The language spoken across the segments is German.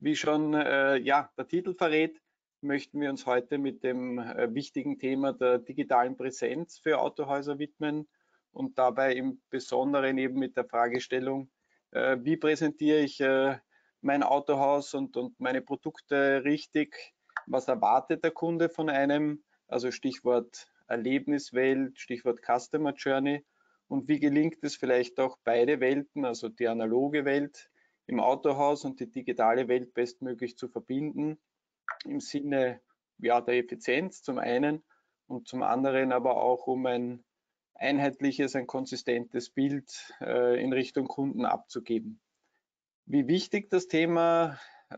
Wie schon ja, der Titel verrät, möchten wir uns heute mit dem wichtigen Thema der digitalen Präsenz für Autohäuser widmen und dabei im Besonderen eben mit der Fragestellung, wie präsentiere ich mein Autohaus und meine Produkte richtig, was erwartet der Kunde von einem, also Stichwort Erlebniswelt, Stichwort Customer Journey, und wie gelingt es vielleicht auch beide Welten, also die analoge Welt im Autohaus und die digitale Welt bestmöglich zu verbinden, im Sinne ja, der Effizienz zum einen und zum anderen aber auch um ein einheitliches, ein konsistentes Bild in Richtung Kunden abzugeben. Wie wichtig das Thema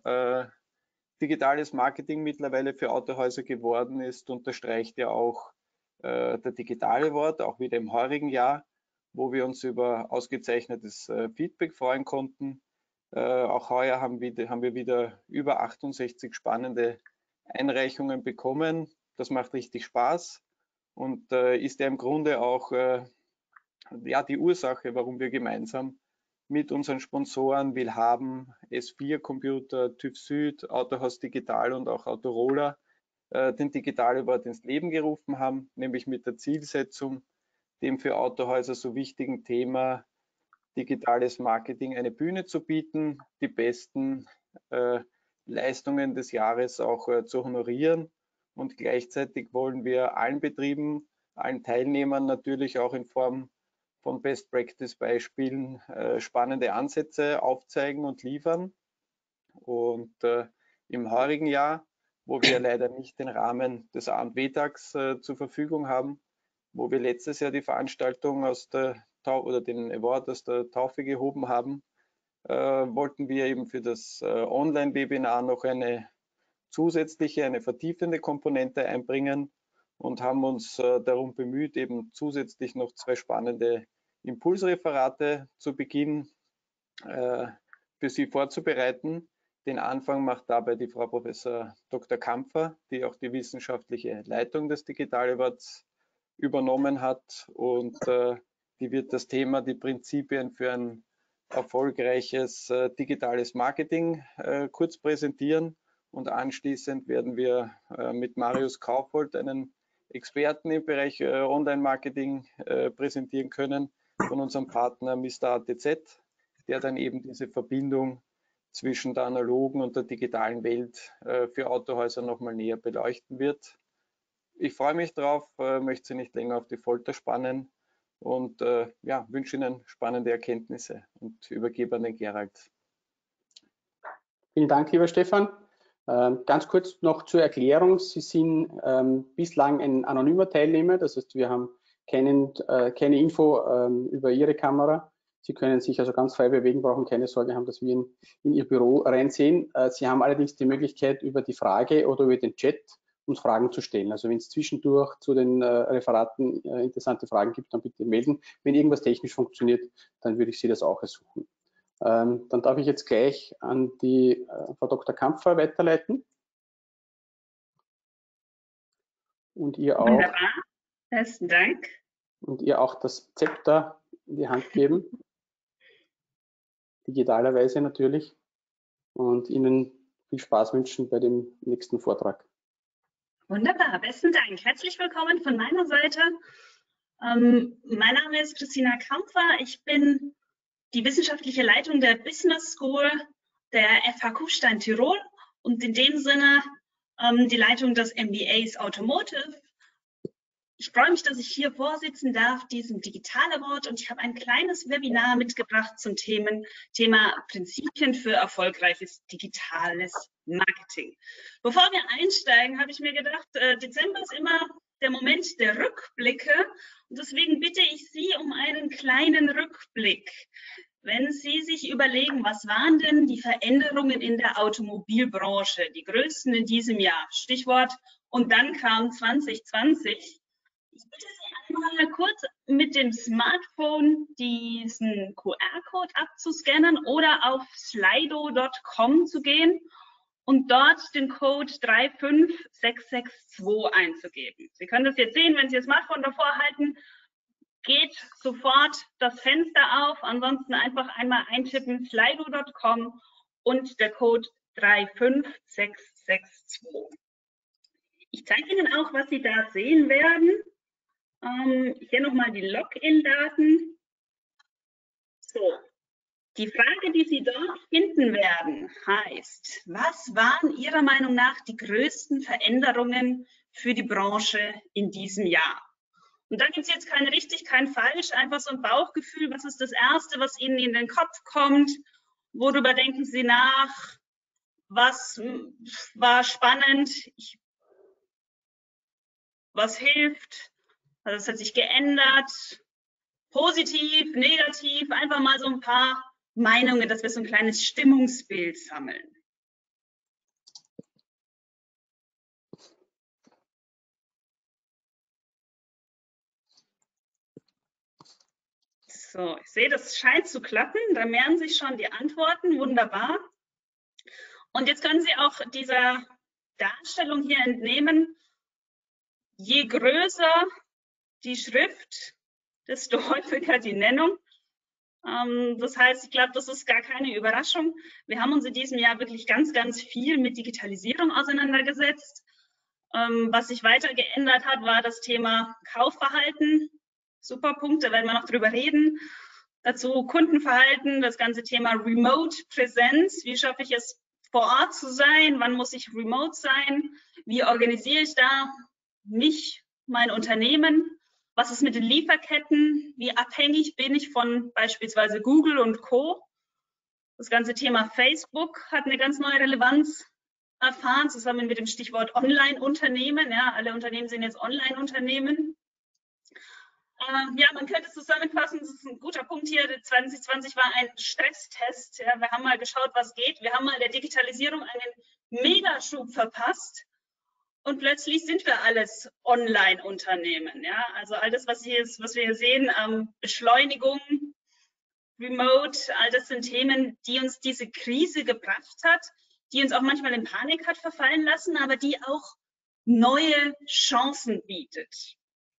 digitales Marketing mittlerweile für Autohäuser geworden ist, unterstreicht ja auch der digitale Wort, auch wieder im heurigen Jahr, wo wir uns über ausgezeichnetes Feedback freuen konnten. Auch heuer haben wir wieder über 68 spannende Einreichungen bekommen. Das macht richtig Spaß und ist ja im Grunde auch ja, die Ursache, warum wir gemeinsam mit unseren Sponsoren Willhaben, S4 Computer, TÜV Süd, Autohaus Digital und auch Autorola den Digital Award ins Leben gerufen haben, nämlich mit der Zielsetzung, dem für Autohäuser so wichtigen Thema digitales Marketing eine Bühne zu bieten, die besten Leistungen des Jahres auch zu honorieren. Und gleichzeitig wollen wir allen Betrieben, allen Teilnehmern natürlich auch in Form von Best-Practice-Beispielen spannende Ansätze aufzeigen und liefern. Und im heurigen Jahr, wo wir leider nicht den Rahmen des A&W-Tags zur Verfügung haben, wo wir letztes Jahr die Veranstaltung aus der oder den Award aus der Taufe gehoben haben, wollten wir eben für das Online-Webinar noch eine zusätzliche, eine vertiefende Komponente einbringen und haben uns darum bemüht, eben zusätzlich noch 2 spannende Impulsreferate zu Beginn für Sie vorzubereiten. Den Anfang macht dabei die Frau Professor Dr. Kampfer, die auch die wissenschaftliche Leitung des Digital Awards übernommen hat, und die wird das Thema, die Prinzipien für ein erfolgreiches digitales Marketing kurz präsentieren, und anschließend werden wir mit Marius Kaufhold einen Experten im Bereich Online-Marketing präsentieren können von unserem Partner Mr. ATZ, der dann eben diese Verbindung zwischen der analogen und der digitalen Welt für Autohäuser nochmal näher beleuchten wird. Ich freue mich drauf, möchte Sie nicht länger auf die Folter spannen und ja, wünsche Ihnen spannende Erkenntnisse und übergebe an den Gerald. Vielen Dank, lieber Stefan. Ganz kurz noch zur Erklärung. Sie sind bislang ein anonymer Teilnehmer, das heißt, wir haben keine Info über Ihre Kamera. Sie können sich also ganz frei bewegen, brauchen keine Sorge haben, dass wir in Ihr Büro reinsehen. Sie haben allerdings die Möglichkeit, über die Frage oder über den Chat uns Fragen zu stellen. Also wenn es zwischendurch zu den Referaten interessante Fragen gibt, dann bitte melden. Wenn irgendwas technisch funktioniert, dann würde ich Sie das auch ersuchen. Dann darf ich jetzt gleich an die Frau Dr. Kampfer weiterleiten. Und ihr auch. Wunderbar, besten Dank. Und ihr auch das Zepter in die Hand geben. Digitalerweise natürlich. Und Ihnen viel Spaß wünschen bei dem nächsten Vortrag. Wunderbar, besten Dank. Herzlich willkommen von meiner Seite. Mein Name ist Christina Kampfer. Ich bin die wissenschaftliche Leitung der Business School der FH Kufstein Tirol und in dem Sinne die Leitung des MBAs Automotive. Ich freue mich, dass ich hier vorsitzen darf, diesem Digital Award, und ich habe ein kleines Webinar mitgebracht zum Thema Prinzipien für erfolgreiches digitales Marketing. Bevor wir einsteigen, habe ich mir gedacht, Dezember ist immer der Moment der Rückblicke, und deswegen bitte ich Sie um einen kleinen Rückblick. Wenn Sie sich überlegen, was waren denn die Veränderungen in der Automobilbranche, die größten in diesem Jahr, Stichwort, und dann kam 2020. Ich bitte Sie einmal kurz mit dem Smartphone diesen QR-Code abzuscannen oder auf slido.com zu gehen und dort den Code 35662 einzugeben. Sie können das jetzt sehen, wenn Sie Ihr Smartphone davor halten, geht sofort das Fenster auf. Ansonsten einfach einmal eintippen slido.com und der Code 35662. Ich zeige Ihnen auch, was Sie da sehen werden. Hier nochmal die Login-Daten. So, die Frage, die Sie dort finden werden, heißt, was waren Ihrer Meinung nach die größten Veränderungen für die Branche in diesem Jahr? Und da gibt es jetzt kein richtig, kein falsch, einfach so ein Bauchgefühl. Was ist das Erste, was Ihnen in den Kopf kommt? Worüber denken Sie nach? Was war spannend? Was hilft? Also es hat sich geändert. Positiv, negativ, einfach mal so ein paar Meinungen, dass wir so ein kleines Stimmungsbild sammeln. So, ich sehe, das scheint zu klappen. Da mehren sich schon die Antworten. Wunderbar. Und jetzt können Sie auch dieser Darstellung hier entnehmen, je größer die Schrift, desto häufiger die Nennung. Das heißt, ich glaube, das ist gar keine Überraschung. Wir haben uns in diesem Jahr wirklich ganz, ganz viel mit Digitalisierung auseinandergesetzt. Was sich weiter geändert hat, war das Thema Kaufverhalten. Super Punkt, da werden wir noch drüber reden. Dazu Kundenverhalten, das ganze Thema Remote Präsenz. Wie schaffe ich es, vor Ort zu sein? Wann muss ich remote sein? Wie organisiere ich da mich, mein Unternehmen? Was ist mit den Lieferketten? Wie abhängig bin ich von beispielsweise Google und Co.? Das ganze Thema Facebook hat eine ganz neue Relevanz erfahren, zusammen mit dem Stichwort Online-Unternehmen. Ja, alle Unternehmen sind jetzt Online-Unternehmen. Ja, man könnte es zusammenfassen, das ist ein guter Punkt hier, 2020 war ein Stresstest. Ja, wir haben mal geschaut, was geht. Wir haben mal der Digitalisierung einen Megaschub verpasst. Und plötzlich sind wir alles Online-Unternehmen. Ja? Also all das, was wir hier sehen, Beschleunigung, Remote, all das sind Themen, die uns diese Krise gebracht hat, die uns auch manchmal in Panik hat verfallen lassen, aber die auch neue Chancen bietet.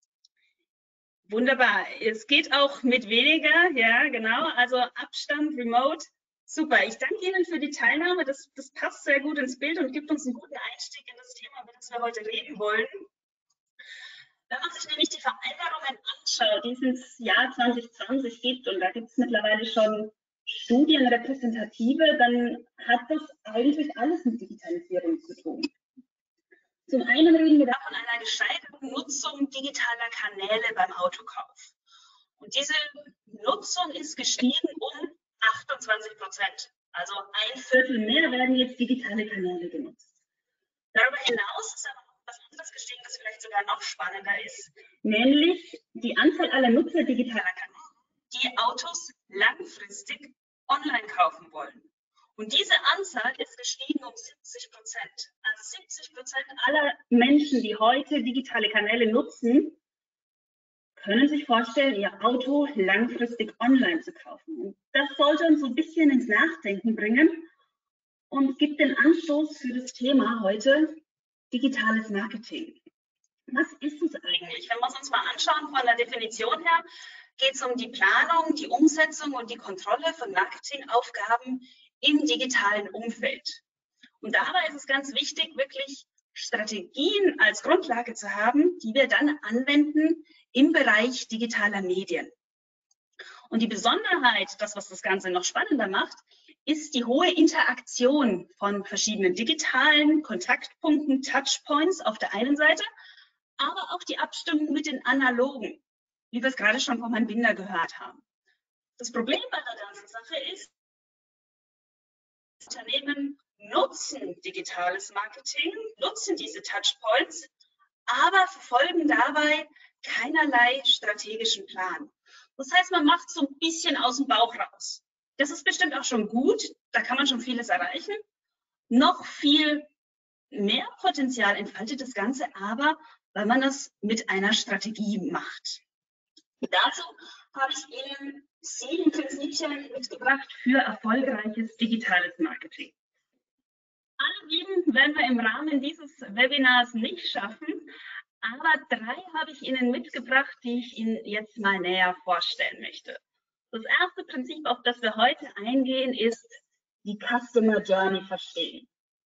Wunderbar. Es geht auch mit weniger, ja genau, also Abstand, Remote. Super, ich danke Ihnen für die Teilnahme. Das passt sehr gut ins Bild und gibt uns einen guten Einstieg in das Thema, über das wir heute reden wollen. Wenn man sich nämlich die Veränderungen anschaut, die es ins Jahr 2020 gibt, und da gibt es mittlerweile schon Studien, repräsentative, dann hat das eigentlich alles mit Digitalisierung zu tun. Zum einen reden wir da von einer gesteigerten Nutzung digitaler Kanäle beim Autokauf. Und diese Nutzung ist gestiegen um 28%. Also 1/4 mehr werden jetzt digitale Kanäle genutzt. Darüber hinaus ist aber noch etwas anderes gestiegen, das vielleicht sogar noch spannender ist, nämlich die Anzahl aller Nutzer digitaler Kanäle, die Autos langfristig online kaufen wollen. Und diese Anzahl ist gestiegen um 70%. Also 70% aller Menschen, die heute digitale Kanäle nutzen, können sich vorstellen, ihr Auto langfristig online zu kaufen. Und das sollte uns so ein bisschen ins Nachdenken bringen und gibt den Anstoß für das Thema heute, digitales Marketing. Was ist es eigentlich? Wenn wir es uns mal anschauen von der Definition her, geht es um die Planung, die Umsetzung und die Kontrolle von Marketingaufgaben im digitalen Umfeld. Und dabei ist es ganz wichtig, wirklich Strategien als Grundlage zu haben, die wir dann anwenden im Bereich digitaler Medien. Und die Besonderheit, das, was das Ganze noch spannender macht, ist die hohe Interaktion von verschiedenen digitalen Kontaktpunkten, Touchpoints auf der einen Seite, aber auch die Abstimmung mit den analogen, wie wir es gerade schon von Herrn Binder gehört haben. Das Problem bei der ganzen Sache ist, Unternehmen nutzen digitales Marketing, nutzen diese Touchpoints, aber verfolgen dabei keinerlei strategischen Plan. Das heißt, man macht so ein bisschen aus dem Bauch raus. Das ist bestimmt auch schon gut, da kann man schon vieles erreichen. Noch viel mehr Potenzial entfaltet das Ganze aber, weil man das mit einer Strategie macht. Dazu habe ich Ihnen 7 Prinzipien mitgebracht für erfolgreiches digitales Marketing. Alle 7 werden wir im Rahmen dieses Webinars nicht schaffen, aber 3 habe ich Ihnen mitgebracht, die ich Ihnen jetzt mal näher vorstellen möchte. Das erste Prinzip, auf das wir heute eingehen, ist die Customer Journey verstehen.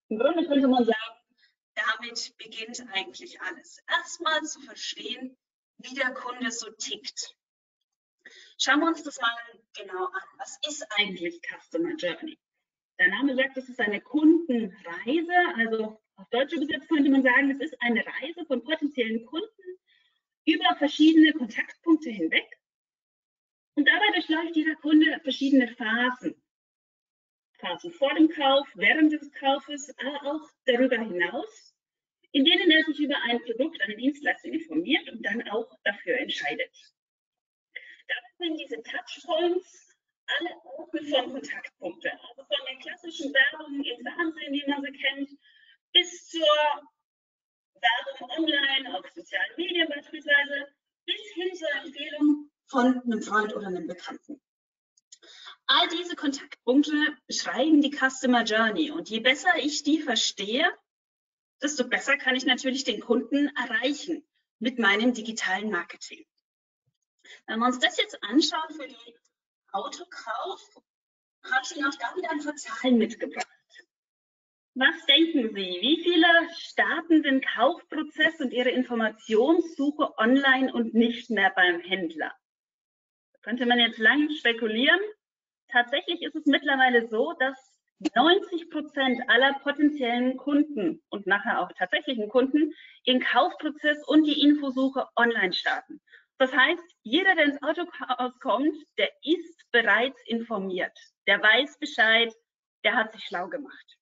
Im Grunde könnte man sagen, damit beginnt eigentlich alles. Erstmal zu verstehen, wie der Kunde so tickt. Schauen wir uns das mal genau an. Was ist eigentlich Customer Journey? Der Name sagt, es ist eine Kundenreise, also auf Deutsch übersetzt könnte man sagen, es ist eine Reise von potenziellen Kunden über verschiedene Kontaktpunkte hinweg. Und dabei durchläuft jeder Kunde verschiedene Phasen. Phasen vor dem Kauf, während des Kaufes, aber auch darüber hinaus, in denen er sich über ein Produkt, eine Dienstleistung informiert und dann auch dafür entscheidet. Damit sind diese Touchpoints alle Arten von Kontaktpunkte, also von der klassischen Werbung im Fernsehen, wie man sie kennt, bis zur Werbung online, auf sozialen Medien beispielsweise, bis hin zur Empfehlung von einem Freund oder einem Bekannten. All diese Kontaktpunkte beschreiben die Customer Journey und je besser ich die verstehe, desto besser kann ich natürlich den Kunden erreichen mit meinem digitalen Marketing. Wenn wir uns das jetzt anschauen für die Autokauf, habe ich Ihnen auch da wieder ein paar Zahlen mitgebracht. Was denken Sie, wie viele starten den Kaufprozess und ihre Informationssuche online und nicht mehr beim Händler? Da könnte man jetzt lang spekulieren. Tatsächlich ist es mittlerweile so, dass 90% aller potenziellen Kunden und nachher auch tatsächlichen Kunden ihren Kaufprozess und die Infosuche online starten. Das heißt, jeder, der ins Autohaus kommt, der ist bereits informiert. Der weiß Bescheid, der hat sich schlau gemacht.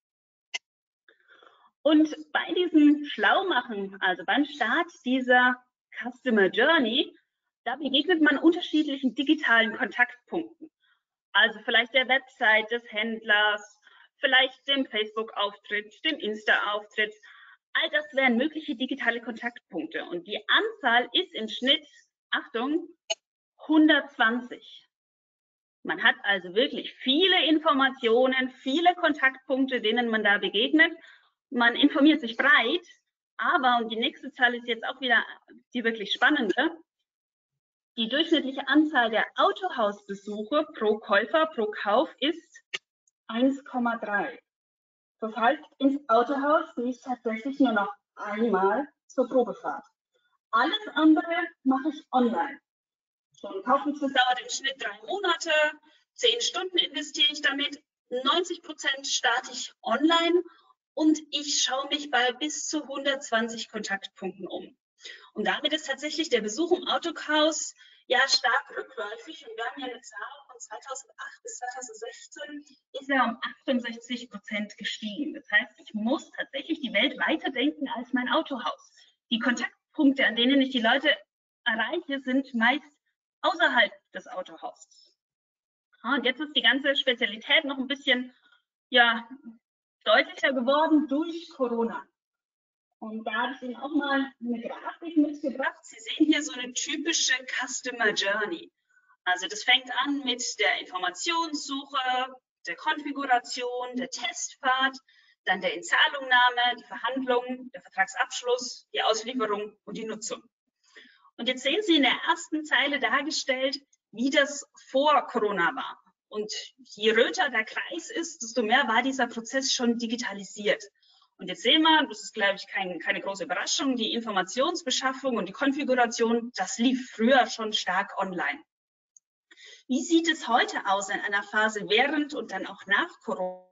Und bei diesem Schlaumachen, also beim Start dieser Customer Journey, da begegnet man unterschiedlichen digitalen Kontaktpunkten. Also vielleicht der Website des Händlers, vielleicht dem Facebook-Auftritt, dem Insta-Auftritt. All das wären mögliche digitale Kontaktpunkte. Und die Anzahl ist im Schnitt, Achtung, 120. Man hat also wirklich viele Informationen, viele Kontaktpunkte, denen man da begegnet. Man informiert sich breit, aber, und die nächste Zahl ist jetzt auch wieder die wirklich spannende, die durchschnittliche Anzahl der Autohausbesuche pro Käufer, pro Kauf ist 1,3. Das heißt, ins Autohaus gehe ich tatsächlich nur noch einmal zur Probefahrt. Alles andere mache ich online. So ein Kaufprozess dauert im Schnitt 3 Monate, 10 Stunden investiere ich damit, 90% starte ich online und ich schaue mich bei bis zu 120 Kontaktpunkten um. Und damit ist tatsächlich der Besuch im Autohaus ja stark rückläufig. Und wir haben ja eine Zahl von 2008 bis 2016 ist er um 68% gestiegen. Das heißt, ich muss tatsächlich die Welt weiterdenken als mein Autohaus. Die Kontaktpunkte, an denen ich die Leute erreiche, sind meist außerhalb des Autohauses. Und jetzt ist die ganze Spezialität noch ein bisschen ja, deutlicher geworden durch Corona. Und da habe ich Ihnen auch mal eine Grafik mitgebracht. Sie sehen hier so eine typische Customer Journey. Also das fängt an mit der Informationssuche, der Konfiguration, der Testfahrt, dann der Inzahlungnahme, die Verhandlung, der Vertragsabschluss, die Auslieferung und die Nutzung. Und jetzt sehen Sie in der ersten Zeile dargestellt, wie das vor Corona war. Und je röter der Kreis ist, desto mehr war dieser Prozess schon digitalisiert. Und jetzt sehen wir, das ist, glaube ich, keine große Überraschung, die Informationsbeschaffung und die Konfiguration, das lief früher schon stark online. Wie sieht es heute aus in einer Phase während und dann auch nach Corona?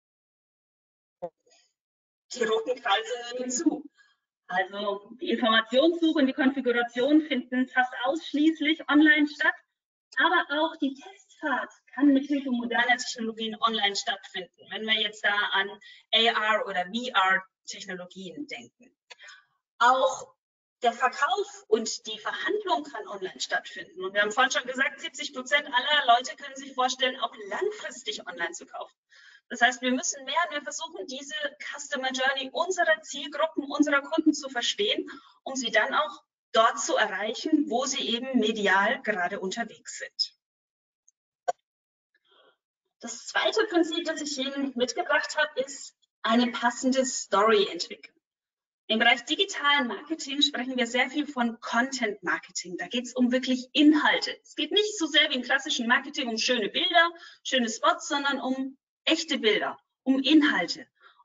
Die roten Kreise nehmen zu. Also die Informationssuche und die Konfiguration finden fast ausschließlich online statt, aber auch die Testfahrt kann mit Hilfe moderner Technologien online stattfinden, wenn wir jetzt da an AR oder VR-Technologien denken. Auch der Verkauf und die Verhandlung kann online stattfinden. Und wir haben vorhin schon gesagt, 70% aller Leute können sich vorstellen, auch langfristig online zu kaufen. Das heißt, wir müssen mehr und mehr versuchen, diese Customer Journey unserer Zielgruppen, unserer Kunden zu verstehen, um sie dann auch dort zu erreichen, wo sie eben medial gerade unterwegs sind. Das zweite Prinzip, das ich Ihnen mitgebracht habe, ist eine passende Story entwickeln. Im Bereich digitalen Marketing sprechen wir sehr viel von Content Marketing. Da geht es um wirklich Inhalte. Es geht nicht so sehr wie im klassischen Marketing um schöne Bilder, schöne Spots, sondern um echte Bilder, um Inhalte.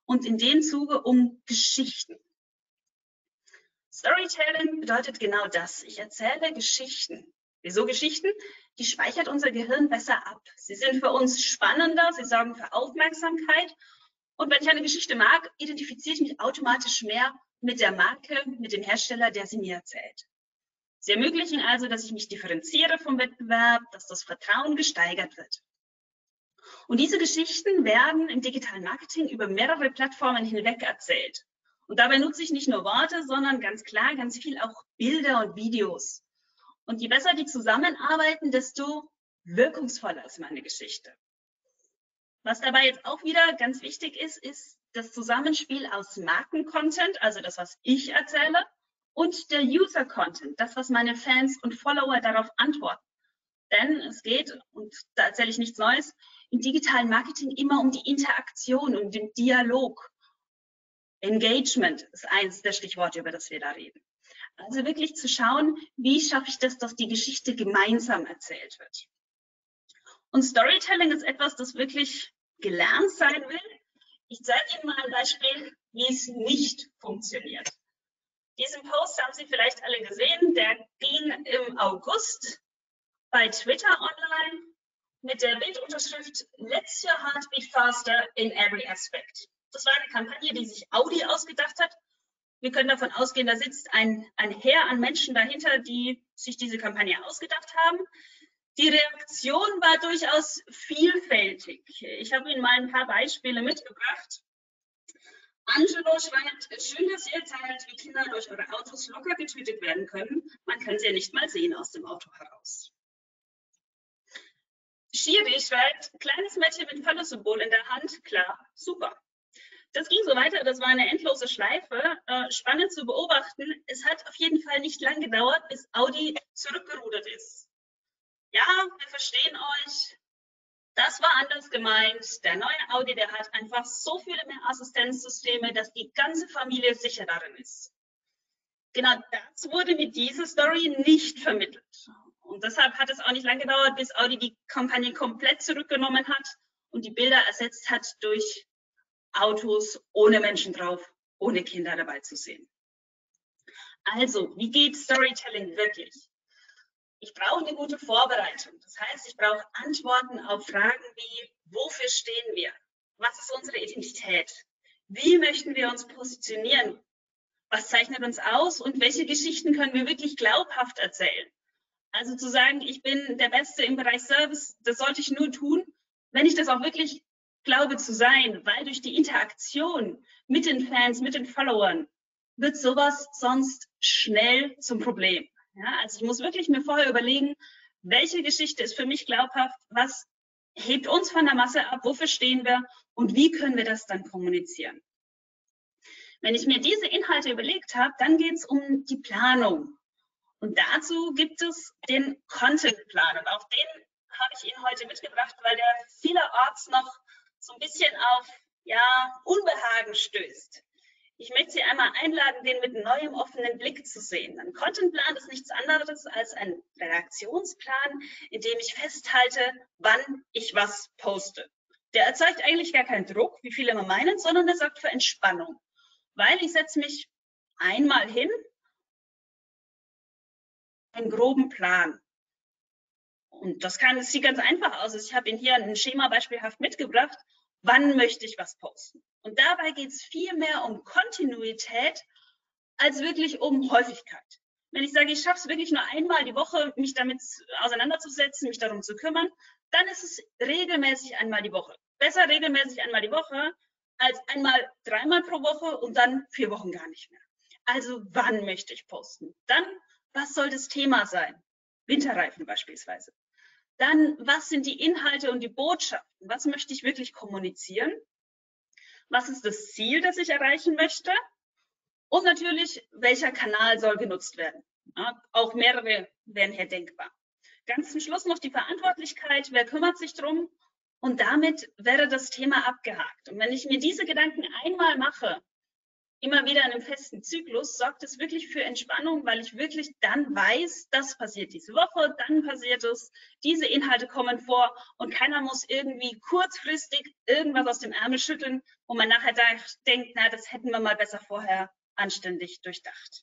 und in dem Zuge um Geschichten. Storytelling bedeutet genau das. Ich erzähle Geschichten. Wieso Geschichten? Die speichert unser Gehirn besser ab. Sie sind für uns spannender, sie sorgen für Aufmerksamkeit. Und wenn ich eine Geschichte mag, identifiziere ich mich automatisch mehr mit der Marke, mit dem Hersteller, der sie mir erzählt. Sie ermöglichen also, dass ich mich differenziere vom Wettbewerb, dass das Vertrauen gesteigert wird. Und diese Geschichten werden im digitalen Marketing über mehrere Plattformen hinweg erzählt. Und dabei nutze ich nicht nur Worte, sondern ganz klar ganz viel auch Bilder und Videos. Und je besser die zusammenarbeiten, desto wirkungsvoller ist meine Geschichte. Was dabei jetzt auch wieder ganz wichtig ist, ist das Zusammenspiel aus Marken-Content, also das, was ich erzähle, und der User-Content, das, was meine Fans und Follower darauf antworten. Denn es geht, und da erzähle ich nichts Neues, im digitalen Marketing immer um die Interaktion, um den Dialog. Engagement ist eines der Stichworte, über das wir da reden. Also wirklich zu schauen, wie schaffe ich das, dass die Geschichte gemeinsam erzählt wird. Und Storytelling ist etwas, das wirklich gelernt sein will. Ich zeige Ihnen mal ein Beispiel, wie es nicht funktioniert. Diesen Post haben Sie vielleicht alle gesehen, der ging im August bei Twitter online mit der Bildunterschrift Let's your heart beat faster in every aspect. Das war eine Kampagne, die sich Audi ausgedacht hat. Wir können davon ausgehen, da sitzt ein Heer an Menschen dahinter, die sich diese Kampagne ausgedacht haben. Die Reaktion war durchaus vielfältig. Ich habe Ihnen mal ein paar Beispiele mitgebracht. Angelo schreibt, schön, dass ihr erzählt, wie Kinder durch eure Autos locker getötet werden können. Man kann sie ja nicht mal sehen aus dem Auto heraus. Shiri schreibt, kleines Mädchen mit Phallus-Symbol in der Hand, klar, super. Das ging so weiter, das war eine endlose Schleife, spannend zu beobachten. Es hat auf jeden Fall nicht lang gedauert, bis Audi zurückgerudert ist. Ja, wir verstehen euch, das war anders gemeint. Der neue Audi, der hat einfach so viele mehr Assistenzsysteme, dass die ganze Familie sicher darin ist. Genau das wurde mit dieser Story nicht vermittelt. Und deshalb hat es auch nicht lange gedauert, bis Audi die Kampagne komplett zurückgenommen hat und die Bilder ersetzt hat durch Autos ohne Menschen drauf, ohne Kinder dabei zu sehen. Also, wie geht Storytelling wirklich? Ich brauche eine gute Vorbereitung. Das heißt, ich brauche Antworten auf Fragen wie, wofür stehen wir? Was ist unsere Identität? Wie möchten wir uns positionieren? Was zeichnet uns aus und welche Geschichten können wir wirklich glaubhaft erzählen? Also zu sagen, ich bin der Beste im Bereich Service, das sollte ich nur tun, wenn ich das auch wirklich glaube zu sein, weil durch die Interaktion mit den Fans, mit den Followern, wird sowas sonst schnell zum Problem. Ja, also ich muss wirklich mir vorher überlegen, welche Geschichte ist für mich glaubhaft, was hebt uns von der Masse ab, wofür stehen wir und wie können wir das dann kommunizieren. Wenn ich mir diese Inhalte überlegt habe, dann geht es um die Planung. Und dazu gibt es den Contentplan. Und auch den habe ich Ihnen heute mitgebracht, weil der vielerorts noch so ein bisschen auf Unbehagen stößt. Ich möchte Sie einmal einladen, den mit neuem offenen Blick zu sehen. Ein Contentplan ist nichts anderes als ein Redaktionsplan, in dem ich festhalte, wann ich was poste. Der erzeugt eigentlich gar keinen Druck, wie viele immer meinen, sondern der sorgt für Entspannung. Weil ich setze mich einmal hin, einen groben Plan. Und das sieht ganz einfach aus. Ich habe Ihnen hier ein Schema beispielhaft mitgebracht. Wann möchte ich was posten? Und dabei geht es viel mehr um Kontinuität als wirklich um Häufigkeit. Wenn ich sage, ich schaffe es wirklich nur einmal die Woche, mich damit auseinanderzusetzen, mich darum zu kümmern, dann ist es regelmäßig einmal die Woche. Besser regelmäßig einmal die Woche als einmal 3-mal pro Woche und dann 4 Wochen gar nicht mehr. Also wann möchte ich posten? Dann, was soll das Thema sein? Winterreifen beispielsweise. Dann, was sind die Inhalte und die Botschaften? Was möchte ich wirklich kommunizieren? Was ist das Ziel, das ich erreichen möchte? Und natürlich, welcher Kanal soll genutzt werden? Ja, auch mehrere wären hier denkbar. Ganz zum Schluss noch die Verantwortlichkeit. Wer kümmert sich drum? Und damit wäre das Thema abgehakt. Und wenn ich mir diese Gedanken einmal mache, immer wieder in einem festen Zyklus, sorgt es wirklich für Entspannung, weil ich wirklich dann weiß, das passiert diese Woche, dann passiert es, diese Inhalte kommen vor und keiner muss irgendwie kurzfristig irgendwas aus dem Ärmel schütteln, wo man nachher denkt, na, das hätten wir mal besser vorher anständig durchdacht.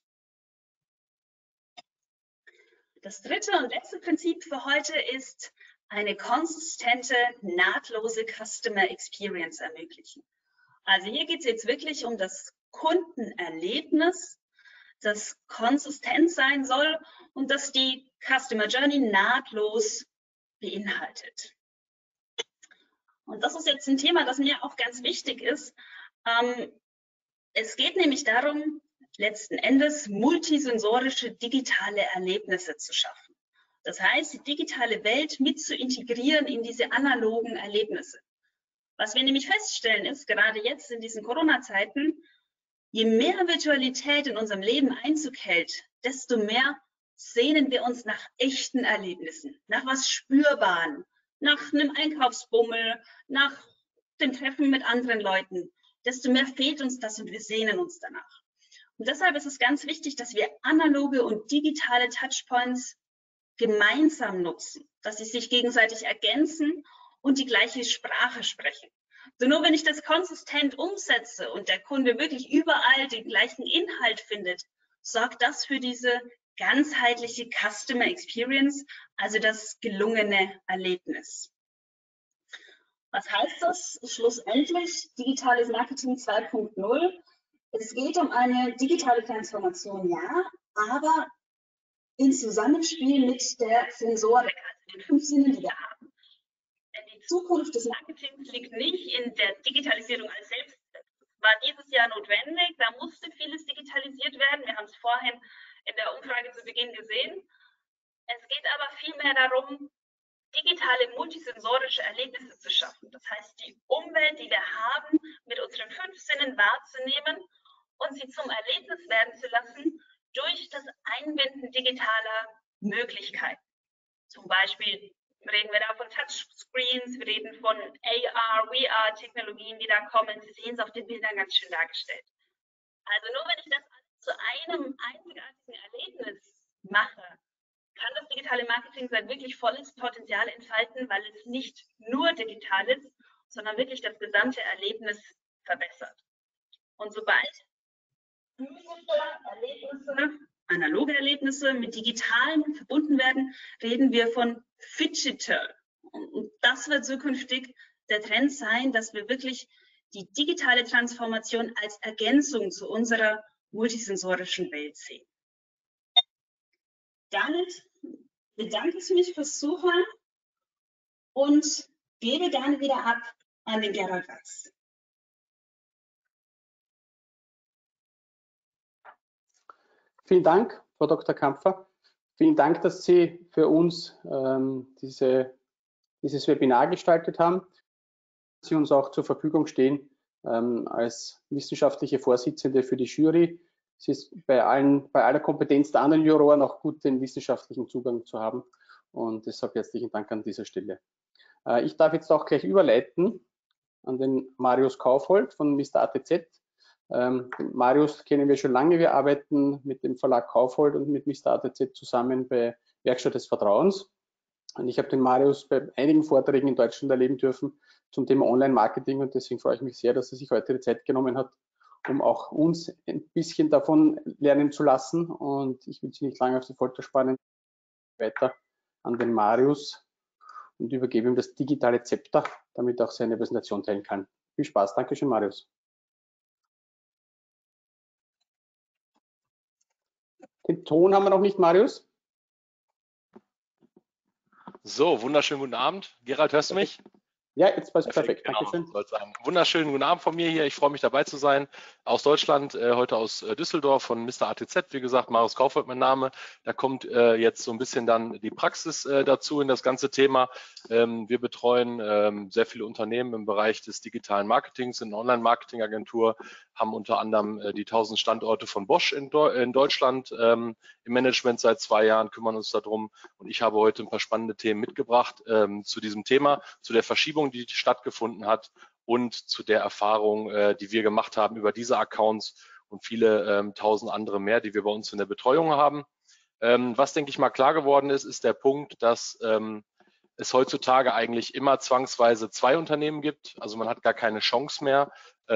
Das dritte und letzte Prinzip für heute ist, eine konsistente, nahtlose Customer Experience ermöglichen. Also hier geht es jetzt wirklich um das Kundenerlebnis, das konsistent sein soll und das die Customer Journey nahtlos beinhaltet. Und das ist jetzt ein Thema, das mir auch ganz wichtig ist. Es geht nämlich darum, letzten Endes multisensorische digitale Erlebnisse zu schaffen. Das heißt, die digitale Welt mit zu integrieren in diese analogen Erlebnisse. Was wir nämlich feststellen ist, gerade jetzt in diesen Corona-Zeiten, je mehr Virtualität in unserem Leben Einzug hält, desto mehr sehnen wir uns nach echten Erlebnissen, nach was Spürbaren, nach einem Einkaufsbummel, nach dem Treffen mit anderen Leuten. Desto mehr fehlt uns das und wir sehnen uns danach. Und deshalb ist es ganz wichtig, dass wir analoge und digitale Touchpoints gemeinsam nutzen, dass sie sich gegenseitig ergänzen und die gleiche Sprache sprechen. So nur wenn ich das konsistent umsetze und der Kunde wirklich überall den gleichen Inhalt findet, sorgt das für diese ganzheitliche Customer Experience, also das gelungene Erlebnis. Was heißt das? Schlussendlich digitales Marketing 2.0. Es geht um eine digitale Transformation, ja, aber in Zusammenspiel mit der Sensorik, also den 5 Sinnen, die wir haben. Denn die Zukunft des Marketings liegt nicht in der Digitalisierung als selbst. Das war dieses Jahr notwendig, da musste vieles digitalisiert werden. Wir haben es vorhin in der Umfrage zu Beginn gesehen. Es geht aber vielmehr darum, digitale multisensorische Erlebnisse zu schaffen. Das heißt, die Umwelt, die wir haben, mit unseren 5 Sinnen wahrzunehmen und sie zum Erlebnis werden zu lassen durch das Einbinden digitaler Möglichkeiten. Zum Beispiel reden wir da von Touchscreens, wir reden von AR, VR-Technologien, die da kommen. Sie sehen es auf den Bildern ganz schön dargestellt. Also nur wenn ich das alles zu einem einzigartigen Erlebnis mache, kann das digitale Marketing sein wirklich volles Potenzial entfalten, weil es nicht nur digital ist, sondern wirklich das gesamte Erlebnis verbessert. Und sobald physische Erlebnisse, analoge Erlebnisse mit digitalen verbunden werden, reden wir von Phygital. Und das wird zukünftig der Trend sein, dass wir wirklich die digitale Transformation als Ergänzung zu unserer multisensorischen Welt sehen. Damit bedanke ich mich fürs Zuhören und gebe gerne wieder ab an den Gerald Wachs. Vielen Dank, Frau Dr. Kampfer. Vielen Dank, dass Sie für uns dieses Webinar gestaltet haben. Sie uns auch zur Verfügung stehen als wissenschaftliche Vorsitzende für die Jury. Es ist bei aller Kompetenz der anderen Juroren auch gut, den wissenschaftlichen Zugang zu haben. Und deshalb herzlichen Dank an dieser Stelle. Ich darf jetzt auch gleich überleiten an den Marius Kaufhold von Mr. ATZ. Marius kennen wir schon lange. Wir arbeiten mit dem Verlag Kaufhold und mit Mr. ATZ zusammen bei Werkstatt des Vertrauens. Und ich habe den Marius bei einigen Vorträgen in Deutschland erleben dürfen zum Thema Online-Marketing und deswegen freue ich mich sehr, dass er sich heute die Zeit genommen hat, um auch uns ein bisschen davon lernen zu lassen. Und ich will Sie nicht lange auf die Folter spannen. Weiter an den Marius und übergebe ihm das digitale Zepter, damit er auch seine Präsentation teilen kann. Viel Spaß. Dankeschön, Marius. Den Ton haben wir noch nicht, Marius. So, wunderschönen guten Abend. Gerald, hörst du mich? Ja, jetzt passt perfekt. Genau, Dankeschön. Wunderschönen guten Abend von mir hier. Ich freue mich dabei zu sein. Aus Deutschland, heute aus Düsseldorf von Mr. ATZ. Wie gesagt, Marius Kaufhold mein Name. Da kommt jetzt so ein bisschen dann die Praxis dazu in das ganze Thema. Wir betreuen sehr viele Unternehmen im Bereich des digitalen Marketings, in Online-Marketing-Agentur, haben unter anderem die 1000 Standorte von Bosch in Deutschland im Management seit 2 Jahren, kümmern uns darum. Und ich habe heute ein paar spannende Themen mitgebracht zu diesem Thema, zu der Verschiebung, die stattgefunden hat und zu der Erfahrung, die wir gemacht haben über diese Accounts und viele tausend andere mehr, die wir bei uns in der Betreuung haben. Was, denke ich mal, klar geworden ist, ist der Punkt, dass es heutzutage eigentlich immer zwangsweise 2 Unternehmen gibt. Also man hat gar keine Chance mehr,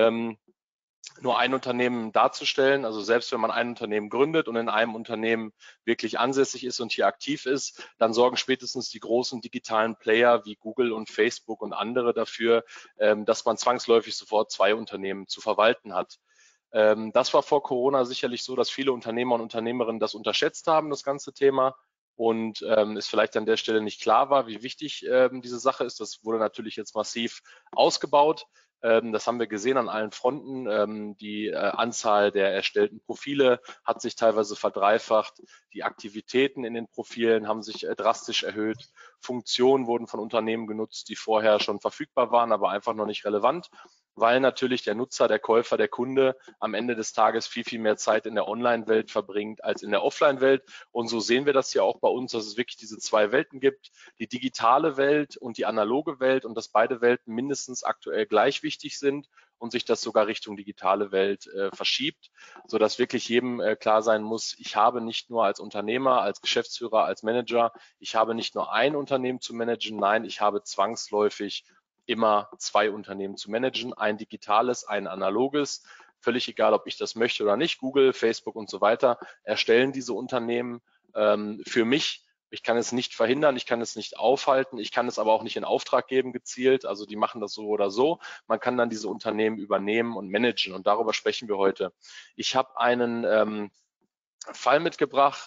nur ein Unternehmen darzustellen. Also selbst wenn man ein Unternehmen gründet und in einem Unternehmen wirklich ansässig ist und hier aktiv ist, dann sorgen spätestens die großen digitalen Player wie Google und Facebook und andere dafür, dass man zwangsläufig sofort 2 Unternehmen zu verwalten hat. Das war vor Corona sicherlich so, dass viele Unternehmer und Unternehmerinnen das unterschätzt haben, das ganze Thema. Und es vielleicht an der Stelle nicht klar war, wie wichtig diese Sache ist. Das wurde natürlich jetzt massiv ausgebaut. Das haben wir gesehen an allen Fronten. Die Anzahl der erstellten Profile hat sich teilweise verdreifacht. Die Aktivitäten in den Profilen haben sich drastisch erhöht. Funktionen wurden von Unternehmen genutzt, die vorher schon verfügbar waren, aber einfach noch nicht relevant, weil natürlich der Nutzer, der Käufer, der Kunde am Ende des Tages viel, viel mehr Zeit in der Online-Welt verbringt als in der Offline-Welt. Und so sehen wir das ja auch bei uns, dass es wirklich diese 2 Welten gibt, die digitale Welt und die analoge Welt, und dass beide Welten mindestens aktuell gleich wichtig sind und sich das sogar Richtung digitale Welt verschiebt, sodass wirklich jedem klar sein muss, ich habe nicht nur als Unternehmer, als Geschäftsführer, als Manager, ich habe nicht nur ein Unternehmen zu managen, nein, ich habe zwangsläufig immer 2 Unternehmen zu managen, ein digitales, ein analoges. Völlig egal, ob ich das möchte oder nicht. Google, Facebook und so weiter erstellen diese Unternehmen für mich. Ich kann es nicht verhindern, ich kann es nicht aufhalten, ich kann es aber auch nicht in Auftrag geben gezielt. Also die machen das so oder so. Man kann dann diese Unternehmen übernehmen und managen, und darüber sprechen wir heute. Ich habe einen Fall mitgebracht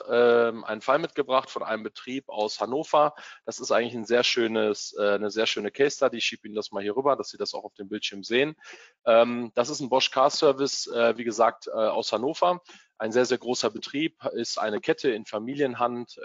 von einem Betrieb aus Hannover. Das ist eigentlich eine sehr schöne Case Study. Ich schiebe Ihnen das mal hier rüber, dass Sie das auch auf dem Bildschirm sehen. Das ist ein Bosch Car Service, wie gesagt, aus Hannover. Ein sehr, sehr großer Betrieb, ist eine Kette in Familienhand,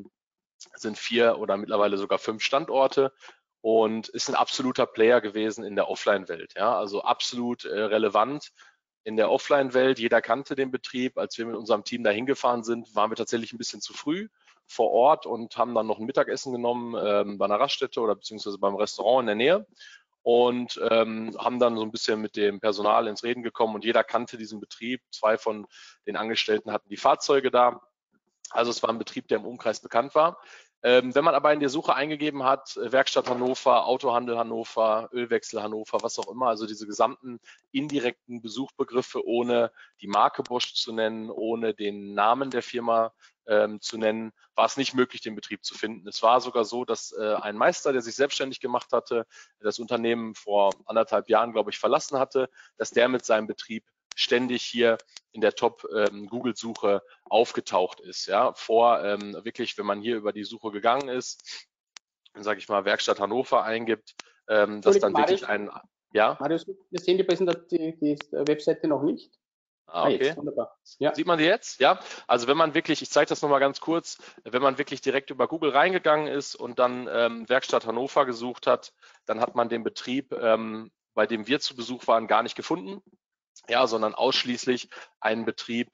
sind 4 oder mittlerweile sogar 5 Standorte und ist ein absoluter Player gewesen in der Offline-Welt. Ja, also absolut relevant in der Offline-Welt. Jeder kannte den Betrieb. Als wir mit unserem Team dahin gefahren sind, waren wir tatsächlich ein bisschen zu früh vor Ort und haben dann noch ein Mittagessen genommen bei einer Raststätte oder beziehungsweise beim Restaurant in der Nähe und haben dann so ein bisschen mit dem Personal ins Reden gekommen, und jeder kannte diesen Betrieb. 2 von den Angestellten hatten die Fahrzeuge da. Also es war ein Betrieb, der im Umkreis bekannt war. Wenn man aber in der Suche eingegeben hat, Werkstatt Hannover, Autohandel Hannover, Ölwechsel Hannover, was auch immer, also diese gesamten indirekten Besuchbegriffe, ohne die Marke Bosch zu nennen, ohne den Namen der Firma zu nennen, war es nicht möglich, den Betrieb zu finden. Es war sogar so, dass ein Meister, der sich selbstständig gemacht hatte, das Unternehmen vor 1,5 Jahren, glaube ich, verlassen hatte, dass der mit seinem Betrieb ständig hier in der Top-Google-Suche aufgetaucht ist. Ja, wirklich, wenn man hier über die Suche gegangen ist, sage ich mal, Werkstatt Hannover eingibt, dass dann wirklich ja? Marius, wir sehen die Webseite noch nicht. Okay. Jetzt, wunderbar. Ja. Sieht man die jetzt? Ja, also wenn man wirklich, ich zeige das nochmal ganz kurz, wenn man wirklich direkt über Google reingegangen ist und dann Werkstatt Hannover gesucht hat, dann hat man den Betrieb, bei dem wir zu Besuch waren, gar nicht gefunden. Ja, sondern ausschließlich einen Betrieb,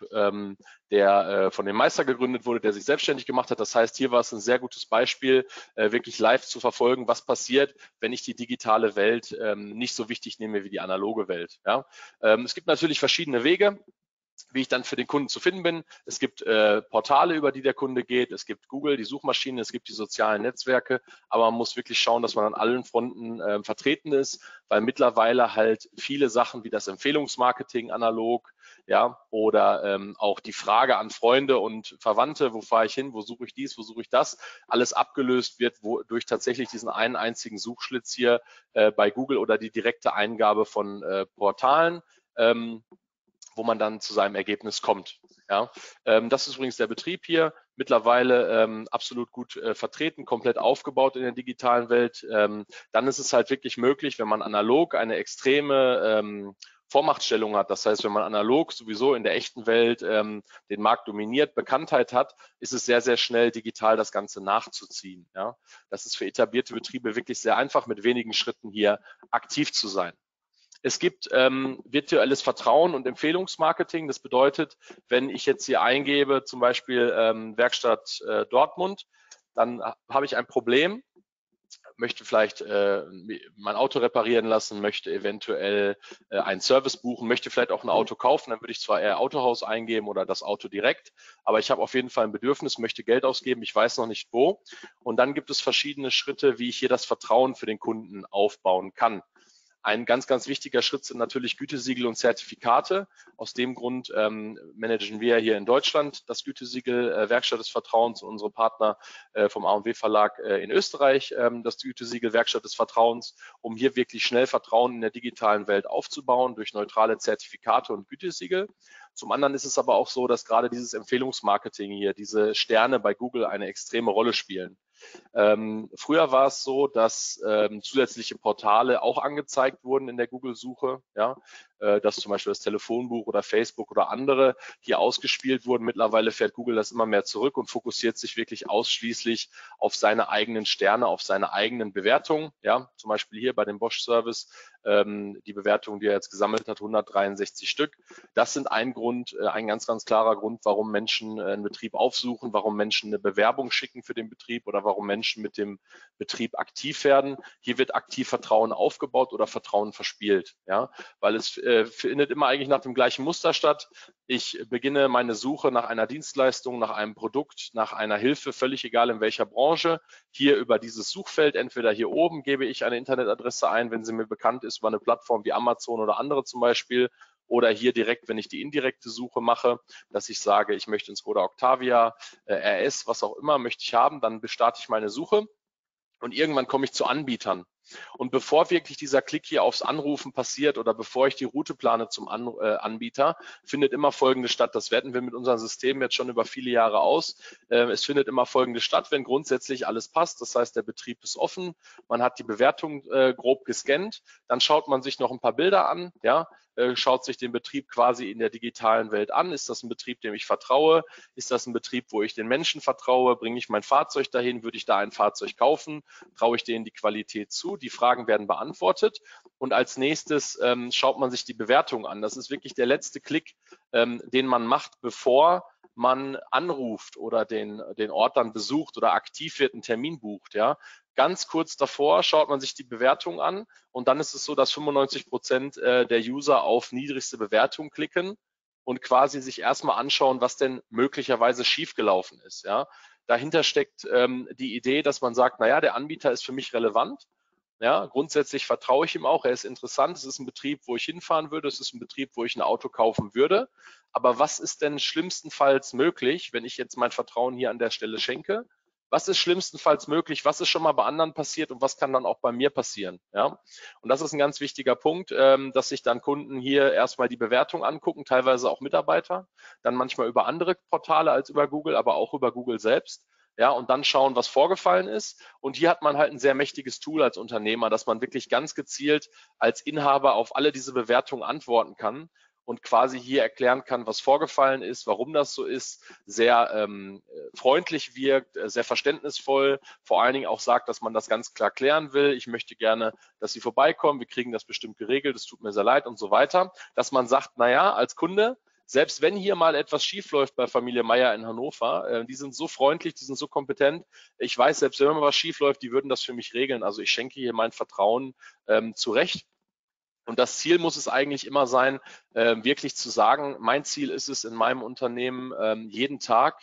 der von dem Meister gegründet wurde, der sich selbstständig gemacht hat. Das heißt, hier war es ein sehr gutes Beispiel, wirklich live zu verfolgen, was passiert, wenn ich die digitale Welt nicht so wichtig nehme wie die analoge Welt. Ja? Es gibt natürlich verschiedene Wege, wie ich dann für den Kunden zu finden bin. Es gibt Portale, über die der Kunde geht. Es gibt Google, die Suchmaschine, es gibt die sozialen Netzwerke. Aber man muss wirklich schauen, dass man an allen Fronten vertreten ist, weil mittlerweile halt viele Sachen wie das Empfehlungsmarketing analog, ja, oder auch die Frage an Freunde und Verwandte, wo fahre ich hin, wo suche ich dies, wo suche ich das, alles abgelöst wird durch tatsächlich diesen einen einzigen Suchschlitz hier bei Google oder die direkte Eingabe von Portalen, wo man dann zu seinem Ergebnis kommt. Ja, das ist übrigens der Betrieb hier, mittlerweile absolut gut vertreten, komplett aufgebaut in der digitalen Welt. Dann ist es halt wirklich möglich, wenn man analog eine extreme Vormachtstellung hat, das heißt, wenn man analog sowieso in der echten Welt den Markt dominiert, Bekanntheit hat, ist es sehr, sehr schnell digital das Ganze nachzuziehen. Ja? Das ist für etablierte Betriebe wirklich sehr einfach, mit wenigen Schritten hier aktiv zu sein. Es gibt virtuelles Vertrauen und Empfehlungsmarketing. Das bedeutet, wenn ich jetzt hier eingebe, zum Beispiel Werkstatt Dortmund, dann habe ich ein Problem, möchte vielleicht mein Auto reparieren lassen, möchte eventuell einen Service buchen, möchte vielleicht auch ein Auto kaufen, dann würde ich zwar eher Autohaus eingeben oder das Auto direkt, aber ich habe auf jeden Fall ein Bedürfnis, möchte Geld ausgeben, ich weiß noch nicht wo. Und dann gibt es verschiedene Schritte, wie ich hier das Vertrauen für den Kunden aufbauen kann. Ein ganz, ganz wichtiger Schritt sind natürlich Gütesiegel und Zertifikate. Aus dem Grund managen wir hier in Deutschland das Gütesiegel Werkstatt des Vertrauens und unsere Partner vom A&W Verlag in Österreich das Gütesiegel Werkstatt des Vertrauens, um hier wirklich schnell Vertrauen in der digitalen Welt aufzubauen durch neutrale Zertifikate und Gütesiegel. Zum anderen ist es aber auch so, dass gerade dieses Empfehlungsmarketing hier, diese Sterne bei Google eine extreme Rolle spielen. Früher war es so, dass zusätzliche Portale auch angezeigt wurden in der Google-Suche, ja, dass zum Beispiel das Telefonbuch oder Facebook oder andere hier ausgespielt wurden. Mittlerweile fährt Google das immer mehr zurück und fokussiert sich wirklich ausschließlich auf seine eigenen Sterne, auf seine eigenen Bewertungen. Ja, zum Beispiel hier bei dem Bosch-Service die Bewertung, die er jetzt gesammelt hat, 163 Stück. Das sind ein Grund, ein ganz, ganz klarer Grund, warum Menschen einen Betrieb aufsuchen, warum Menschen eine Bewerbung schicken für den Betrieb oder warum Menschen mit dem Betrieb aktiv werden. Hier wird aktiv Vertrauen aufgebaut oder Vertrauen verspielt, ja, weil es findet immer eigentlich nach dem gleichen Muster statt. Ich beginne meine Suche nach einer Dienstleistung, nach einem Produkt, nach einer Hilfe, völlig egal in welcher Branche. Hier über dieses Suchfeld, entweder hier oben gebe ich eine Internetadresse ein, wenn sie mir bekannt ist, über eine Plattform wie Amazon oder andere zum Beispiel, oder hier direkt, wenn ich die indirekte Suche mache, dass ich sage, ich möchte einen Skoda Octavia, RS, was auch immer möchte ich haben, dann starte ich meine Suche und irgendwann komme ich zu Anbietern. Und bevor wirklich dieser Klick hier aufs Anrufen passiert oder bevor ich die Route plane zum Anbieter, findet immer Folgendes statt. Das werten wir mit unserem System jetzt schon über viele Jahre aus. Es findet immer Folgendes statt, wenn grundsätzlich alles passt. Das heißt, der Betrieb ist offen, man hat die Bewertung grob gescannt, dann schaut man sich noch ein paar Bilder an, ja, schaut sich den Betrieb quasi in der digitalen Welt an. Ist das ein Betrieb, dem ich vertraue? Ist das ein Betrieb, wo ich den Menschen vertraue? Bringe ich mein Fahrzeug dahin? Würde ich da ein Fahrzeug kaufen? Traue ich denen die Qualität zu? Die Fragen werden beantwortet. Und als nächstes schaut man sich die Bewertung an. Das ist wirklich der letzte Klick, den man macht, bevor man anruft oder den Ort dann besucht oder aktiv wird, einen Termin bucht. Ja. Ganz kurz davor schaut man sich die Bewertung an und dann ist es so, dass 95% der User auf niedrigste Bewertung klicken und quasi sich erstmal anschauen, was denn möglicherweise schiefgelaufen ist. Ja. Dahinter steckt die Idee, dass man sagt, naja, der Anbieter ist für mich relevant. Ja, grundsätzlich vertraue ich ihm auch, er ist interessant, es ist ein Betrieb, wo ich hinfahren würde, es ist ein Betrieb, wo ich ein Auto kaufen würde. Aber was ist denn schlimmstenfalls möglich, wenn ich jetzt mein Vertrauen hier an der Stelle schenke? Was ist schlimmstenfalls möglich? Was ist schon mal bei anderen passiert und was kann dann auch bei mir passieren? Ja? Und das ist ein ganz wichtiger Punkt, dass sich dann Kunden hier erstmal die Bewertung angucken, teilweise auch Mitarbeiter, dann manchmal über andere Portale als über Google, aber auch über Google selbst. Ja, und dann schauen, was vorgefallen ist. Und hier hat man halt ein sehr mächtiges Tool als Unternehmer, dass man wirklich ganz gezielt als Inhaber auf alle diese Bewertungen antworten kann und quasi hier erklären kann, was vorgefallen ist, warum das so ist, sehr freundlich wirkt, sehr verständnisvoll, vor allen Dingen auch sagt, dass man das ganz klar klären will. Ich möchte gerne, dass Sie vorbeikommen, wir kriegen das bestimmt geregelt, es tut mir sehr leid und so weiter. Dass man sagt, naja, als Kunde, selbst wenn hier mal etwas schief läuft bei Familie Meier in Hannover, die sind so freundlich, die sind so kompetent. Ich weiß, selbst wenn mal was schief läuft, die würden das für mich regeln. Also ich schenke hier mein Vertrauen zurecht. Und das Ziel muss es eigentlich immer sein, wirklich zu sagen, mein Ziel ist es in meinem Unternehmen, jeden Tag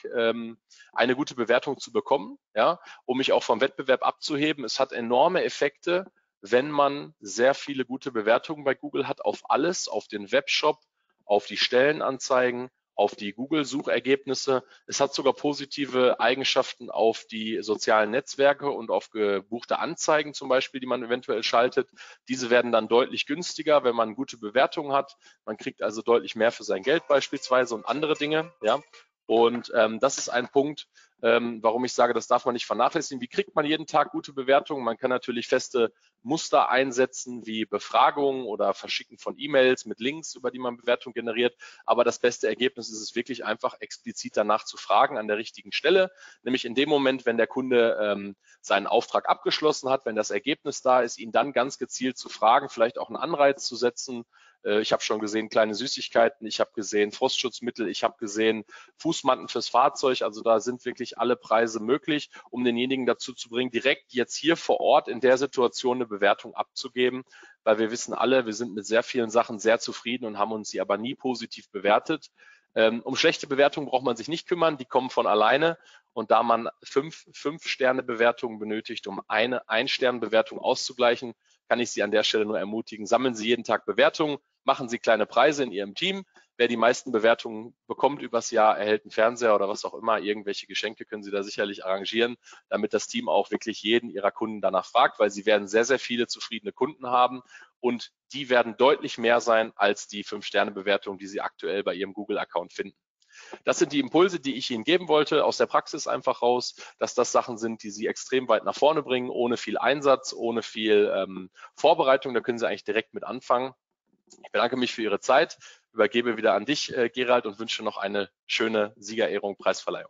eine gute Bewertung zu bekommen, ja, um mich auch vom Wettbewerb abzuheben. Es hat enorme Effekte, wenn man sehr viele gute Bewertungen bei Google hat, auf alles, auf den Webshop, auf die Stellenanzeigen, auf die Google-Suchergebnisse. Es hat sogar positive Eigenschaften auf die sozialen Netzwerke und auf gebuchte Anzeigen zum Beispiel, die man eventuell schaltet. Diese werden dann deutlich günstiger, wenn man gute Bewertungen hat. Man kriegt also deutlich mehr für sein Geld beispielsweise und andere Dinge. Ja. Und das ist ein Punkt, warum ich sage, das darf man nicht vernachlässigen. Wie kriegt man jeden Tag gute Bewertungen? Man kann natürlich feste Muster einsetzen, wie Befragungen oder Verschicken von E-Mails mit Links, über die man Bewertungen generiert. Aber das beste Ergebnis ist es wirklich einfach, explizit danach zu fragen an der richtigen Stelle. Nämlich in dem Moment, wenn der Kunde seinen Auftrag abgeschlossen hat, wenn das Ergebnis da ist, ihn dann ganz gezielt zu fragen, vielleicht auch einen Anreiz zu setzen, Ich habe schon gesehen kleine Süßigkeiten, ich habe gesehen Frostschutzmittel, ich habe gesehen Fußmatten fürs Fahrzeug. Also da sind wirklich alle Preise möglich, um denjenigen dazu zu bringen, direkt jetzt hier vor Ort in der Situation eine Bewertung abzugeben, weil wir wissen alle, wir sind mit sehr vielen Sachen sehr zufrieden und haben uns sie aber nie positiv bewertet. Um schlechte Bewertungen braucht man sich nicht kümmern, die kommen von alleine. Und da man 5-Sterne-Bewertungen benötigt, um eine Ein-Sterne-Bewertung auszugleichen, kann ich Sie an der Stelle nur ermutigen, sammeln Sie jeden Tag Bewertungen, machen Sie kleine Preise in Ihrem Team. Wer die meisten Bewertungen bekommt übers Jahr, erhält einen Fernseher oder was auch immer. Irgendwelche Geschenke können Sie da sicherlich arrangieren, damit das Team auch wirklich jeden Ihrer Kunden danach fragt, weil Sie werden sehr, sehr viele zufriedene Kunden haben und die werden deutlich mehr sein als die 5-Sterne-Bewertung, die Sie aktuell bei Ihrem Google-Account finden. Das sind die Impulse, die ich Ihnen geben wollte, aus der Praxis einfach raus, dass das Sachen sind, die Sie extrem weit nach vorne bringen, ohne viel Einsatz, ohne viel Vorbereitung. Da können Sie eigentlich direkt mit anfangen. Ich bedanke mich für Ihre Zeit, übergebe wieder an dich, Gerald, und wünsche noch eine schöne Siegerehrung, Preisverleihung.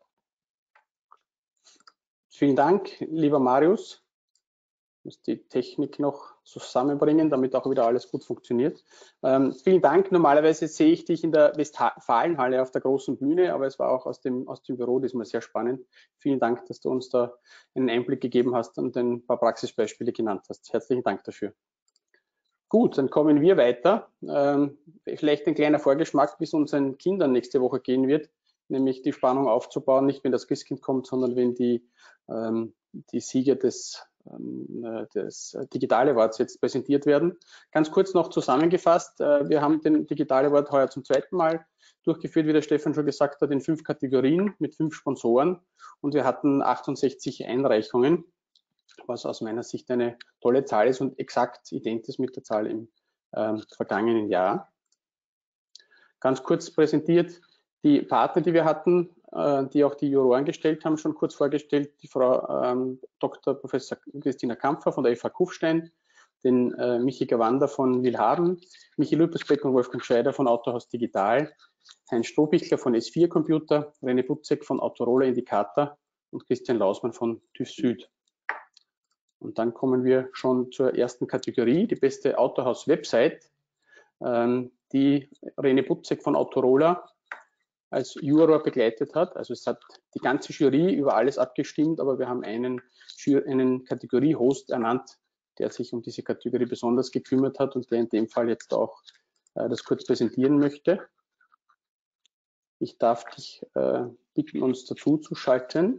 Vielen Dank, lieber Marius. Ich muss die Technik noch zusammenbringen, damit auch wieder alles gut funktioniert. Vielen Dank. Normalerweise sehe ich dich in der Westfalenhalle auf der großen Bühne, aber es war auch aus dem Büro diesmal sehr spannend. Vielen Dank, dass du uns da einen Einblick gegeben hast und ein paar Praxisbeispiele genannt hast. Herzlichen Dank dafür. Gut, dann kommen wir weiter. Vielleicht ein kleiner Vorgeschmack, wie es unseren Kindern nächste Woche gehen wird, nämlich die Spannung aufzubauen, nicht wenn das Christkind kommt, sondern wenn die Sieger des Digital Awards jetzt präsentiert werden. Ganz kurz noch zusammengefasst, wir haben den Digital Award heuer zum zweiten Mal durchgeführt, wie der Stefan schon gesagt hat, in 5 Kategorien mit 5 Sponsoren und wir hatten 68 Einreichungen, was aus meiner Sicht eine tolle Zahl ist und exakt identisch mit der Zahl im vergangenen Jahr. Ganz kurz präsentiert die Partner, die wir hatten, die auch die Juroren gestellt haben, schon kurz vorgestellt, die Frau Dr. Professor Christina Kampfer von der FH Kufstein, den Michi Gawanda von Willhaben, Michi Lüppersbeck und Wolfgang Scheider von Autohaus Digital, Heinz Strohbichler von S4 Computer, René Butzek von Autorola Indicator und Christian Lausmann von TÜV Süd. Und dann kommen wir schon zur ersten Kategorie, die beste Autohaus-Website, die René Butzek von Autorola als Juror begleitet hat. Also es hat die ganze Jury über alles abgestimmt, aber wir haben einen Kategorie-Host ernannt, der sich um diese Kategorie besonders gekümmert hat und der in dem Fall jetzt auch das kurz präsentieren möchte. Ich darf dich bitten, uns dazu zu schalten.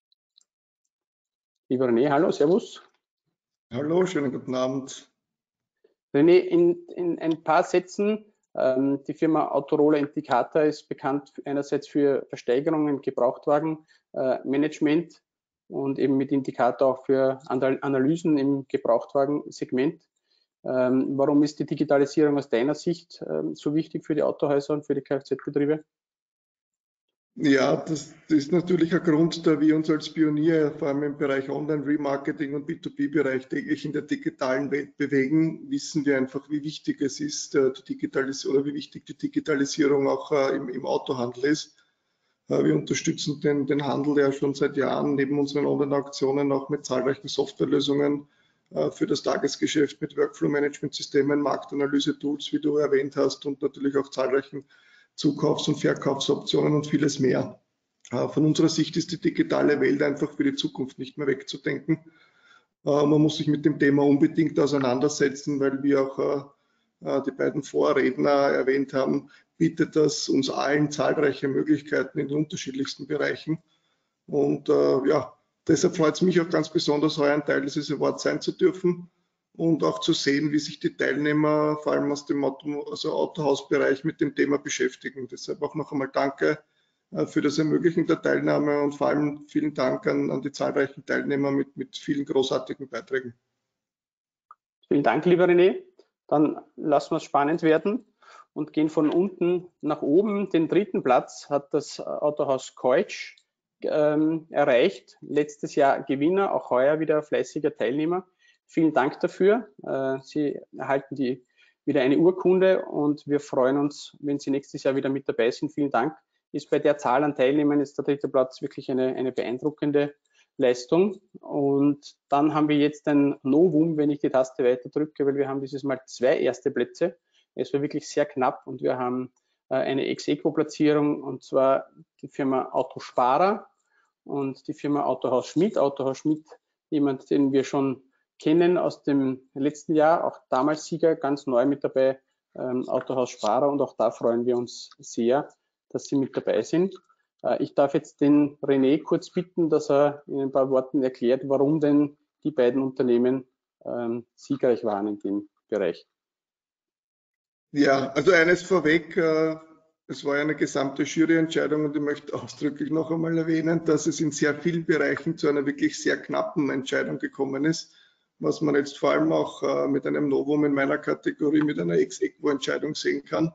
Lieber René, hallo, servus. Hallo, schönen guten Abend. René, in ein paar Sätzen, die Firma Autorola Indicator ist bekannt einerseits für Versteigerungen im Gebrauchtwagenmanagement und eben mit Indikator auch für Analysen im Gebrauchtwagensegment. Warum ist die Digitalisierung aus deiner Sicht so wichtig für die Autohäuser und für die Kfz-Betriebe? Ja, das ist natürlich ein Grund, da wir uns als Pionier vor allem im Bereich Online-Remarketing und B2B-Bereich täglich in der digitalen Welt bewegen, wissen wir einfach, wie wichtig es ist, wie wichtig die Digitalisierung auch im Autohandel ist. Wir unterstützen den Handel ja schon seit Jahren neben unseren Online-Auktionen auch mit zahlreichen Softwarelösungen für das Tagesgeschäft mit Workflow-Management-Systemen, Marktanalyse-Tools, wie du erwähnt hast, und natürlich auch zahlreichen Zukaufs- und Verkaufsoptionen und vieles mehr. Von unserer Sicht ist die digitale Welt einfach für die Zukunft nicht mehr wegzudenken. Man muss sich mit dem Thema unbedingt auseinandersetzen, weil wie auch die beiden Vorredner erwähnt haben, bietet das uns allen zahlreiche Möglichkeiten in den unterschiedlichsten Bereichen. Und ja, deshalb freut es mich auch ganz besonders, heuer ein Teil dieses Awards sein zu dürfen. Und auch zu sehen, wie sich die Teilnehmer vor allem aus dem Autohausbereich mit dem Thema beschäftigen. Deshalb auch noch einmal danke für das Ermöglichen der Teilnahme und vor allem vielen Dank an die zahlreichen Teilnehmer mit vielen großartigen Beiträgen. Vielen Dank, lieber René. Dann lassen wir es spannend werden und gehen von unten nach oben. Den 3. Platz hat das Autohaus Keutsch erreicht. Letztes Jahr Gewinner, auch heuer wieder fleißiger Teilnehmer. Vielen Dank dafür. Sie erhalten wieder eine Urkunde und wir freuen uns, wenn Sie nächstes Jahr wieder mit dabei sind. Vielen Dank. Ist bei der Zahl an Teilnehmern ist der 3. Platz wirklich eine beeindruckende Leistung. Und dann haben wir jetzt ein Novum, wenn ich die Taste weiter drücke, weil wir haben dieses Mal 2 erste Plätze. Es war wirklich sehr knapp und wir haben eine Ex-Aequo-Platzierung, und zwar die Firma Autosparer und die Firma Autohaus Schmidt. Autohaus Schmidt, jemand, den wir schon kennen aus dem letzten Jahr, auch damals Sieger, ganz neu mit dabei, Autohaus Sparer, und auch da freuen wir uns sehr, dass Sie mit dabei sind. Ich darf jetzt den René kurz bitten, dass er in ein paar Worten erklärt, warum denn die beiden Unternehmen siegreich waren in dem Bereich. Ja, also eines vorweg, es war ja eine gesamte Juryentscheidung und ich möchte ausdrücklich noch einmal erwähnen, dass es in sehr vielen Bereichen zu einer wirklich sehr knappen Entscheidung gekommen ist, was man jetzt vor allem auch mit einem Novum in meiner Kategorie mit einer Ex-Aequo-Entscheidung sehen kann.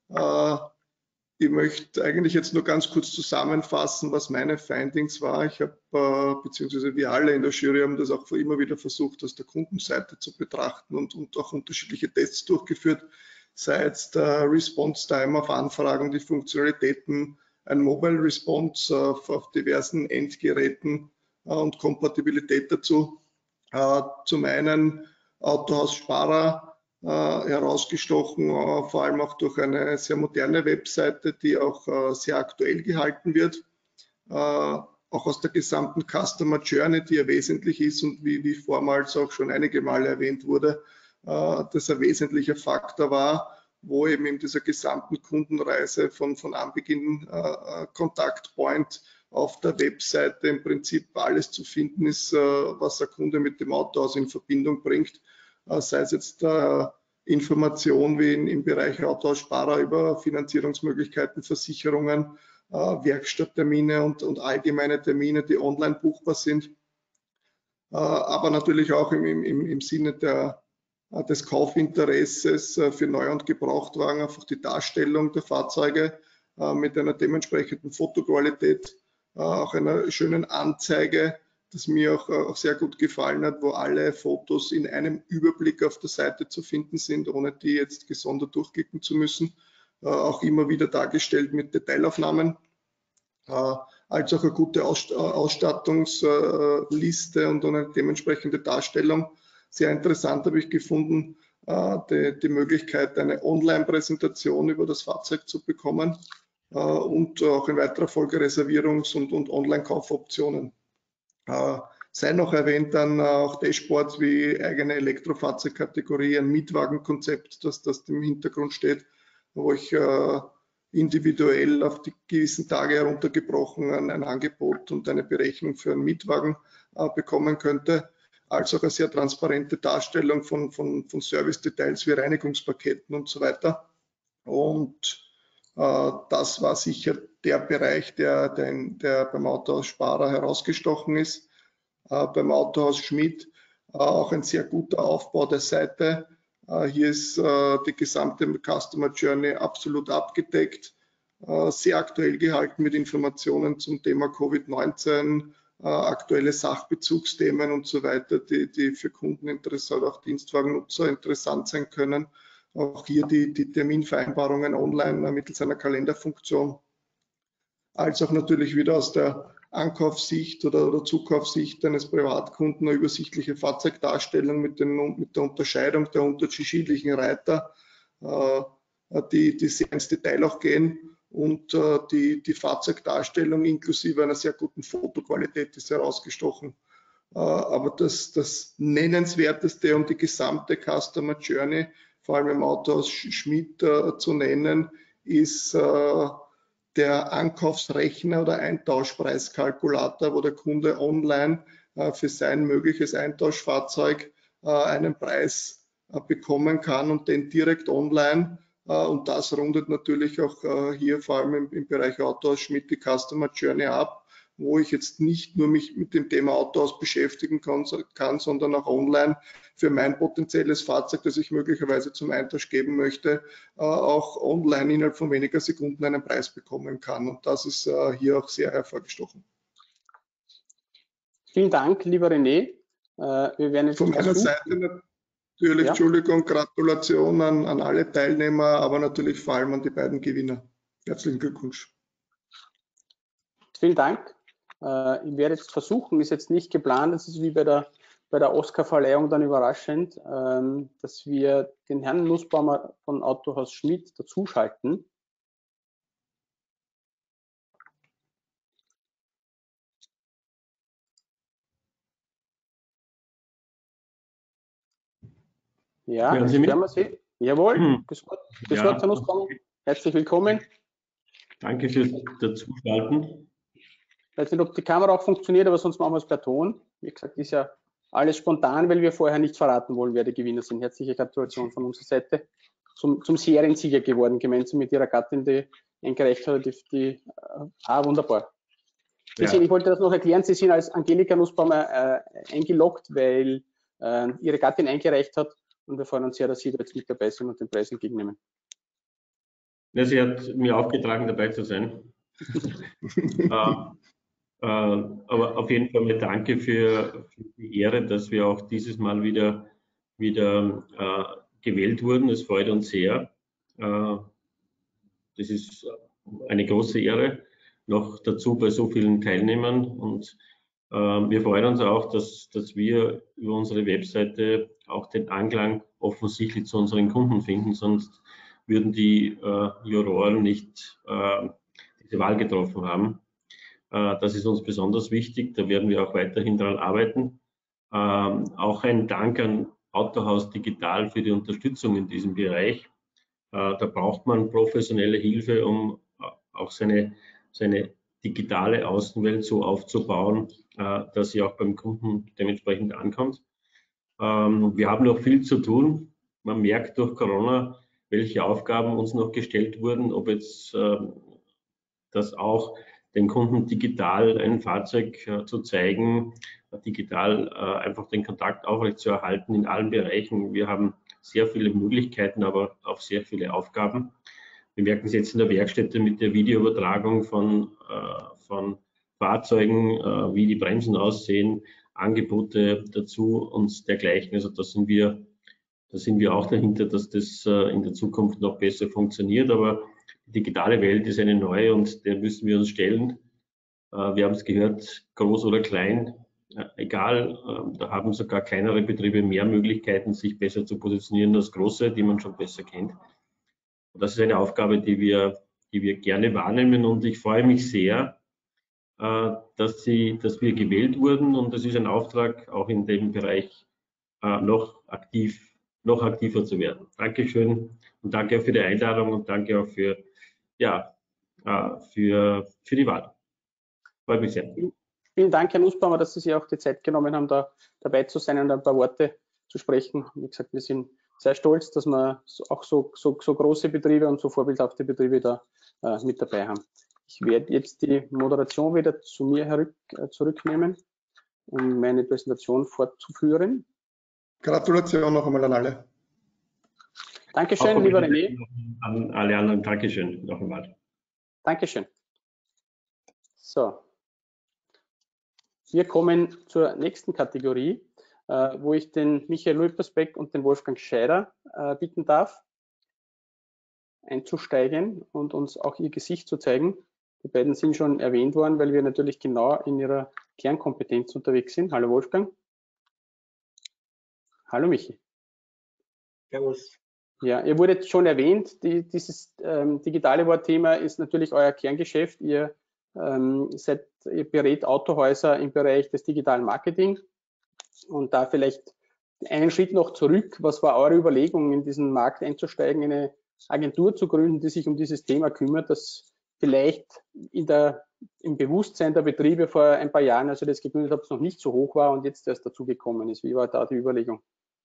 Ich möchte eigentlich jetzt nur ganz kurz zusammenfassen, was meine Findings war. Ich habe, beziehungsweise wir alle in der Jury haben das auch immer wieder versucht, aus der Kundenseite zu betrachten und auch unterschiedliche Tests durchgeführt, sei es der Response Time auf Anfragen, die Funktionalitäten, ein Mobile Response auf diversen Endgeräten und Kompatibilität dazu. Zum einen Autohaus Sparer herausgestochen, vor allem auch durch eine sehr moderne Webseite, die auch sehr aktuell gehalten wird, auch aus der gesamten Customer Journey, die ja wesentlich ist und wie vormals auch schon einige Male erwähnt wurde, das ein wesentlicher Faktor war, wo eben in dieser gesamten Kundenreise von Anbeginn Kontaktpoint auf der Webseite im Prinzip alles zu finden ist, was der Kunde mit dem Autohaus in Verbindung bringt, sei es jetzt Informationen wie im Bereich Autohaus Sparer über Finanzierungsmöglichkeiten, Versicherungen, Werkstatttermine und allgemeine Termine, die online buchbar sind, aber natürlich auch im Sinne des Kaufinteresses für Neu- und Gebrauchtwagen, einfach die Darstellung der Fahrzeuge mit einer dementsprechenden Fotoqualität, auch einer schönen Anzeige, das mir auch sehr gut gefallen hat, wo alle Fotos in einem Überblick auf der Seite zu finden sind, ohne die jetzt gesondert durchklicken zu müssen, auch immer wieder dargestellt mit Detailaufnahmen, als auch eine gute Ausstattungsliste und eine dementsprechende Darstellung. Sehr interessant habe ich gefunden, die Möglichkeit, eine Online-Präsentation über das Fahrzeug zu bekommen und auch in weiterer Folge Reservierungs- und Online-Kaufoptionen. Sei noch erwähnt dann auch Dashboards wie eigene Elektrofahrzeugkategorie, ein Mietwagenkonzept, das im Hintergrund steht, wo ich individuell auf die gewissen Tage heruntergebrochen ein Angebot und eine Berechnung für einen Mietwagen bekommen könnte, als auch eine sehr transparente Darstellung von Service-Details wie Reinigungspaketen und so weiter. Und das war sicher der Bereich, der beim Autohaus Sparer herausgestochen ist. Beim Autohaus Schmidt auch ein sehr guter Aufbau der Seite. Hier ist die gesamte Customer Journey absolut abgedeckt, sehr aktuell gehalten mit Informationen zum Thema Covid-19, aktuelle Sachbezugsthemen und so weiter, die für Kunden interessant, auch Dienstwagennutzer interessant sein können. Auch hier die Terminvereinbarungen online mittels einer Kalenderfunktion, als auch natürlich wieder aus der Ankaufssicht oder Zukaufssicht eines Privatkunden eine übersichtliche Fahrzeugdarstellung mit der Unterscheidung der unterschiedlichen Reiter, die sehr ins Detail auch gehen, und die Fahrzeugdarstellung inklusive einer sehr guten Fotoqualität ist herausgestochen. Aber das Nennenswerteste und die gesamte Customer Journey, vor allem im Autohaus Schmidt zu nennen, ist der Ankaufsrechner oder Eintauschpreiskalkulator, wo der Kunde online für sein mögliches Eintauschfahrzeug einen Preis bekommen kann und den direkt online. Und das rundet natürlich auch hier vor allem im Bereich Autohaus Schmidt die Customer Journey ab, wo ich jetzt nicht nur mich mit dem Thema Autohaus beschäftigen kann, sondern auch online für mein potenzielles Fahrzeug, das ich möglicherweise zum Eintausch geben möchte, auch online innerhalb von weniger Sekunden einen Preis bekommen kann. Und das ist hier auch sehr hervorgestochen. Vielen Dank, lieber René. Wir werden jetzt von meiner Seite natürlich, ja. Entschuldigung, Gratulation an alle Teilnehmer, aber natürlich vor allem an die beiden Gewinner. Herzlichen Glückwunsch. Vielen Dank. Ich werde jetzt versuchen, ist jetzt nicht geplant, das ist wie bei der bei der Oscar-Verleihung dann überraschend, dass wir den Herrn Nussbaumer von Autohaus Schmidt dazuschalten. Ja, hören wir Sie? Jawohl, das Wort, Herr Nussbaumer. Herzlich willkommen. Danke fürs Dazuschalten. Ich weiß nicht, ob die Kamera auch funktioniert, aber sonst machen wir es per Ton. Wie gesagt, ist ja alles spontan, weil wir vorher nicht verraten wollen, wer die Gewinner sind. Herzliche Gratulation von unserer Seite. Zum Seriensieger geworden, gemeinsam mit Ihrer Gattin, die eingereicht hat. Wunderbar. Sie sehen, ich wollte das noch erklären. Sie sind als Angelika Nussbaumer eingeloggt, weil Ihre Gattin eingereicht hat. Und wir freuen uns sehr, dass Sie jetzt mit dabei sind und den Preis entgegennehmen. Ja, sie hat mir aufgetragen, dabei zu sein. Aber auf jeden Fall danke für die Ehre, dass wir auch dieses Mal wieder gewählt wurden. Es freut uns sehr. Das ist eine große Ehre, noch dazu bei so vielen Teilnehmern. Und wir freuen uns auch, dass wir über unsere Webseite auch den Anklang offensichtlich zu unseren Kunden finden, sonst würden die Juroren nicht diese Wahl getroffen haben. Das ist uns besonders wichtig, da werden wir auch weiterhin daran arbeiten. Auch ein Dank an Autohaus Digital für die Unterstützung in diesem Bereich. Da braucht man professionelle Hilfe, um auch seine digitale Außenwelt so aufzubauen, dass sie auch beim Kunden dementsprechend ankommt. Wir haben noch viel zu tun. Man merkt durch Corona, welche Aufgaben uns noch gestellt wurden, ob jetzt das auch den Kunden digital ein Fahrzeug zu zeigen, digital einfach den Kontakt aufrechtzuerhalten in allen Bereichen. Wir haben sehr viele Möglichkeiten, aber auch sehr viele Aufgaben. Wir merken es jetzt in der Werkstätte mit der Videoübertragung von Fahrzeugen, wie die Bremsen aussehen, Angebote dazu und dergleichen. Also da sind wir auch dahinter, dass das in der Zukunft noch besser funktioniert. Aber die digitale Welt ist eine neue und der müssen wir uns stellen. Wir haben es gehört, groß oder klein, egal. Da haben sogar kleinere Betriebe mehr Möglichkeiten, sich besser zu positionieren als große, die man schon besser kennt. Und das ist eine Aufgabe, die wir gerne wahrnehmen. Und ich freue mich sehr, dass wir gewählt wurden. Und das ist ein Auftrag, auch in dem Bereich noch aktiver zu werden. Dankeschön und danke auch für die Einladung und danke auch für die Wahl. Freut mich sehr. Vielen Dank, Herr Nussbaumer, dass Sie sich auch die Zeit genommen haben, da dabei zu sein und ein paar Worte zu sprechen. Wie gesagt, wir sind sehr stolz, dass wir auch so große Betriebe und so vorbildhafte Betriebe da mit dabei haben. Ich werde jetzt die Moderation wieder zu mir zurücknehmen, um meine Präsentation fortzuführen. Gratulation noch einmal an alle. Dankeschön, lieber René. An alle anderen, Dankeschön noch einmal. Dankeschön. So. Wir kommen zur nächsten Kategorie, wo ich den Michael Lüppersbeck und den Wolfgang Scheider bitten darf, einzusteigen und uns auch ihr Gesicht zu zeigen. Die beiden sind schon erwähnt worden, weil wir natürlich genau in ihrer Kernkompetenz unterwegs sind. Hallo Wolfgang. Hallo Michi. Servus. Ja, ihr wurdet schon erwähnt, dieses digitale Wortthema ist natürlich euer Kerngeschäft. Ihr berät Autohäuser im Bereich des digitalen Marketing. Und da vielleicht einen Schritt noch zurück. Was war eure Überlegung, in diesen Markt einzusteigen, eine Agentur zu gründen, die sich um dieses Thema kümmert, das vielleicht im Bewusstsein der Betriebe vor ein paar Jahren, als ihr das gegründet habt, noch nicht so hoch war und jetzt erst dazu gekommen ist? Wie war da die Überlegung?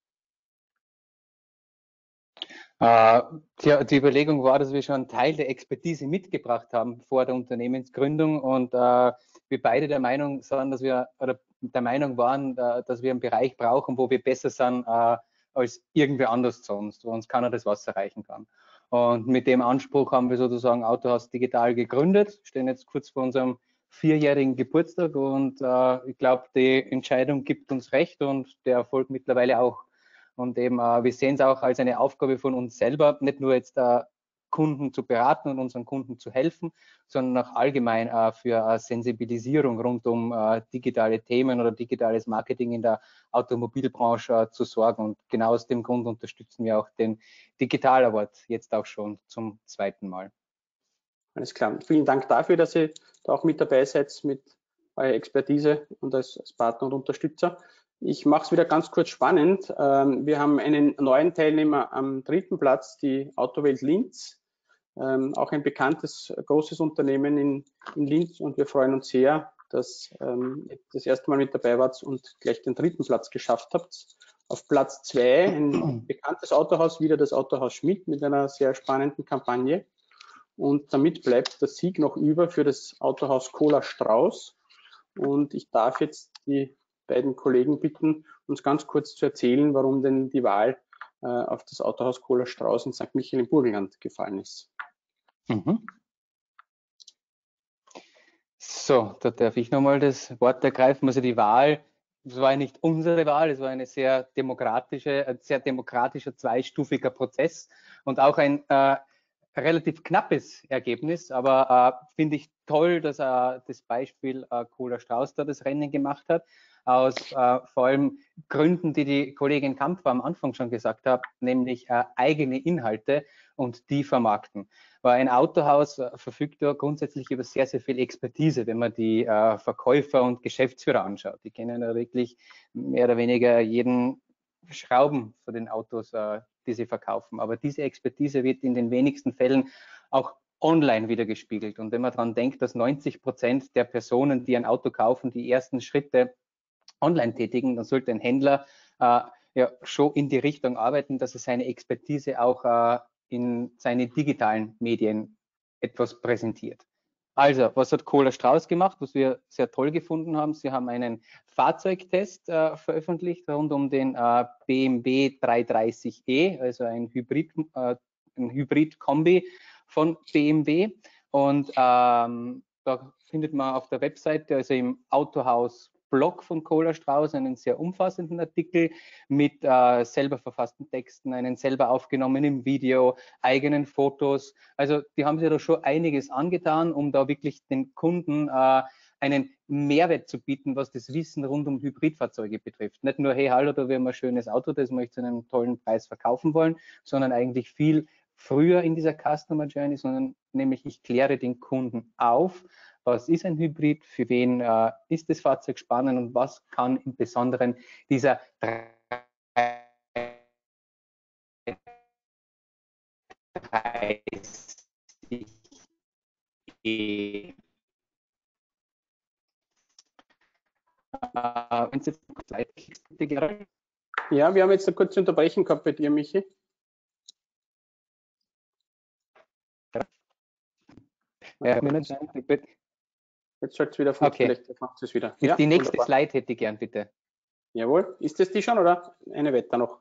Die Überlegung war, dass wir schon einen Teil der Expertise mitgebracht haben vor der Unternehmensgründung und wir beide der Meinung sind, dass wir einen Bereich brauchen, wo wir besser sind als irgendwer anders sonst, wo uns keiner das Wasser reichen kann. Und mit dem Anspruch haben wir sozusagen Autohaus Digital gegründet, stehen jetzt kurz vor unserem 4-jährigen Geburtstag und ich glaube, die Entscheidung gibt uns recht und der Erfolg mittlerweile auch. Und eben, wir sehen es auch als eine Aufgabe von uns selber, nicht nur jetzt Kunden zu beraten und unseren Kunden zu helfen, sondern auch allgemein für Sensibilisierung rund um digitale Themen oder digitales Marketing in der Automobilbranche zu sorgen. Und genau aus dem Grund unterstützen wir auch den Digital Award jetzt auch schon zum 2. Mal. Alles klar. Vielen Dank dafür, dass ihr da auch mit dabei seid mit eurer Expertise und als Partner und Unterstützer. Ich mache es wieder ganz kurz spannend. Wir haben einen neuen Teilnehmer am 3. Platz, die Autowelt Linz, auch ein bekanntes, großes Unternehmen in Linz, und wir freuen uns sehr, dass ihr das erste Mal mit dabei wart und gleich den 3. Platz geschafft habt. Auf Platz 2 ein bekanntes Autohaus, wieder das Autohaus Schmidt mit einer sehr spannenden Kampagne. Und damit bleibt der Sieg noch über für das Autohaus Kohler Strauß. Und ich darf jetzt die beiden Kollegen bitten, uns ganz kurz zu erzählen, warum denn die Wahl auf das Autohaus Kohler Strauß in St. Michael im Burgenland gefallen ist. So, da darf ich nochmal das Wort ergreifen. Also die Wahl, es war nicht unsere Wahl, es war ein sehr demokratischer, zweistufiger Prozess und auch ein relativ knappes Ergebnis, aber finde ich toll, dass das Beispiel Kohler Strauß da das Rennen gemacht hat, aus vor allem Gründen, die die Kollegin Kampfer am Anfang schon gesagt hat, nämlich eigene Inhalte und die vermarkten. Weil ein Autohaus verfügt ja grundsätzlich über sehr, sehr viel Expertise, wenn man die Verkäufer und Geschäftsführer anschaut. Die kennen ja wirklich mehr oder weniger jeden Schrauben von den Autos, die sie verkaufen. Aber diese Expertise wird in den wenigsten Fällen auch online wieder gespiegelt. Und wenn man daran denkt, dass 90% der Personen, die ein Auto kaufen, die ersten Schritte online tätigen, dann sollte ein Händler ja schon in die Richtung arbeiten, dass er seine Expertise auch in seine digitalen Medien etwas präsentiert. Also, was hat Kohler Strauß gemacht, was wir sehr toll gefunden haben? Sie haben einen Fahrzeugtest veröffentlicht rund um den BMW 330e, also ein Hybrid-Kombi von BMW. Und da findet man auf der Webseite, also im Autohaus-Blog von Kohler Strauß, einen sehr umfassenden Artikel mit selber verfassten Texten, einen selber aufgenommenen Video, eigenen Fotos. Also die haben sich da schon einiges angetan, um da wirklich den Kunden einen Mehrwert zu bieten, was das Wissen rund um Hybridfahrzeuge betrifft. Nicht nur, hey, hallo, da wir haben ein schönes Auto, das möchte ich zu einem tollen Preis verkaufen wollen, sondern eigentlich viel früher in dieser Customer Journey, sondern nämlich ich kläre den Kunden auf, was ist ein Hybrid, für wen ist das Fahrzeug spannend und was kann im Besonderen dieser 330e wenn es jetzt bitte, Gerald. Ja, wir haben jetzt eine kurze Unterbrechung gehabt bei dir, Michi. Ja, jetzt sollte es wieder funktionieren. Okay. Macht es wieder. Ja, die nächste wunderbar. Slide hätte ich gern, bitte. Jawohl. Ist das die schon oder eine weiter noch?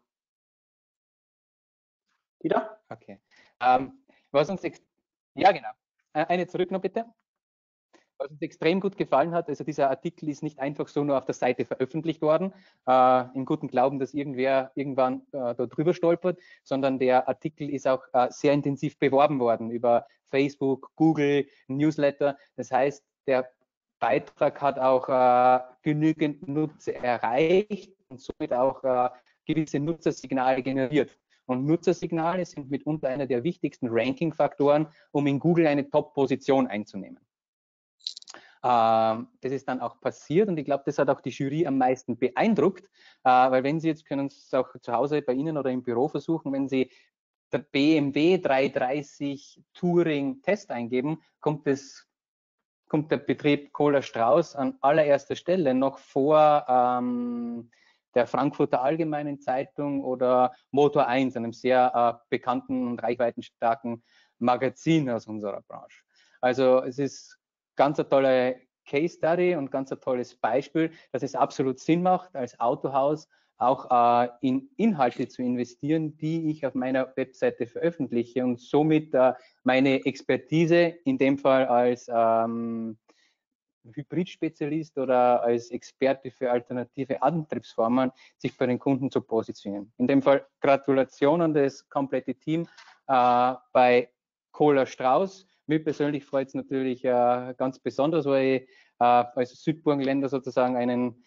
Die da? Okay. Was uns ja, genau. Eine zurück noch bitte. Was uns extrem gut gefallen hat, also dieser Artikel ist nicht einfach so nur auf der Seite veröffentlicht worden, im guten Glauben, dass irgendwer irgendwann da drüber stolpert, sondern der Artikel ist auch sehr intensiv beworben worden über Facebook, Google, Newsletter. Das heißt, der Beitrag hat auch genügend Nutzer erreicht und somit auch gewisse Nutzersignale generiert. Und Nutzersignale sind mitunter einer der wichtigsten Ranking-Faktoren, um in Google eine Top-Position einzunehmen. Das ist dann auch passiert und ich glaube, das hat auch die Jury am meisten beeindruckt, weil wenn Sie jetzt, können Sie es auch zu Hause bei Ihnen oder im Büro versuchen, wenn Sie der BMW 330 Touring Test eingeben, kommt der Betrieb Kohler Strauß an allererster Stelle, noch vor der Frankfurter Allgemeinen Zeitung oder Motor 1, einem sehr bekannten und reichweitenstarken Magazin aus unserer Branche. Also es ist ganz eine tolle Case Study und ganz ein tolles Beispiel, dass es absolut Sinn macht, als Autohaus auch in Inhalte zu investieren, die ich auf meiner Webseite veröffentliche und somit meine Expertise, in dem Fall als Hybridspezialist oder als Experte für alternative Antriebsformen, sich bei den Kunden zu positionieren. In dem Fall Gratulation an das komplette Team bei Cola Strauß. Mir persönlich freut es natürlich ganz besonders, weil ich als Südburgenländer sozusagen einen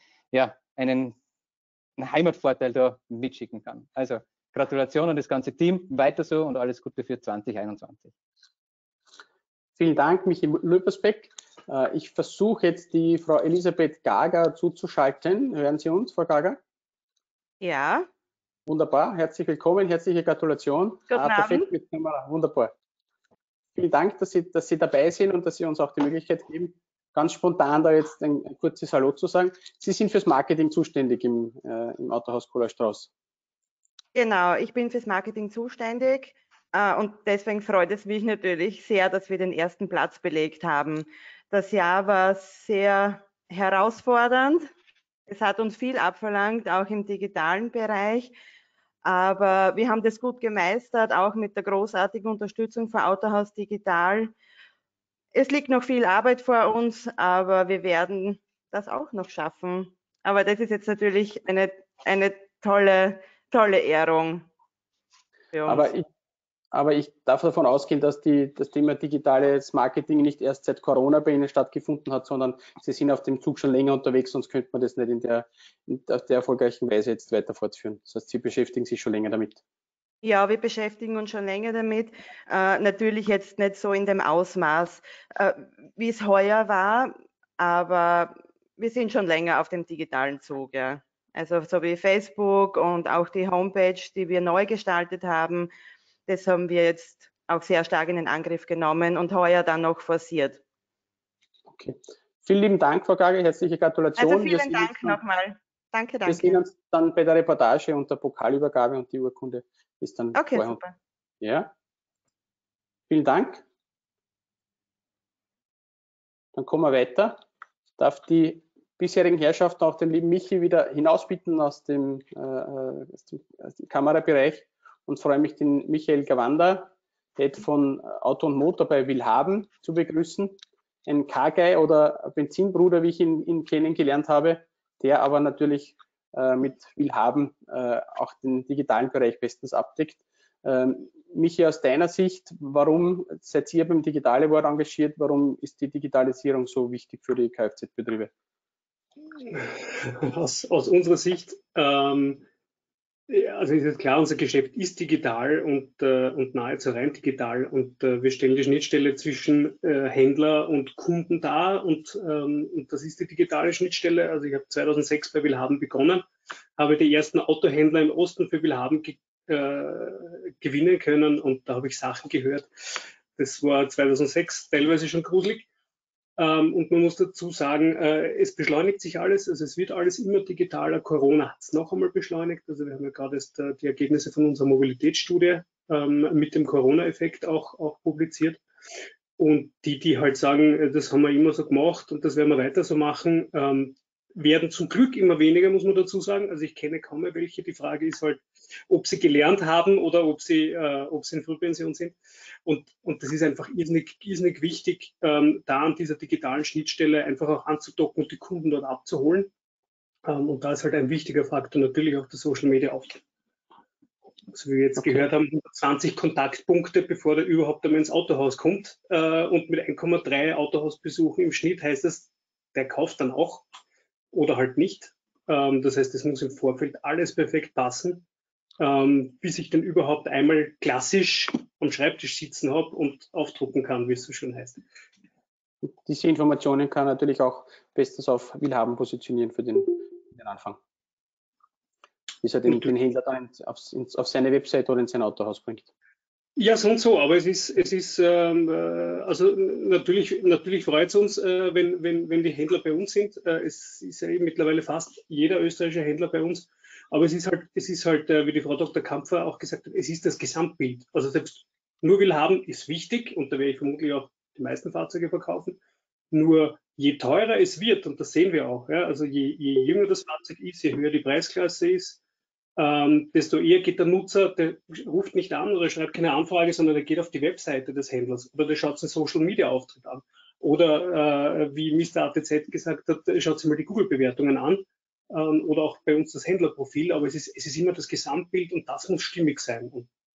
Heimatvorteil da mitschicken kann. Also Gratulation an das ganze Team, weiter so und alles Gute für 2021. Vielen Dank, Michi Lübersbeck. Ich versuche jetzt die Frau Elisabeth Gager zuzuschalten. Hören Sie uns, Frau Gager? Ja. Wunderbar, herzlich willkommen, herzliche Gratulation. Guten Abend. Perfekt mit Kamera, wunderbar. Vielen Dank, dass Sie dabei sind und dass Sie uns auch die Möglichkeit geben, ganz spontan da jetzt ein kurzes Hallo zu sagen. Sie sind fürs Marketing zuständig im Autohaus Cola Strauß. Genau, ich bin fürs Marketing zuständig und deswegen freut es mich natürlich sehr, dass wir den ersten Platz belegt haben. Das Jahr war sehr herausfordernd. Es hat uns viel abverlangt, auch im digitalen Bereich. Aber wir haben das gut gemeistert, auch mit der großartigen Unterstützung von Autohaus Digital. Es liegt noch viel Arbeit vor uns, aber wir werden das auch noch schaffen. Aber das ist jetzt natürlich eine tolle Ehrung für uns. Aber ich darf davon ausgehen, dass das Thema digitales Marketing nicht erst seit Corona bei Ihnen stattgefunden hat, sondern Sie sind auf dem Zug schon länger unterwegs, sonst könnte man das nicht auf der erfolgreichen Weise jetzt weiter fortführen. Das heißt, Sie beschäftigen sich schon länger damit. Ja, wir beschäftigen uns schon länger damit. Natürlich jetzt nicht so in dem Ausmaß, wie es heuer war, aber wir sind schon länger auf dem digitalen Zug. Ja. Also so wie Facebook und auch die Homepage, die wir neu gestaltet haben, das haben wir jetzt auch sehr stark in den Angriff genommen und heuer dann noch forciert. Okay. Vielen lieben Dank, Frau Gager. Herzliche Gratulation. Also vielen Dank nochmal. Danke. Wir sehen uns dann bei der Reportage und der Pokalübergabe und die Urkunde ist dann okay, vorher. super. Ja. Vielen Dank. Dann kommen wir weiter. Ich darf die bisherigen Herrschaften auch den lieben Michi wieder hinausbitten aus dem Kamerabereich und freue mich, den Michael Gawanda, Head von Auto und Motor bei Willhaben, zu begrüßen. Ein Car-Guy oder Benzinbruder, wie ich ihn kennengelernt habe, der aber natürlich mit Willhaben auch den digitalen Bereich bestens abdeckt. Michi, aus deiner Sicht, warum seid ihr beim Digital Award engagiert? Warum ist die Digitalisierung so wichtig für die Kfz-Betriebe? Aus unserer Sicht, also ist es klar, unser Geschäft ist digital und nahezu rein digital und wir stellen die Schnittstelle zwischen Händler und Kunden dar und das ist die digitale Schnittstelle. Also ich habe 2006 bei Willhaben begonnen, habe die ersten Autohändler im Osten für Willhaben gewinnen können und da habe ich Sachen gehört. Das war 2006 teilweise schon gruselig. Und man muss dazu sagen, es beschleunigt sich alles, also es wird alles immer digitaler. Corona hat es noch einmal beschleunigt. Also wir haben ja gerade jetzt die Ergebnisse von unserer Mobilitätsstudie mit dem Corona-Effekt auch publiziert. Und die halt sagen, das haben wir immer so gemacht und das werden wir weiter so machen, werden zum Glück immer weniger, muss man dazu sagen. Also ich kenne kaum mehr welche. Die Frage ist halt, ob sie gelernt haben oder ob sie in Frühpension sind. Und das ist einfach irrsinnig wichtig, da an dieser digitalen Schnittstelle einfach auch anzudocken und die Kunden dort abzuholen. Und da ist halt ein wichtiger Faktor natürlich auch der Social Media Auftritt. Also wie wir jetzt gehört haben, 120 Kontaktpunkte, bevor der überhaupt einmal ins Autohaus kommt. Und mit 1,3 Autohausbesuchen im Schnitt heißt das, der kauft dann auch oder halt nicht. Das heißt, es muss im Vorfeld alles perfekt passen, bis ich dann überhaupt einmal klassisch am Schreibtisch sitzen habe und aufdrucken kann, wie es so schön heißt. Diese Informationen kann natürlich auch bestens auf Willhaben positionieren für den Anfang. Bis er den Händler dann auf seine Website oder in sein Autohaus bringt. Ja, so und so, aber es ist also natürlich freut es uns, wenn die Händler bei uns sind. Es ist ja eben mittlerweile fast jeder österreichische Händler bei uns. Aber es ist halt, wie die Frau Dr. Kampfer auch gesagt hat, es ist das Gesamtbild. Also selbst nur Willhaben ist wichtig und da werde ich vermutlich auch die meisten Fahrzeuge verkaufen. Nur je teurer es wird, und das sehen wir auch, ja, also je jünger das Fahrzeug ist, je höher die Preisklasse ist, desto eher geht der Nutzer, der ruft nicht an oder schreibt keine Anfrage, sondern der geht auf die Webseite des Händlers oder der schaut sich Social Media Auftritt an. Oder wie Mr. ATZ gesagt hat, schaut sich mal die Google-Bewertungen an oder auch bei uns das Händlerprofil, aber es ist immer das Gesamtbild und das muss stimmig sein. Und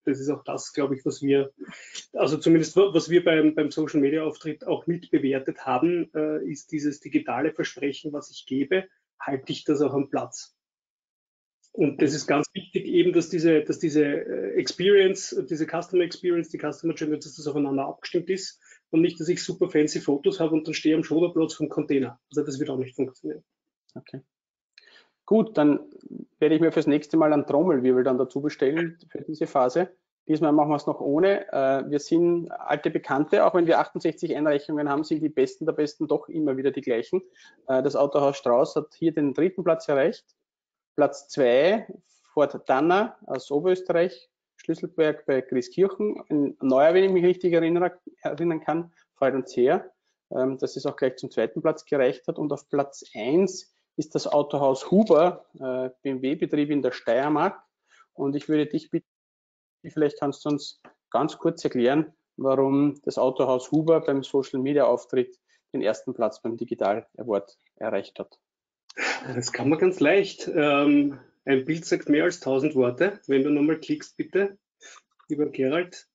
das ist auch das, glaube ich, was wir, also zumindest was wir beim Social Media Auftritt auch mitbewertet haben, ist dieses digitale Versprechen, was ich gebe, halte ich das auch am Platz. Und das ist ganz wichtig eben, dass diese Experience, diese Customer Experience, die Customer Journey, dass das aufeinander abgestimmt ist und nicht, dass ich super fancy Fotos habe und dann stehe am Schulterplatz vom Container. Also das wird auch nicht funktionieren. Okay. Gut, dann werde ich mir fürs nächste Mal einen Trommelwirbel dann dazu bestellen für diese Phase. Diesmal machen wir es noch ohne. Wir sind alte Bekannte, auch wenn wir 68 Einreichungen haben, sind die Besten der Besten doch immer wieder die gleichen. Das Autohaus Strauß hat hier den 3. Platz erreicht. Platz 2, Ford Danner aus Oberösterreich, Schlüsselberg bei Grieskirchen. Ein neuer, wenn ich mich richtig erinnern kann, freut uns sehr, dass es auch gleich zum 2. Platz gereicht hat. Und auf Platz 1 ist das Autohaus Huber, BMW-Betrieb in der Steiermark. Und ich würde dich bitten, vielleicht kannst du uns ganz kurz erklären, warum das Autohaus Huber beim Social-Media-Auftritt den 1. Platz beim Digital Award erreicht hat. Das kann man ganz leicht. Ein Bild sagt mehr als 1000 Worte. Wenn du nochmal klickst, bitte, lieber Gerald.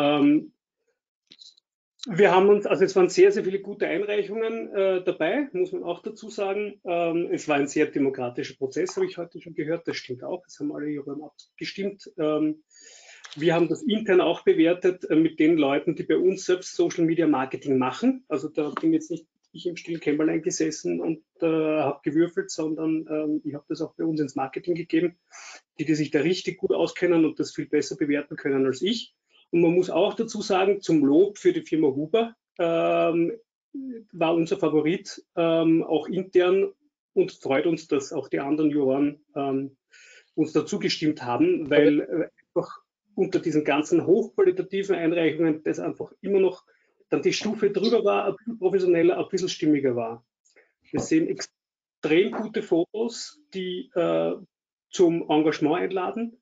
Wir haben uns, also es waren sehr, sehr viele gute Einreichungen dabei, muss man auch dazu sagen. Es war ein sehr demokratischer Prozess, habe ich heute schon gehört. Das stimmt auch. Es haben alle Juristen abgestimmt. Wir haben das intern auch bewertet mit den Leuten, die bei uns selbst Social Media Marketing machen. Also da bin jetzt nicht ich im stillen Kämmerlein gesessen und habe gewürfelt, sondern ich habe das auch bei uns ins Marketing gegeben, die sich da richtig gut auskennen und das viel besser bewerten können als ich. Und man muss auch dazu sagen, zum Lob für die Firma Huber war unser Favorit auch intern und freut uns, dass auch die anderen Juroren uns dazu gestimmt haben, weil einfach unter diesen ganzen hochqualitativen Einreichungen das einfach immer noch dann die Stufe drüber war, ein bisschen professioneller, ein bisschen stimmiger war. Wir sehen extrem gute Fotos, die zum Engagement einladen.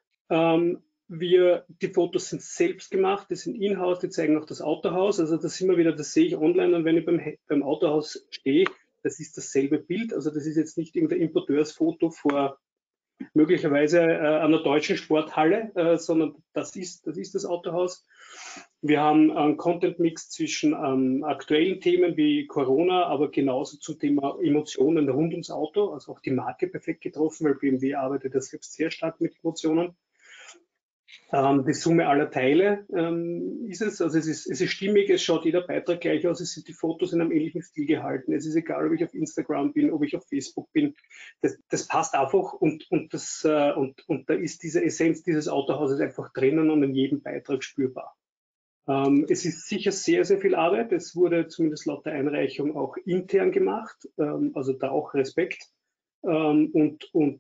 Die Fotos sind selbst gemacht, die sind in-house, die zeigen auch das Autohaus. Also das sind wir wieder, das sehe ich online und wenn ich beim Autohaus stehe, das ist dasselbe Bild. Also das ist jetzt nicht irgendein Importeursfoto vor möglicherweise einer deutschen Sporthalle, sondern das ist das Autohaus. Wir haben einen Content-Mix zwischen aktuellen Themen wie Corona, aber genauso zum Thema Emotionen rund ums Auto, also auch die Marke perfekt getroffen, weil BMW arbeitet ja selbst sehr stark mit Emotionen. Die Summe aller Teile ist es, also es ist stimmig, es schaut jeder Beitrag gleich aus, es sind die Fotos in einem ähnlichen Stil gehalten, es ist egal, ob ich auf Instagram bin, ob ich auf Facebook bin, das passt einfach und da ist diese Essenz dieses Autohauses einfach drinnen und in jedem Beitrag spürbar. Es ist sicher sehr, sehr viel Arbeit, es wurde zumindest laut der Einreichung auch intern gemacht, also da auch Respekt und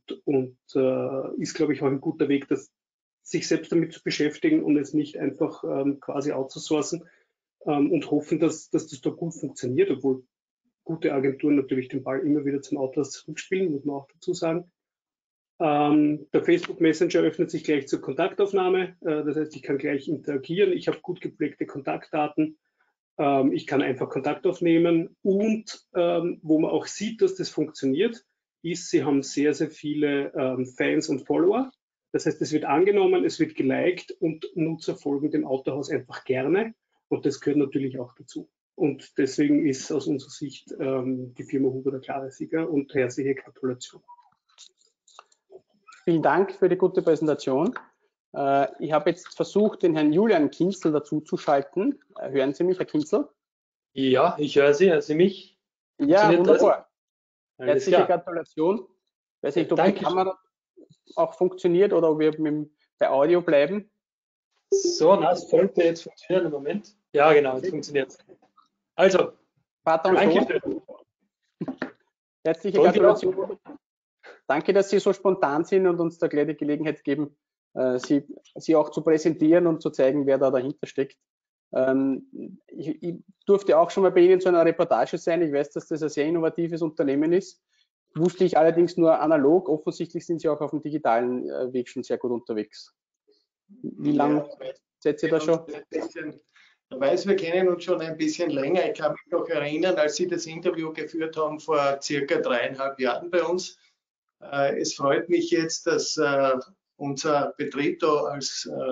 ist, glaube ich, auch ein guter Weg, sich selbst damit zu beschäftigen und es nicht einfach quasi outzusourcen und hoffen, dass das da gut funktioniert, obwohl gute Agenturen natürlich den Ball immer wieder zum Autohaus zurückspielen, muss man auch dazu sagen. Der Facebook Messenger öffnet sich gleich zur Kontaktaufnahme, das heißt, ich kann gleich interagieren, ich habe gut gepflegte Kontaktdaten, ich kann einfach Kontakt aufnehmen und wo man auch sieht, dass das funktioniert, ist, sie haben sehr, sehr viele Fans und Follower. Das heißt, es wird angenommen, es wird geliked und Nutzer folgen dem Autohaus einfach gerne und das gehört natürlich auch dazu. Und deswegen ist aus unserer Sicht die Firma Huber der klare Sieger und herzliche Gratulation. Vielen Dank für die gute Präsentation. Ich habe jetzt versucht, den Herrn Julian Kinzel dazu zu schalten. Hören Sie mich, Herr Kinzel? Ja, ich höre Sie. Hören Sie mich? Ja, wunderbar. Herzliche klar. Gratulation. Ich weiß nicht, ob Danke. die Kamera auch funktioniert oder ob wir bei Audio bleiben. So, das sollte jetzt funktionieren im Moment. Ja, genau, jetzt funktioniert es. Also, Vater und danke. Sohn. Herzliche Gratulation. Danke, dass Sie so spontan sind und uns da gleich die Gelegenheit geben, Sie auch zu präsentieren und zu zeigen, wer da dahinter steckt. Ich durfte auch schon mal bei Ihnen zu einer Reportage sein. Ich weiß, dass das ein sehr innovatives Unternehmen ist. Wusste ich allerdings nur analog. Offensichtlich sind Sie auch auf dem digitalen Weg schon sehr gut unterwegs. Wie lange seid ihr da schon? Ich weiß, wir kennen uns schon ein bisschen länger. Ich kann mich noch erinnern, als Sie das Interview geführt haben vor circa 3,5 Jahren bei uns. Es freut mich jetzt, dass unser Betrieb da als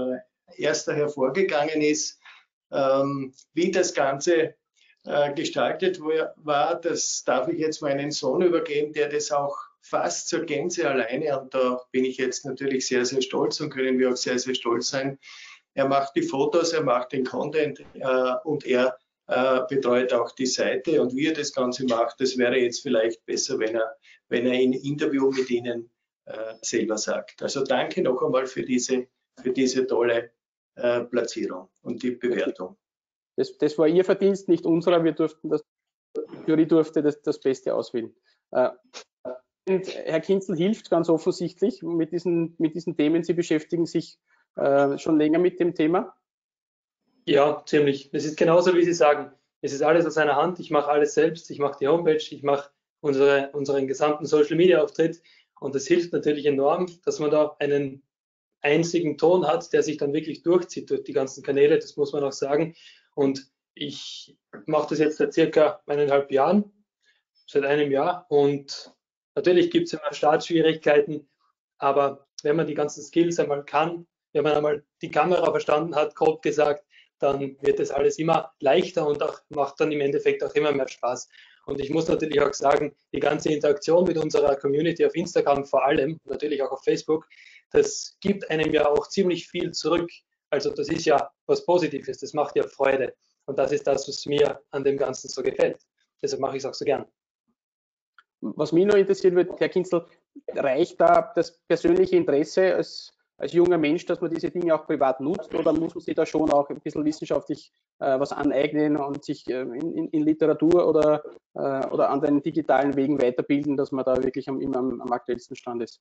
erst hervorgegangen ist. Wie das Ganze gestaltet war, das darf ich jetzt meinen Sohn übergeben, der das auch fast zur Gänze alleine, und da bin ich jetzt natürlich sehr, sehr stolz und können wir auch sehr, sehr stolz sein. Er macht die Fotos, er macht den Content und er betreut auch die Seite, und wie er das Ganze macht, das wäre jetzt vielleicht besser, wenn er ein Interview mit Ihnen selber sagt. Also danke noch einmal für diese tolle Platzierung und die Bewertung. Das war Ihr Verdienst, nicht unserer. Wir durften die Jury durfte das Beste auswählen. Und Herr Kinzel hilft ganz offensichtlich mit diesen Themen. Sie beschäftigen sich schon länger mit dem Thema. Ja, ziemlich. Es ist genauso, wie Sie sagen. Es ist alles aus einer Hand. Ich mache alles selbst. Ich mache die Homepage, ich mache unseren gesamten Social-Media-Auftritt. Und das hilft natürlich enorm, dass man da einen einzigen Ton hat, der sich dann wirklich durchzieht durch die ganzen Kanäle. Das muss man auch sagen. Und ich mache das jetzt seit circa 1,5 Jahren, seit einem Jahr. Und natürlich gibt es immer Startschwierigkeiten. Aber wenn man die ganzen Skills einmal kann, wenn man einmal die Kamera verstanden hat, grob gesagt, dann wird das alles immer leichter und auch, macht dann im Endeffekt auch immer mehr Spaß. Und ich muss natürlich auch sagen, die ganze Interaktion mit unserer Community auf Instagram vor allem, natürlich auch auf Facebook, das gibt einem ja auch ziemlich viel zurück. Also das ist ja was Positives, das macht ja Freude. Und das ist das, was mir an dem Ganzen so gefällt. Deshalb mache ich es auch so gern. Was mich noch interessiert wird, Herr Kinzel, reicht da das persönliche Interesse als junger Mensch, dass man diese Dinge auch privat nutzt, oder muss man sich da schon auch ein bisschen wissenschaftlich was aneignen und sich in Literatur oder anderen digitalen Wegen weiterbilden, dass man da wirklich immer am aktuellsten Stand ist?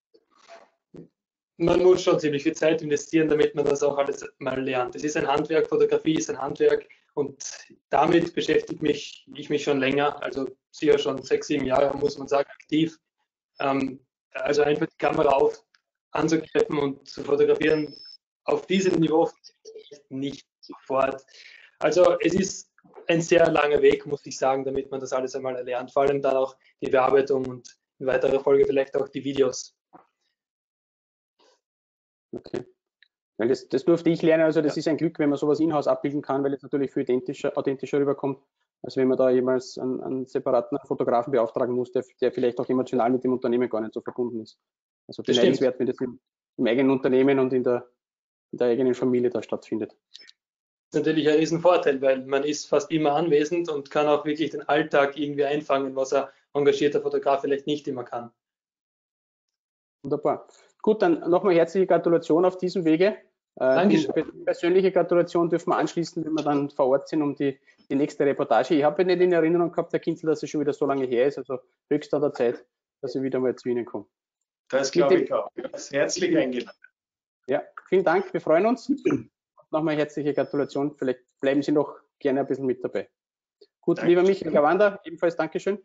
Man muss schon ziemlich viel Zeit investieren, damit man das auch alles mal lernt. Es ist ein Handwerk, Fotografie ist ein Handwerk, und damit beschäftige ich mich schon länger, also sicher schon 6, 7 Jahre, muss man sagen, aktiv. Also einfach die Kamera anzugreifen und zu fotografieren, auf diesem Niveau nicht sofort. Also es ist ein sehr langer Weg, muss ich sagen, damit man das alles einmal erlernt. Vor allem dann auch die Bearbeitung und in weiterer Folge vielleicht auch die Videos. Okay. Weil das durfte ich lernen, also das ist ein Glück, wenn man sowas in-house abbilden kann, weil es natürlich viel authentischer rüberkommt, als wenn man da jemals einen separaten Fotografen beauftragen muss, der vielleicht auch emotional mit dem Unternehmen gar nicht so verbunden ist. Also beneidenswert, wenn das im eigenen Unternehmen und in der eigenen Familie da stattfindet. Das ist natürlich ein Riesenvorteil, weil man ist fast immer anwesend und kann auch wirklich den Alltag irgendwie einfangen, was ein engagierter Fotograf vielleicht nicht immer kann. Wunderbar. Gut, dann nochmal herzliche Gratulation auf diesem Wege. Dankeschön. Die persönliche Gratulation dürfen wir anschließen, wenn wir dann vor Ort sind, um die nächste Reportage. Ich habe nicht in Erinnerung gehabt, Herr Kinzel, dass es schon wieder so lange her ist, also höchst an der Zeit, dass ich wieder mal zu Ihnen komme. Das glaube ich auch. Herzlich eingeladen. Ja, vielen Dank, wir freuen uns. Nochmal herzliche Gratulation, vielleicht bleiben Sie noch gerne ein bisschen mit dabei. Gut, lieber Michael Gawanda, ebenfalls Dankeschön.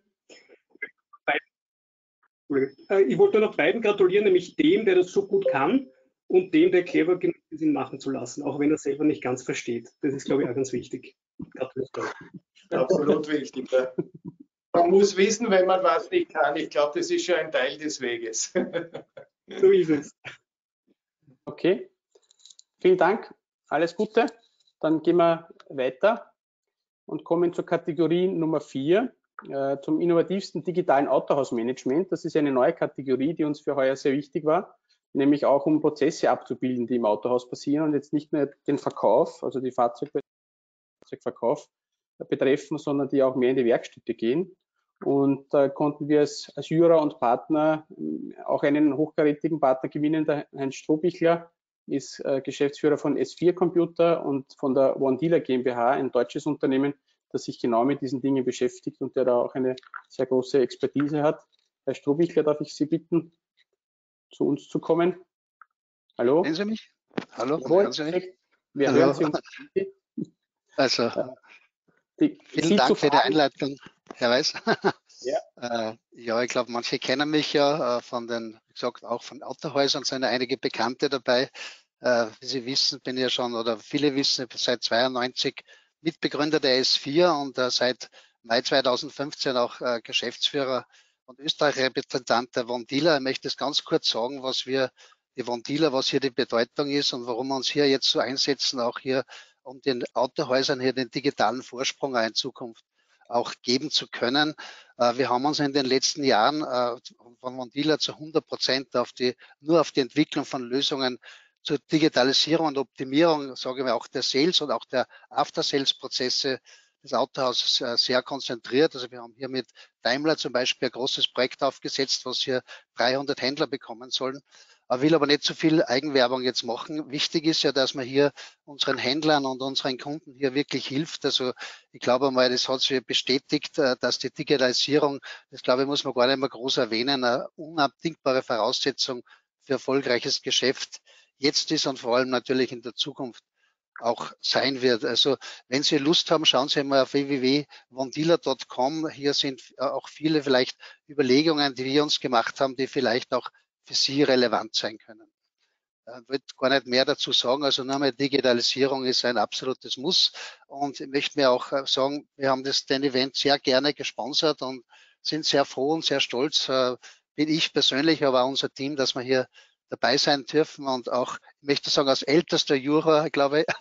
Ich wollte noch beiden gratulieren, nämlich dem, der das so gut kann, und dem, der clever genug ist, ihn machen zu lassen, auch wenn er selber nicht ganz versteht. Das ist, glaube ich, auch ganz wichtig. Gratulation. Absolut wichtig. Ja. Man muss wissen, wenn man was nicht kann. Ich glaube, das ist schon ein Teil des Weges. So ist es. Okay, vielen Dank, alles Gute. Dann gehen wir weiter und kommen zur Kategorie Nummer 4. Zum innovativsten digitalen Autohausmanagement. Das ist eine neue Kategorie, die uns für heuer sehr wichtig war, nämlich auch um Prozesse abzubilden, die im Autohaus passieren und jetzt nicht nur den Verkauf, also die Fahrzeugverkauf betreffen, sondern die auch mehr in die Werkstätte gehen. Und da konnten wir als Juror und Partner auch einen hochkarätigen Partner gewinnen. Der Heinz Strohbichler ist Geschäftsführer von S4 Computer und von der One Dealer GmbH, ein deutsches Unternehmen, das sich genau mit diesen Dingen beschäftigt und der da auch eine sehr große Expertise hat. Herr Strohbichler, darf ich Sie bitten, zu uns zu kommen? Hallo? Hören Sie mich? Hallo? Jawohl, Hören Sie mich? wir Hallo. hören Sie uns. Also, vielen Dank für die Einleitung, Herr Weiß. Ja, ja, ich glaube, manche kennen mich ja von den, wie gesagt, auch von Autohäusern, sind ja einige Bekannte dabei. Wie Sie wissen, bin ich ja schon, oder viele wissen, seit 92 Mitbegründer der S4 und seit Mai 2015 auch Geschäftsführer und Österreich-Repräsentant der One Dealer. Ich möchte es ganz kurz sagen, was wir die One-Dealer, was hier die Bedeutung ist und warum wir uns hier jetzt so einsetzen, auch hier, um den Autohäusern hier den digitalen Vorsprung auch in Zukunft auch geben zu können. Wir haben uns in den letzten Jahren von One-Dealer zu 100% nur auf die Entwicklung von Lösungen zur Digitalisierung und Optimierung, sage ich auch der Sales und auch der After-Sales-Prozesse des Autohauses sehr konzentriert. Also wir haben hier mit Daimler zum Beispiel ein großes Projekt aufgesetzt, was hier 300 Händler bekommen sollen. Ich will aber nicht zu viel Eigenwerbung jetzt machen. Wichtig ist ja, dass man hier unseren Händlern und unseren Kunden hier wirklich hilft. Also ich glaube mal, das hat sich bestätigt, dass die Digitalisierung, das glaube ich, muss man gar nicht mehr groß erwähnen, eine unabdingbare Voraussetzung für erfolgreiches Geschäft jetzt ist und vor allem natürlich in der Zukunft auch sein wird. Also wenn Sie Lust haben, schauen Sie mal auf www.onedealer.com. Hier sind auch viele vielleicht Überlegungen, die wir uns gemacht haben, die vielleicht auch für Sie relevant sein können. Ich will gar nicht mehr dazu sagen. Also nur mal Digitalisierung ist ein absolutes Muss. Und ich möchte mir auch sagen, wir haben den Event sehr gerne gesponsert und sind sehr froh und sehr stolz, bin ich persönlich, aber auch unser Team, dass wir hier dabei sein dürfen und auch, ich möchte sagen, als ältester Juror, glaube ich,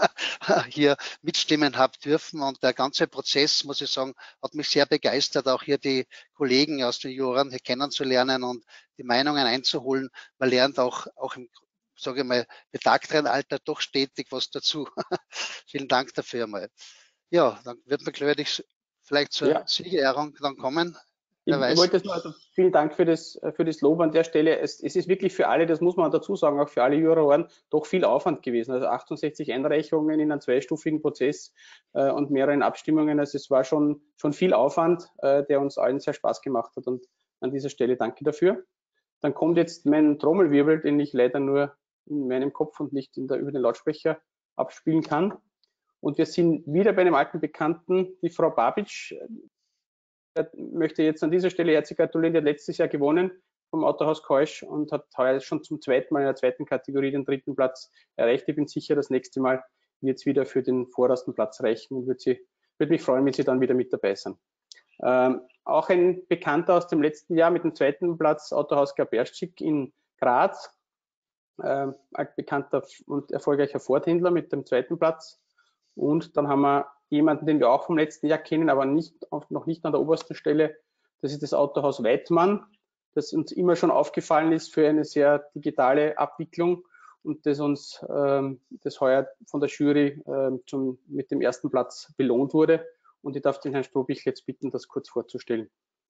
hier mitstimmen habe dürfen. Und der ganze Prozess, muss ich sagen, hat mich sehr begeistert, auch hier die Kollegen aus den Juroren hier kennenzulernen und die Meinungen einzuholen. Man lernt auch im, sage ich mal, betagteren Alter doch stetig was dazu. Vielen Dank dafür mal. Ja, dann wird man, glaube ich, vielleicht zur Siegerehrung dann kommen. Ich wollte es nur, also vielen Dank für das Lob an der Stelle. Es ist wirklich für alle, das muss man dazu sagen, auch für alle Juroren, doch viel Aufwand gewesen. Also 68 Einreichungen in einem zweistufigen Prozess und mehreren Abstimmungen. Also es war schon viel Aufwand, der uns allen sehr Spaß gemacht hat. Und an dieser Stelle danke dafür. Dann kommt jetzt mein Trommelwirbel, den ich leider nur in meinem Kopf und nicht über den Lautsprecher abspielen kann. Und wir sind wieder bei einem alten Bekannten, die Frau Babic. Ich möchte jetzt an dieser Stelle herzlich gratulieren, die hat letztes Jahr gewonnen vom Autohaus Keusch und hat heuer schon zum zweiten Mal in der zweiten Kategorie den 3. Platz erreicht. Ich bin sicher, das nächste Mal wird es wieder für den vordersten Platz reichen und würde mich freuen, wenn Sie dann wieder mit dabei sind. Auch ein Bekannter aus dem letzten Jahr mit dem 2. Platz, Autohaus Gaberschik in Graz, ein bekannter und erfolgreicher Ford-Händler mit dem 2. Platz. Und dann haben wir jemanden, den wir auch vom letzten Jahr kennen, aber noch nicht an der obersten Stelle. Das ist das Autohaus Weidmann, das uns immer schon aufgefallen ist für eine sehr digitale Abwicklung und das uns das heuer von der Jury mit dem 1. Platz belohnt wurde. Und ich darf den Herrn Strobich jetzt bitten, das kurz vorzustellen.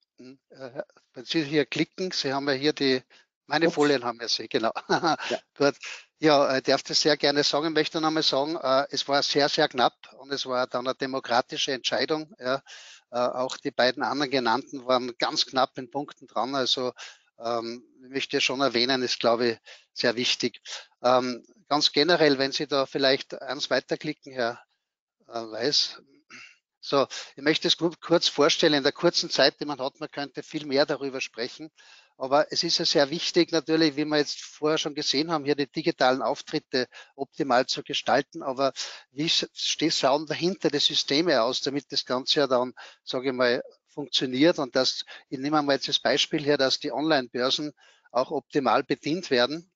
Wenn Sie hier klicken, Sie haben ja hier meine Folien haben wir Sie, genau. Ja. Gut. Ja, ich darf das sehr gerne sagen. Ich möchte noch einmal sagen, es war sehr, sehr knapp und es war dann eine demokratische Entscheidung. Ja. Auch die beiden anderen genannten waren ganz knapp in Punkten dran. Also ich möchte schon erwähnen, ist, glaube ich, sehr wichtig. Ganz generell, wenn Sie da vielleicht eins weiterklicken, Herr Weiß. So, ich möchte es kurz vorstellen. In der kurzen Zeit, die man hat, man könnte viel mehr darüber sprechen. Aber es ist ja sehr wichtig natürlich, wie wir jetzt vorher schon gesehen haben, hier die digitalen Auftritte optimal zu gestalten. Aber wie schauen dahinter die Systeme aus, damit das Ganze ja dann, sage ich mal, funktioniert und dass, ich nehme mal jetzt das Beispiel her, dass die Online-Börsen auch optimal bedient werden.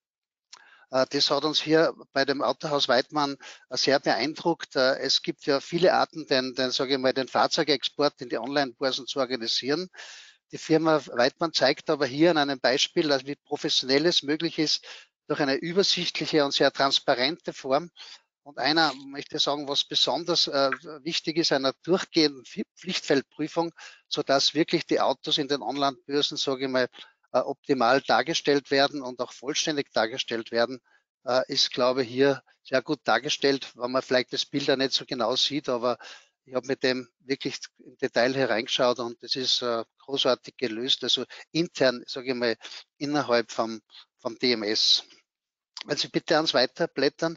Das hat uns hier bei dem Autohaus Weidmann sehr beeindruckt. Es gibt ja viele Arten, sage ich mal, den Fahrzeugexport in die Online-Börsen zu organisieren. Die Firma Weidmann zeigt aber hier an einem Beispiel, wie professionell es möglich ist, durch eine übersichtliche und sehr transparente Form. Und möchte sagen, was besonders wichtig ist, einer durchgehenden Pflichtfeldprüfung, sodass wirklich die Autos in den Online-Börsen, sage ich mal, optimal dargestellt werden und auch vollständig dargestellt werden, ist, glaube ich, hier sehr gut dargestellt, wenn man vielleicht das Bild ja nicht so genau sieht, aber ich habe mit dem wirklich im Detail hereingeschaut und das ist großartig gelöst, also intern, sage ich mal, innerhalb vom DMS. Wenn Sie bitte ans Weiterblättern,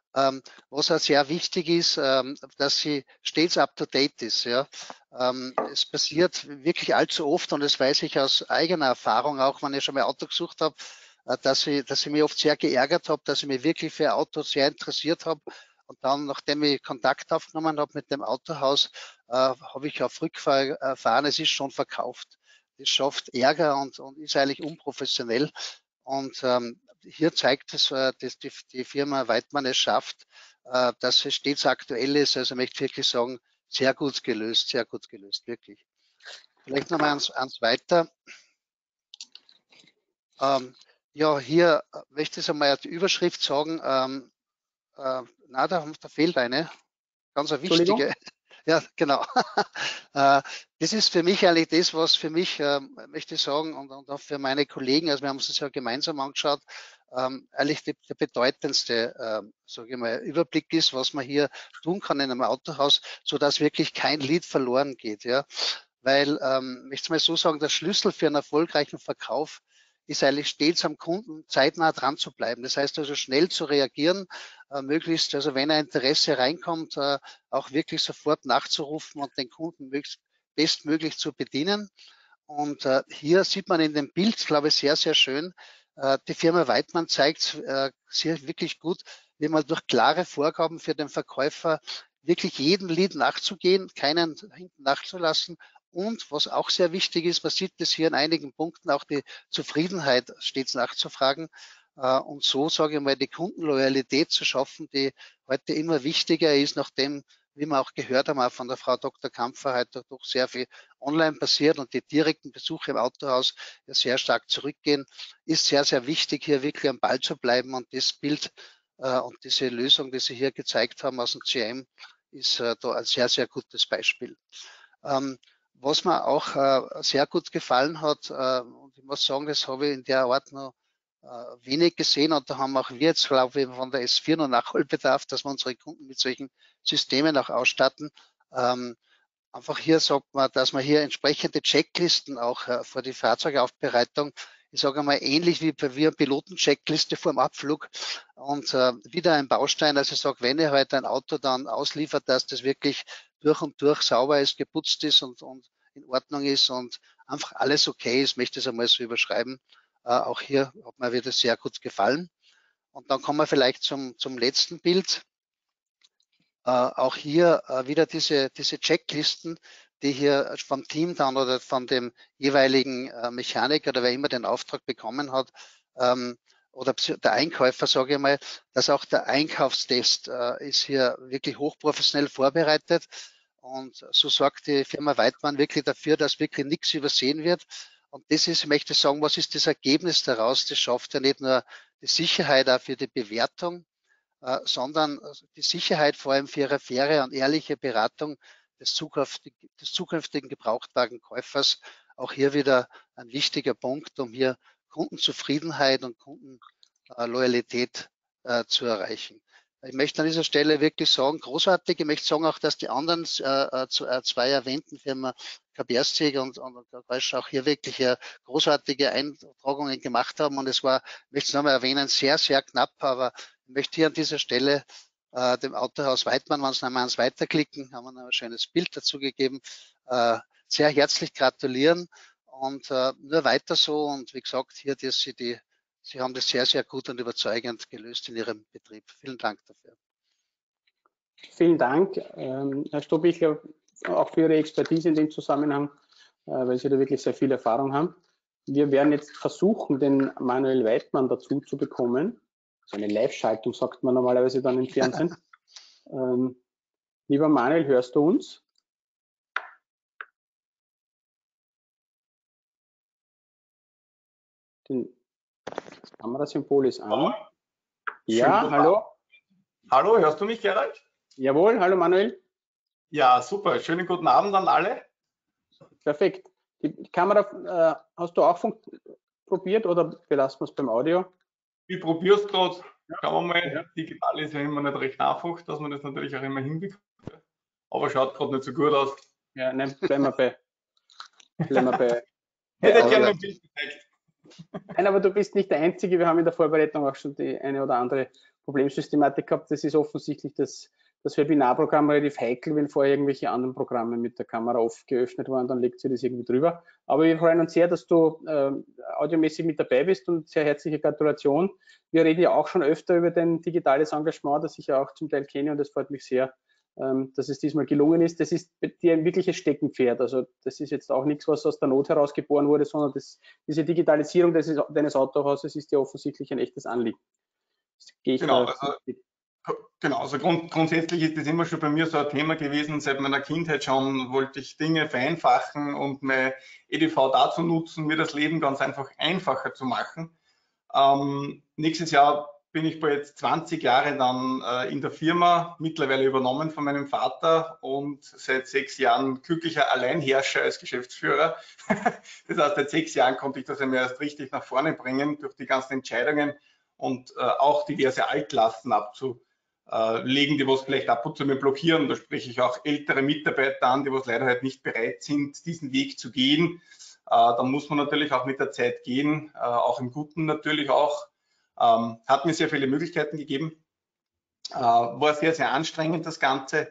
was auch sehr wichtig ist, dass sie stets up-to-date ist. Ja. Es passiert wirklich allzu oft und das weiß ich aus eigener Erfahrung, auch wenn ich schon mal Auto gesucht habe, dass ich mich oft sehr geärgert habe, dass ich mich wirklich für Autos sehr interessiert habe. Und dann, nachdem ich Kontakt aufgenommen habe mit dem Autohaus, habe ich auf Rückfall erfahren, es ist schon verkauft. Das schafft Ärger und ist eigentlich unprofessionell. Und hier zeigt es, dass die Firma Weidmann es schafft, dass es stets aktuell ist. Also ich möchte wirklich sagen, sehr gut gelöst, wirklich. Vielleicht nochmal eins weiter. Ja, hier möchte ich einmal die Überschrift sagen. Na, da fehlt eine, ganz eine wichtige. Ja, genau. Das ist für mich eigentlich das, was für mich, möchte ich sagen, und auch für meine Kollegen, also wir haben uns das ja gemeinsam angeschaut, eigentlich der bedeutendste, sage ich mal, Überblick ist, was man hier tun kann in einem Autohaus, so dass wirklich kein Lead verloren geht. Ja, weil, ich möchte mal so sagen, der Schlüssel für einen erfolgreichen Verkauf ist eigentlich stets am Kunden zeitnah dran zu bleiben. Das heißt also schnell zu reagieren, möglichst, also wenn ein Interesse reinkommt, auch wirklich sofort nachzurufen und den Kunden bestmöglich zu bedienen. Und hier sieht man in dem Bild, glaube ich, sehr, sehr schön, die Firma Weidmann zeigt sehr wirklich gut, wie man durch klare Vorgaben für den Verkäufer wirklich jeden Lead nachzugehen, keinen hinten nachzulassen. Und was auch sehr wichtig ist, man sieht das hier in einigen Punkten, auch die Zufriedenheit stets nachzufragen und so, sage ich mal, die Kundenloyalität zu schaffen, die heute immer wichtiger ist, nachdem, wie wir auch gehört haben, auch von der Frau Dr. Kampfer, heute doch sehr viel online passiert und die direkten Besuche im Autohaus ja sehr stark zurückgehen, ist sehr, sehr wichtig, hier wirklich am Ball zu bleiben. Und das Bild und diese Lösung, die Sie hier gezeigt haben aus dem CM, ist da ein sehr, sehr gutes Beispiel. Was mir auch sehr gut gefallen hat, und ich muss sagen, das habe ich in der Art noch wenig gesehen, und da haben auch wir jetzt, glaube ich, von der S4 noch Nachholbedarf, dass wir unsere Kunden mit solchen Systemen auch ausstatten. Einfach hier sagt man, dass man hier entsprechende Checklisten auch für die Fahrzeugaufbereitung, ich sage mal ähnlich wie bei wir Pilotencheckliste vor dem Abflug, und wieder ein Baustein, also ich sage, wenn ihr heute ein Auto dann ausliefert, dass das wirklich durch und durch sauber ist, geputzt ist und in Ordnung ist und einfach alles okay ist, möchte ich es einmal so überschreiben. Auch hier hat mir wieder sehr gut gefallen. Und dann kommen wir vielleicht zum letzten Bild. Auch hier wieder diese Checklisten, die hier vom Team dann oder von dem jeweiligen Mechaniker oder wer immer den Auftrag bekommen hat, oder der Einkäufer, sage ich mal, dass auch der Einkaufstest ist hier wirklich hochprofessionell vorbereitet. Und so sorgt die Firma Weidmann wirklich dafür, dass wirklich nichts übersehen wird. Und das ist, ich möchte sagen, was ist das Ergebnis daraus? Das schafft ja nicht nur die Sicherheit auch für die Bewertung, sondern die Sicherheit vor allem für ihre faire und ehrliche Beratung des zukünftigen Gebrauchtwagenkäufers. Auch hier wieder ein wichtiger Punkt, um hier Kundenzufriedenheit und Kundenloyalität zu erreichen. Ich möchte an dieser Stelle wirklich sagen, großartig. Ich möchte sagen auch, dass die anderen zwei erwähnten Firmen Kaspersky und Reusch auch hier wirklich großartige Eintragungen gemacht haben. Und es war, ich möchte es nochmal erwähnen, sehr, sehr knapp. Aber ich möchte hier an dieser Stelle dem Autohaus Weidmann, wenn Sie nochmal ans Weiterklicken, haben wir noch ein schönes Bild dazu gegeben, sehr herzlich gratulieren und nur weiter so. Und wie gesagt, hier, Sie haben das sehr, sehr gut und überzeugend gelöst in Ihrem Betrieb. Vielen Dank dafür. Vielen Dank, Herr Stobichler, auch für Ihre Expertise in dem Zusammenhang, weil Sie da wirklich sehr viel Erfahrung haben. Wir werden jetzt versuchen, den Manuel Weidmann dazu zu bekommen. So eine Live-Schaltung sagt man normalerweise dann im Fernsehen. Lieber Manuel, hörst du uns? Das Kamerasymbol ist an. Ja, hallo. Hallo, hörst du mich, Gerald? Jawohl, hallo Manuel. Ja, super. Schönen guten Abend an alle. Perfekt. Die Kamera hast du auch probiert oder belassen wir es beim Audio? Ich probiere es gerade. Schauen wir mal. Ja. Digital ist ja immer nicht recht einfach, dass man das natürlich auch immer hinbekommt. Aber schaut gerade nicht so gut aus. Ja, nein, bleiben wir bei. Hätte gerne ein Bild gezeigt. Nein, aber du bist nicht der Einzige. Wir haben in der Vorbereitung auch schon die eine oder andere Problemsystematik gehabt. Das ist offensichtlich das Webinarprogramm relativ heikel, wenn vorher irgendwelche anderen Programme mit der Kamera oft geöffnet waren, dann legt sie das irgendwie drüber. Aber wir freuen uns sehr, dass du audiomäßig mit dabei bist und sehr herzliche Gratulation. Wir reden ja auch schon öfter über dein digitales Engagement, das ich ja auch zum Teil kenne, und es freut mich sehr, dass es diesmal gelungen ist. Das ist dir ein wirkliches Steckenpferd. Also das ist jetzt auch nichts, was aus der Not heraus geboren wurde, sondern diese Digitalisierung deines Autohauses ist ja offensichtlich ein echtes Anliegen. Genau, also grundsätzlich ist das immer schon bei mir so ein Thema gewesen. Seit meiner Kindheit schon wollte ich Dinge vereinfachen und mein EDV dazu nutzen, mir das Leben ganz einfach einfacher zu machen. Nächstes Jahr bin ich bald 20 Jahre dann in der Firma, mittlerweile übernommen von meinem Vater und seit 6 Jahren glücklicher Alleinherrscher als Geschäftsführer. Das heißt, seit 6 Jahren konnte ich das einmal erst richtig nach vorne bringen durch die ganzen Entscheidungen und auch diverse Altlasten abzulegen, die was vielleicht ab und zu mir blockieren. Da spreche ich auch ältere Mitarbeiter an, die was leider halt nicht bereit sind, diesen Weg zu gehen. Da muss man natürlich auch mit der Zeit gehen, auch im Guten natürlich auch. Hat mir sehr viele Möglichkeiten gegeben, war sehr, sehr anstrengend das Ganze,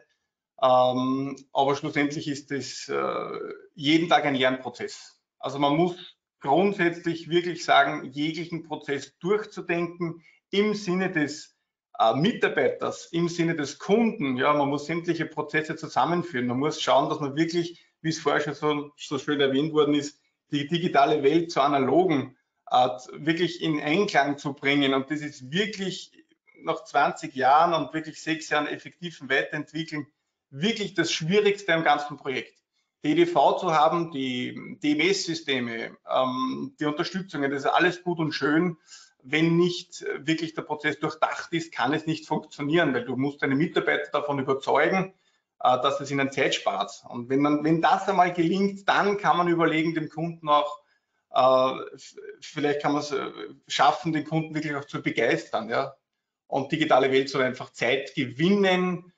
aber schlussendlich ist es jeden Tag ein Lernprozess. Also man muss grundsätzlich wirklich sagen, jeglichen Prozess durchzudenken im Sinne des Mitarbeiters, im Sinne des Kunden. Ja, man muss sämtliche Prozesse zusammenführen. Man muss schauen, dass man wirklich, wie es vorher schon so schön erwähnt worden ist, die digitale Welt zur analogen wirklich in Einklang zu bringen. Und das ist wirklich nach 20 Jahren und wirklich 6 Jahren effektiven Weiterentwickeln wirklich das Schwierigste am ganzen Projekt. Die EDV zu haben, die DMS-Systeme, die Unterstützungen, das ist alles gut und schön. Wenn nicht wirklich der Prozess durchdacht ist, kann es nicht funktionieren, weil du musst deine Mitarbeiter davon überzeugen, dass es ihnen Zeit spart. Und wenn das einmal gelingt, dann kann man überlegen, dem Kunden auch vielleicht kann man es schaffen, den Kunden wirklich auch zu begeistern. Ja? Und digitale Welt soll einfach Zeit gewinnen,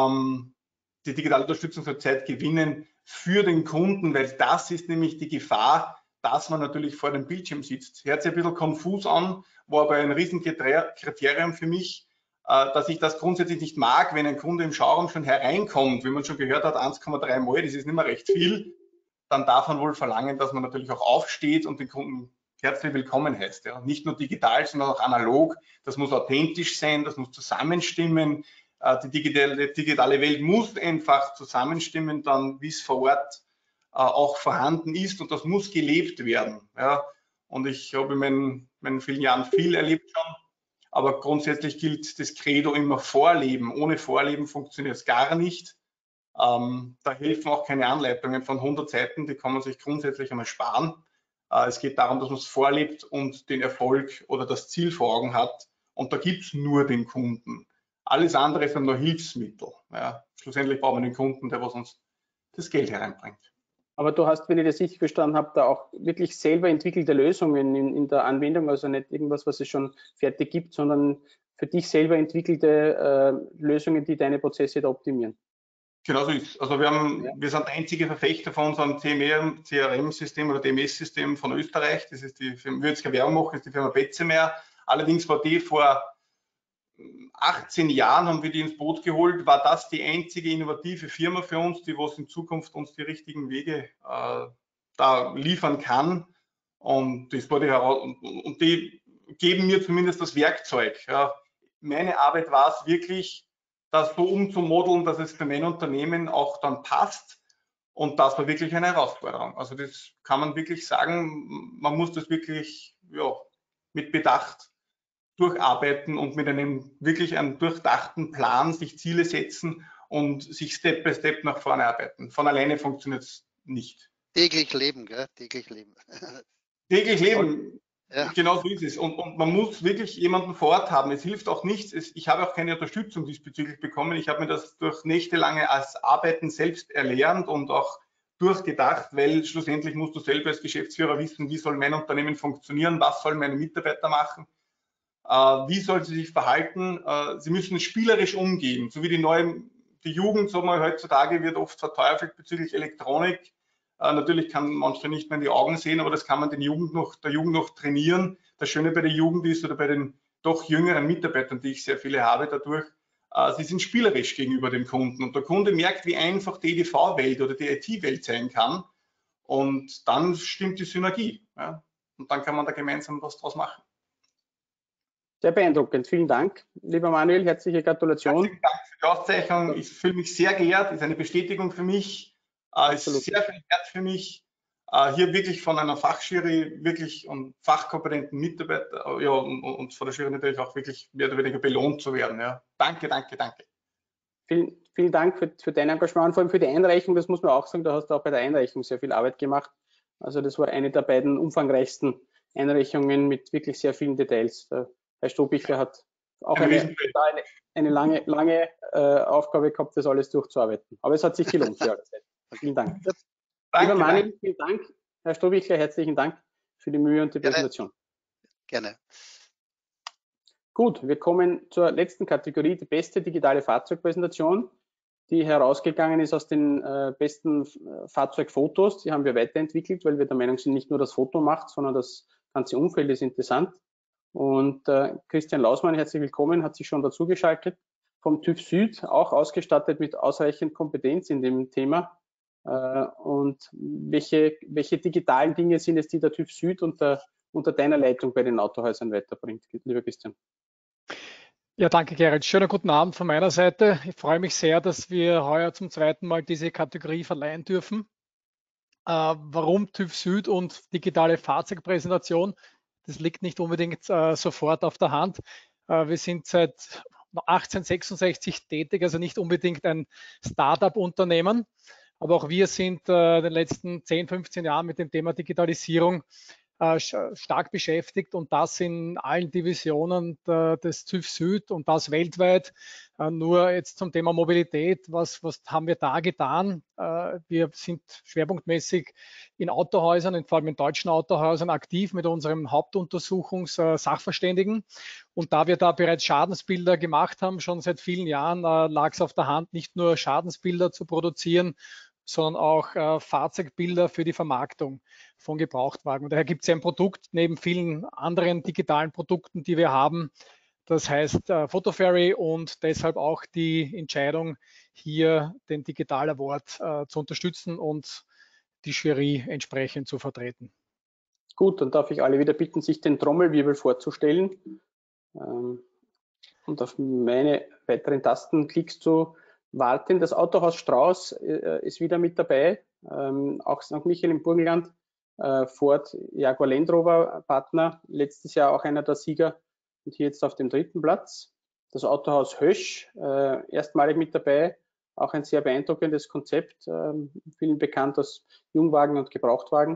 die digitale Unterstützung soll Zeit gewinnen für den Kunden, weil das ist nämlich die Gefahr, dass man natürlich vor dem Bildschirm sitzt. Hört sich ein bisschen konfus an, war aber ein Riesenkriterium für mich, dass ich das grundsätzlich nicht mag, wenn ein Kunde im Showroom schon hereinkommt, wie man schon gehört hat, 1,3 Mal, das ist nicht mehr recht viel. Dann darf man wohl verlangen, dass man natürlich auch aufsteht und den Kunden herzlich willkommen heißt. Ja. Nicht nur digital, sondern auch analog. Das muss authentisch sein, das muss zusammenstimmen. Die digitale Welt muss einfach zusammenstimmen, dann wie es vor Ort auch vorhanden ist und das muss gelebt werden. Ja. Und ich habe in meinen vielen Jahren viel erlebt schon, aber grundsätzlich gilt das Credo immer Vorleben. Ohne Vorleben funktioniert es gar nicht. Da helfen auch keine Anleitungen von 100 Seiten, die kann man sich grundsätzlich einmal sparen. Es geht darum, dass man es vorlebt und den Erfolg oder das Ziel vor Augen hat. Und da gibt es nur den Kunden. Alles andere sind nur Hilfsmittel. Ja, schlussendlich brauchen wir den Kunden, der was uns das Geld hereinbringt. Aber du hast, wenn ich das richtig verstanden habe, da auch wirklich selber entwickelte Lösungen in der Anwendung, also nicht irgendwas, was es schon fertig gibt, sondern für dich selber entwickelte Lösungen, die deine Prozesse da optimieren. Genau so ist es. Also wir sind einzige Verfechter von unserem CRM-System oder DMS-System von Österreich. Das ist die Firma, ich würde jetzt keine Werbung machen, das ist die Firma Betzemer. Allerdings war die vor 18 Jahren, haben wir die ins Boot geholt, war das die einzige innovative Firma für uns, die was in Zukunft uns die richtigen Wege da liefern kann. Und das war und die geben mir zumindest das Werkzeug. Ja. Meine Arbeit war es wirklich, das so umzumodeln, dass es für mein Unternehmen auch dann passt. Und das war wirklich eine Herausforderung. Also das kann man wirklich sagen, man muss das wirklich mit Bedacht durcharbeiten und mit einem wirklich einem durchdachten Plan sich Ziele setzen und sich Step by Step nach vorne arbeiten. Von alleine funktioniert es nicht. Täglich leben, gell? Täglich leben. Täglich leben. Ja. Genau so ist es. Und man muss wirklich jemanden vor Ort haben. Es hilft auch nichts. Ich habe auch keine Unterstützung diesbezüglich bekommen. Ich habe mir das durch nächtelange Arbeiten selbst erlernt und auch durchgedacht, weil schlussendlich musst du selber als Geschäftsführer wissen, wie soll mein Unternehmen funktionieren, was sollen meine Mitarbeiter machen, wie soll sie sich verhalten. Sie müssen spielerisch umgehen, so wie die Jugend, so mal heutzutage, wird oft verteufelt bezüglich Elektronik. Natürlich kann manche nicht mehr in die Augen sehen, aber das kann man der Jugend noch trainieren. Das Schöne bei der Jugend ist, oder bei den doch jüngeren Mitarbeitern, die ich sehr viele habe dadurch, sie sind spielerisch gegenüber dem Kunden. Und der Kunde merkt, wie einfach die EDV-Welt oder die IT-Welt sein kann. Und dann stimmt die Synergie. Ja? Und dann kann man da gemeinsam was draus machen. Sehr beeindruckend. Vielen Dank, lieber Manuel. Herzliche Gratulation. Herzlichen Dank für die Auszeichnung. Ich fühle mich sehr geehrt. Ist eine Bestätigung für mich. Ist sehr viel wert für mich. Hier wirklich von einer Fachjury wirklich und fachkompetenten Mitarbeiter, ja, und von der Jury natürlich auch wirklich mehr oder weniger belohnt zu werden. Ja. Danke, danke, danke. Vielen Dank für dein Engagement, vor allem für die Einreichung. Das muss man auch sagen, da hast du auch bei der Einreichung sehr viel Arbeit gemacht. Also das war eine der beiden umfangreichsten Einreichungen mit wirklich sehr vielen Details. Herr Stobichler hat auch eine lange Aufgabe gehabt, das alles durchzuarbeiten. Aber es hat sich gelohnt für alle Seiten. Vielen Dank. Lieber Manuel, vielen Dank. Herr Stobichler, herzlichen Dank für die Mühe und die Präsentation. Gerne. Gut, wir kommen zur letzten Kategorie, die beste digitale Fahrzeugpräsentation, die herausgegangen ist aus den besten Fahrzeugfotos. Die haben wir weiterentwickelt, weil wir der Meinung sind, nicht nur das Foto macht, sondern das ganze Umfeld ist interessant. Und Christian Lausmann, herzlich willkommen, hat sich schon dazugeschaltet vom TÜV Süd, auch ausgestattet mit ausreichend Kompetenz in dem Thema. Und welche digitalen Dinge sind es, die der TÜV Süd unter deiner Leitung bei den Autohäusern weiterbringt, lieber Christian? Ja, danke Gerrit. Schönen guten Abend von meiner Seite. Ich freue mich sehr, dass wir heuer zum zweiten Mal diese Kategorie verleihen dürfen. Warum TÜV Süd und digitale Fahrzeugpräsentation? Das liegt nicht unbedingt sofort auf der Hand. Wir sind seit 1866 tätig, also nicht unbedingt ein Start-up-Unternehmen. Aber auch wir sind in den letzten 10, 15 Jahren mit dem Thema Digitalisierung stark beschäftigt und das in allen Divisionen des TÜV Süd und das weltweit. Nur jetzt zum Thema Mobilität, was haben wir da getan? Wir sind schwerpunktmäßig in Autohäusern, vor allem in deutschen Autohäusern aktiv mit unserem Hauptuntersuchungssachverständigen. Und da wir da bereits Schadensbilder gemacht haben, schon seit vielen Jahren, lag es auf der Hand, nicht nur Schadensbilder zu produzieren, sondern auch Fahrzeugbilder für die Vermarktung von Gebrauchtwagen. Und daher gibt es ein Produkt neben vielen anderen digitalen Produkten, die wir haben. Das heißt Photoferry und deshalb auch die Entscheidung, hier den Digital Award zu unterstützen und die Jury entsprechend zu vertreten. Gut, dann darf ich alle wieder bitten, sich den Trommelwirbel vorzustellen und auf meine weiteren Tastenklicks zu warten. Das Autohaus Strauß ist wieder mit dabei, auch St. Michael im Burgenland, Ford Jaguar Land Rover Partner, letztes Jahr auch einer der Sieger und hier jetzt auf dem 3. Platz. Das Autohaus Hösch, erstmalig mit dabei, auch ein sehr beeindruckendes Konzept, vielen bekannt aus Jungwagen und Gebrauchtwagen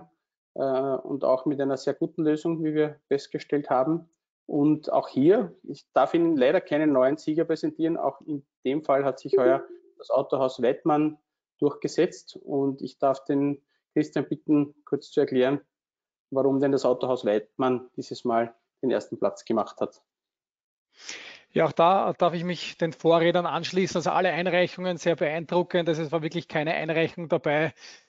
und auch mit einer sehr guten Lösung, wie wir festgestellt haben. Und auch hier, ich darf Ihnen leider keinen neuen Sieger präsentieren, auch in dem Fall hat sich heuer das Autohaus Weidmann durchgesetzt und ich darf den Christian bitten, kurz zu erklären, warum denn das Autohaus Weidmann dieses Mal den 1. Platz gemacht hat. Ja, auch da darf ich mich den Vorrednern anschließen. Also alle Einreichungen sehr beeindruckend. Es war wirklich keine Einreichung dabei,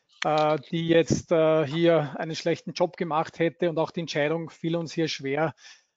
die jetzt hier einen schlechten Job gemacht hätte und auch die Entscheidung fiel uns hier schwer,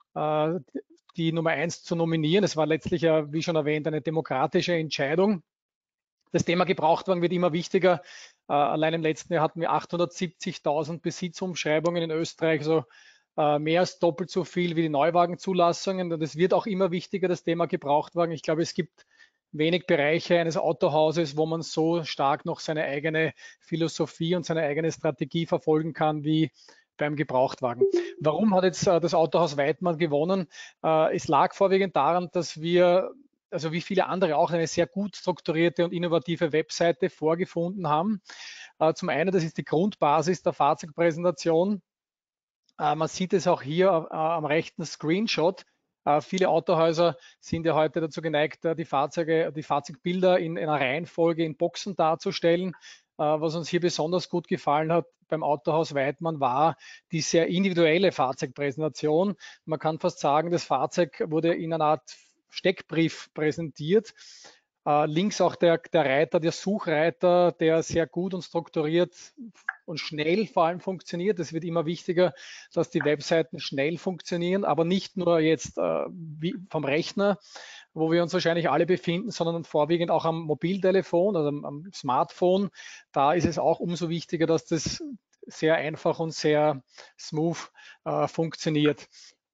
die Nummer 1 zu nominieren. Es war letztlich ja, wie schon erwähnt, eine demokratische Entscheidung. Das Thema Gebrauchtwagen wird immer wichtiger. Allein im letzten Jahr hatten wir 870.000 Besitzumschreibungen in Österreich, also mehr als doppelt so viel wie die Neuwagenzulassungen. Und es wird auch immer wichtiger, das Thema Gebrauchtwagen. Ich glaube, es gibt wenig Bereiche eines Autohauses, wo man so stark noch seine eigene Philosophie und seine eigene Strategie verfolgen kann wie beim Gebrauchtwagen. Warum hat jetzt das Autohaus Weidmann gewonnen? Es lag vorwiegend daran, dass wir, also wie viele andere auch, eine sehr gut strukturierte und innovative Webseite vorgefunden haben. Zum einen, das ist die Grundbasis der Fahrzeugpräsentation. Man sieht es auch hier am rechten Screenshot. Viele Autohäuser sind ja heute dazu geneigt, die Fahrzeugbilder in einer Reihenfolge in Boxen darzustellen. Was uns hier besonders gut gefallen hat beim Autohaus Weidmann war die sehr individuelle Fahrzeugpräsentation. Man kann fast sagen, das Fahrzeug wurde in einer Art Steckbrief präsentiert. Links auch der Reiter, der Suchreiter, der sehr gut und strukturiert und schnell vor allem funktioniert. Es wird immer wichtiger, dass die Webseiten schnell funktionieren, aber nicht nur jetzt wie vom Rechner, wo wir uns wahrscheinlich alle befinden, sondern vorwiegend auch am Mobiltelefon, also am Smartphone. Da ist es auch umso wichtiger, dass das sehr einfach und sehr smooth funktioniert.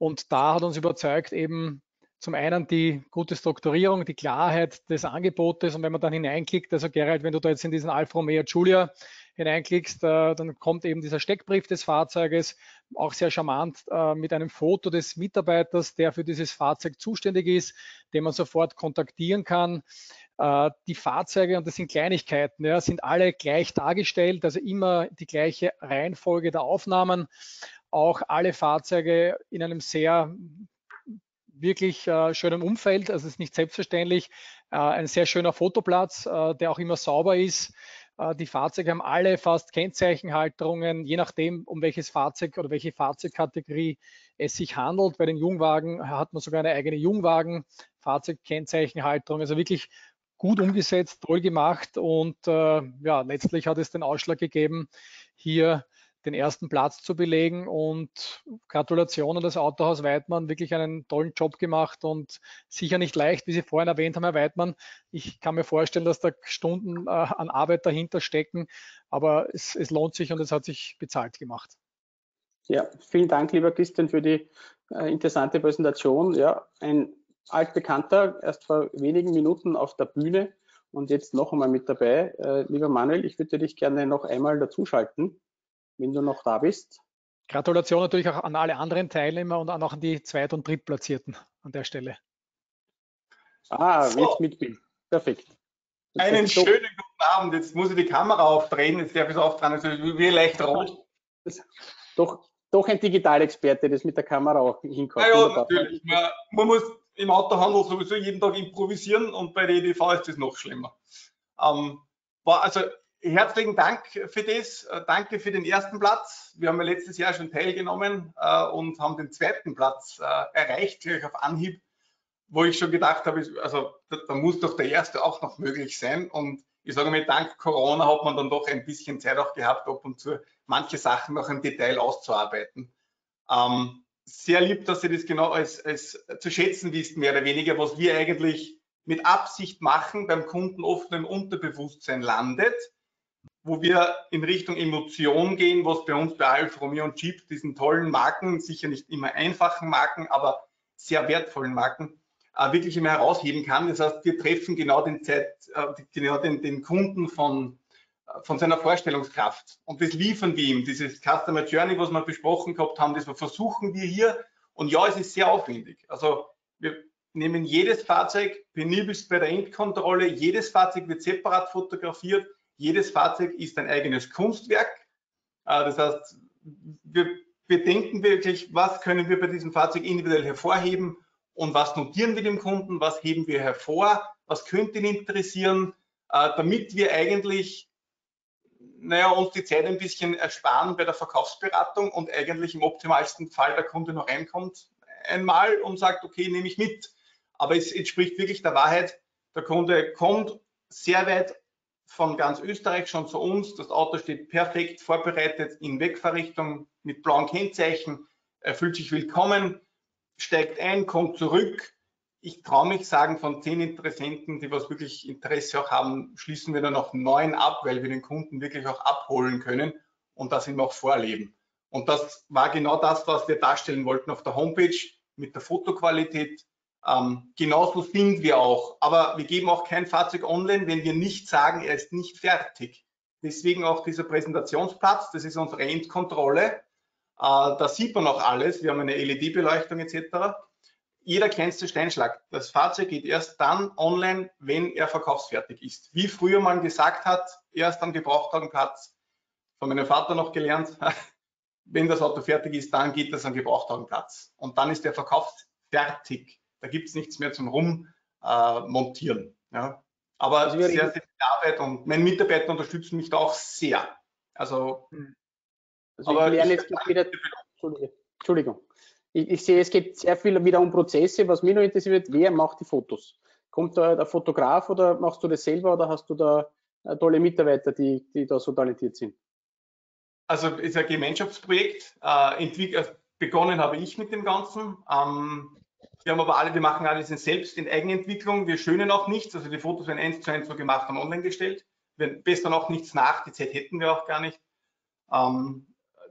Und da hat uns überzeugt eben zum einen die gute Strukturierung, die Klarheit des Angebotes. Und wenn man dann hineinklickt, also Gerald, wenn du da jetzt in diesen Alfa Romeo Giulia hineinklickst, dann kommt eben dieser Steckbrief des Fahrzeuges, auch sehr charmant mit einem Foto des Mitarbeiters, der für dieses Fahrzeug zuständig ist, den man sofort kontaktieren kann. Die Fahrzeuge, und das sind Kleinigkeiten, ja, sind alle gleich dargestellt, also immer die gleiche Reihenfolge der Aufnahmen. Auch alle Fahrzeuge in einem sehr wirklich schönem Umfeld, also es ist nicht selbstverständlich, ein sehr schöner Fotoplatz, der auch immer sauber ist. Die Fahrzeuge haben alle fast Kennzeichenhalterungen, je nachdem, um welches Fahrzeug oder welche Fahrzeugkategorie es sich handelt. Bei den Jungwagen hat man sogar eine eigene Jungwagen-Fahrzeugkennzeichenhalterung, also wirklich gut umgesetzt, toll gemacht, und ja, letztlich hat es den Ausschlag gegeben, hier den ersten Platz zu belegen, und Gratulation an das Autohaus Weidmann, wirklich einen tollen Job gemacht und sicher nicht leicht, wie Sie vorhin erwähnt haben, Herr Weidmann. Ich kann mir vorstellen, dass da Stunden an Arbeit dahinter stecken, aber es lohnt sich und es hat sich bezahlt gemacht. Ja, vielen Dank, lieber Christian, für die interessante Präsentation. Ja, ein altbekannter, erst vor wenigen Minuten auf der Bühne und jetzt noch einmal mit dabei. Lieber Manuel, ich würde dich gerne noch einmal dazuschalten, wenn du noch da bist. Gratulation natürlich auch an alle anderen Teilnehmer und auch an die Zweit- und Drittplatzierten an der Stelle. So. Jetzt mit Bild. Perfekt. Einen schönen guten Abend. Jetzt muss ich die Kamera aufdrehen. Jetzt darf ich es aufdrehen. Also wie leicht rot. Doch ein Digitalexperte, das mit der Kamera auch hinkommt. Ja, natürlich. Man muss im Autohandel sowieso jeden Tag improvisieren, und bei der EDV ist das noch schlimmer. Also herzlichen Dank für das. Danke für den ersten Platz. Wir haben ja letztes Jahr schon teilgenommen und haben den zweiten Platz erreicht, gleich auf Anhieb, wo ich schon gedacht habe, also da muss doch der erste auch noch möglich sein. Und ich sage mal, dank Corona hat man dann doch ein bisschen Zeit auch gehabt, ab und zu manche Sachen noch im Detail auszuarbeiten. Sehr lieb, dass Sie das genau als zu schätzen wisst, mehr oder weniger, was wir eigentlich mit Absicht machen, beim Kunden oft im Unterbewusstsein landet, wo wir in Richtung Emotion gehen, was bei uns bei Alfa Romeo und Jeep, diesen tollen Marken, sicher nicht immer einfachen Marken, aber sehr wertvollen Marken, wirklich immer herausheben kann. Das heißt, wir treffen genau den Kunden von seiner Vorstellungskraft, und das liefern wir ihm. Dieses Customer Journey, was wir besprochen gehabt haben, das versuchen wir hier, und ja, es ist sehr aufwendig. Also wir nehmen jedes Fahrzeug penibelst bei der Endkontrolle, jedes Fahrzeug wird separat fotografiert, jedes Fahrzeug ist ein eigenes Kunstwerk. Das heißt, wir denken wirklich, was können wir bei diesem Fahrzeug individuell hervorheben und was notieren wir dem Kunden, was heben wir hervor, was könnte ihn interessieren, damit wir eigentlich uns die Zeit ein bisschen ersparen bei der Verkaufsberatung und eigentlich im optimalsten Fall der Kunde noch reinkommt einmal und sagt, okay, nehme ich mit. Aber es entspricht wirklich der Wahrheit. Der Kunde kommt sehr weit von ganz Österreich schon zu uns. Das Auto steht perfekt vorbereitet in Wegfahrrichtung mit blauen Kennzeichen. Er fühlt sich willkommen, steigt ein, kommt zurück. Ich traue mich sagen, von 10 Interessenten, die was wirklich Interesse auch haben, schließen wir dann noch 9 ab, weil wir den Kunden wirklich auch abholen können und das ihm auch vorleben. Und das war genau das, was wir darstellen wollten auf der Homepage mit der Fotoqualität. Genauso sind wir auch, aber wir geben auch kein Fahrzeug online, wenn wir nicht sagen, er ist nicht fertig. Deswegen auch dieser Präsentationsplatz, das ist unsere Endkontrolle. Da sieht man auch alles, wir haben eine LED-Beleuchtung etc. Jeder kleinste Steinschlag. Das Fahrzeug geht erst dann online, wenn er verkaufsfertig ist. Wie früher man gesagt hat, erst am Gebrauchtwagenplatz, von meinem Vater noch gelernt, wenn das Auto fertig ist, dann geht das am Gebrauchtwagenplatz. Und dann ist der verkaufsfertig. Da gibt es nichts mehr zum Rummontieren. Ja. Aber also sehr, sehr viel Arbeit, und meine Mitarbeiter unterstützen mich da auch sehr. Also aber ich lerne jetzt wieder, Entschuldigung. Ich sehe, es geht sehr viel wieder um Prozesse. Was mich noch interessiert, wer macht die Fotos? Kommt da der Fotograf oder machst du das selber, oder hast du da tolle Mitarbeiter, die da so talentiert sind? Also es ist ein Gemeinschaftsprojekt. Begonnen habe ich mit dem Ganzen. Wir machen alles selbst in Eigenentwicklung. Wir schönen auch nichts. Also die Fotos werden 1:1 so gemacht und online gestellt. Wir bessern auch nichts nach. Die Zeit hätten wir auch gar nicht.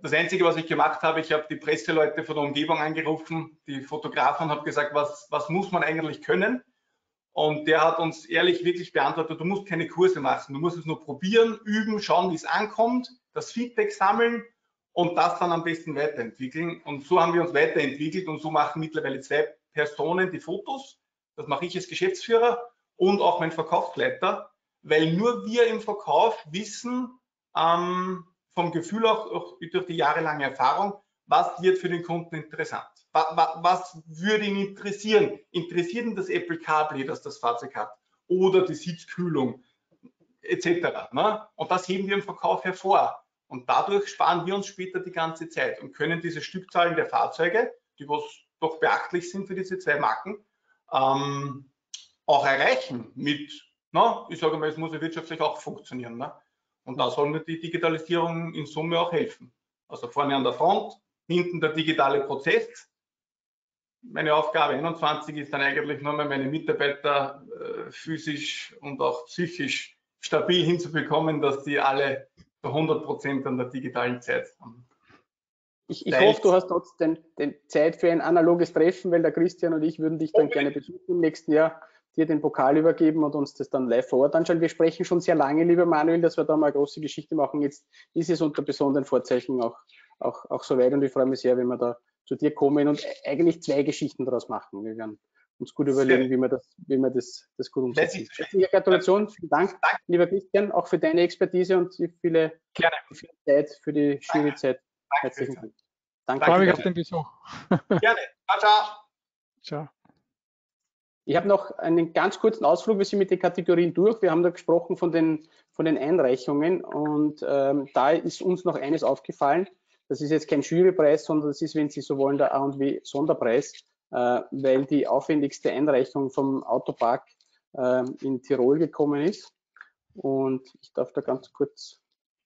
das Einzige, was ich gemacht habe, ich habe die Presseleute von der Umgebung angerufen, die Fotografen, habe gesagt, was muss man eigentlich können? Und der hat uns ehrlich wirklich beantwortet, du musst keine Kurse machen, du musst es nur probieren, üben, schauen, wie es ankommt, das Feedback sammeln und das dann am besten weiterentwickeln. Und so haben wir uns weiterentwickelt und so machen mittlerweile 2 Personen die Fotos. Das mache ich als Geschäftsführer und auch mein Verkaufsleiter, weil nur wir im Verkauf wissen, vom Gefühl auch durch die jahrelange Erfahrung, was wird für den Kunden interessant. Was würde ihn interessieren? Interessiert ihn das Apple CarPlay, das das Fahrzeug hat? Oder die Sitzkühlung etc. Ne? Und das heben wir im Verkauf hervor. Und dadurch sparen wir uns später die ganze Zeit und können diese Stückzahlen der Fahrzeuge, die was doch beachtlich sind für diese 2 Marken, auch erreichen mit, na, ich sage mal, es muss ja wirtschaftlich auch funktionieren. Ne? Und da soll mir die Digitalisierung in Summe auch helfen. Also vorne an der Front, hinten der digitale Prozess. Meine Aufgabe 21 ist dann eigentlich nur mal meine Mitarbeiter physisch und auch psychisch stabil hinzubekommen, dass die alle zu 100% an der digitalen Zeit haben. Ich hoffe, du hast trotzdem Zeit für ein analoges Treffen, weil der Christian und ich würden dich dann gerne besuchen im nächsten Jahr, dir den Pokal übergeben und uns das dann live vor Ort anschauen. Wir sprechen schon sehr lange, lieber Manuel, dass wir da mal eine große Geschichte machen. Jetzt ist es unter besonderen Vorzeichen auch soweit und ich freue mich sehr, wenn wir da zu dir kommen und eigentlich 2 Geschichten daraus machen. Wir werden uns gut überlegen, wie wir das gut umsetzen. Herzliche Gratulation, vielen Dank, lieber Christian, auch für deine Expertise und die viele Zeit für die Juryzeit. Herzlichen Dank. Danke. Ich freue mich auf den Besuch. Gerne. Ciao. Ciao. Ich habe noch einen ganz kurzen Ausflug. Wir sind mit den Kategorien durch. Wir haben da gesprochen von den Einreichungen und da ist uns noch eines aufgefallen. Das ist jetzt kein Jurypreis, sondern das ist, wenn Sie so wollen, der A&W Sonderpreis, weil die aufwendigste Einreichung vom Autopark in Tirol gekommen ist. Und ich darf da ganz kurz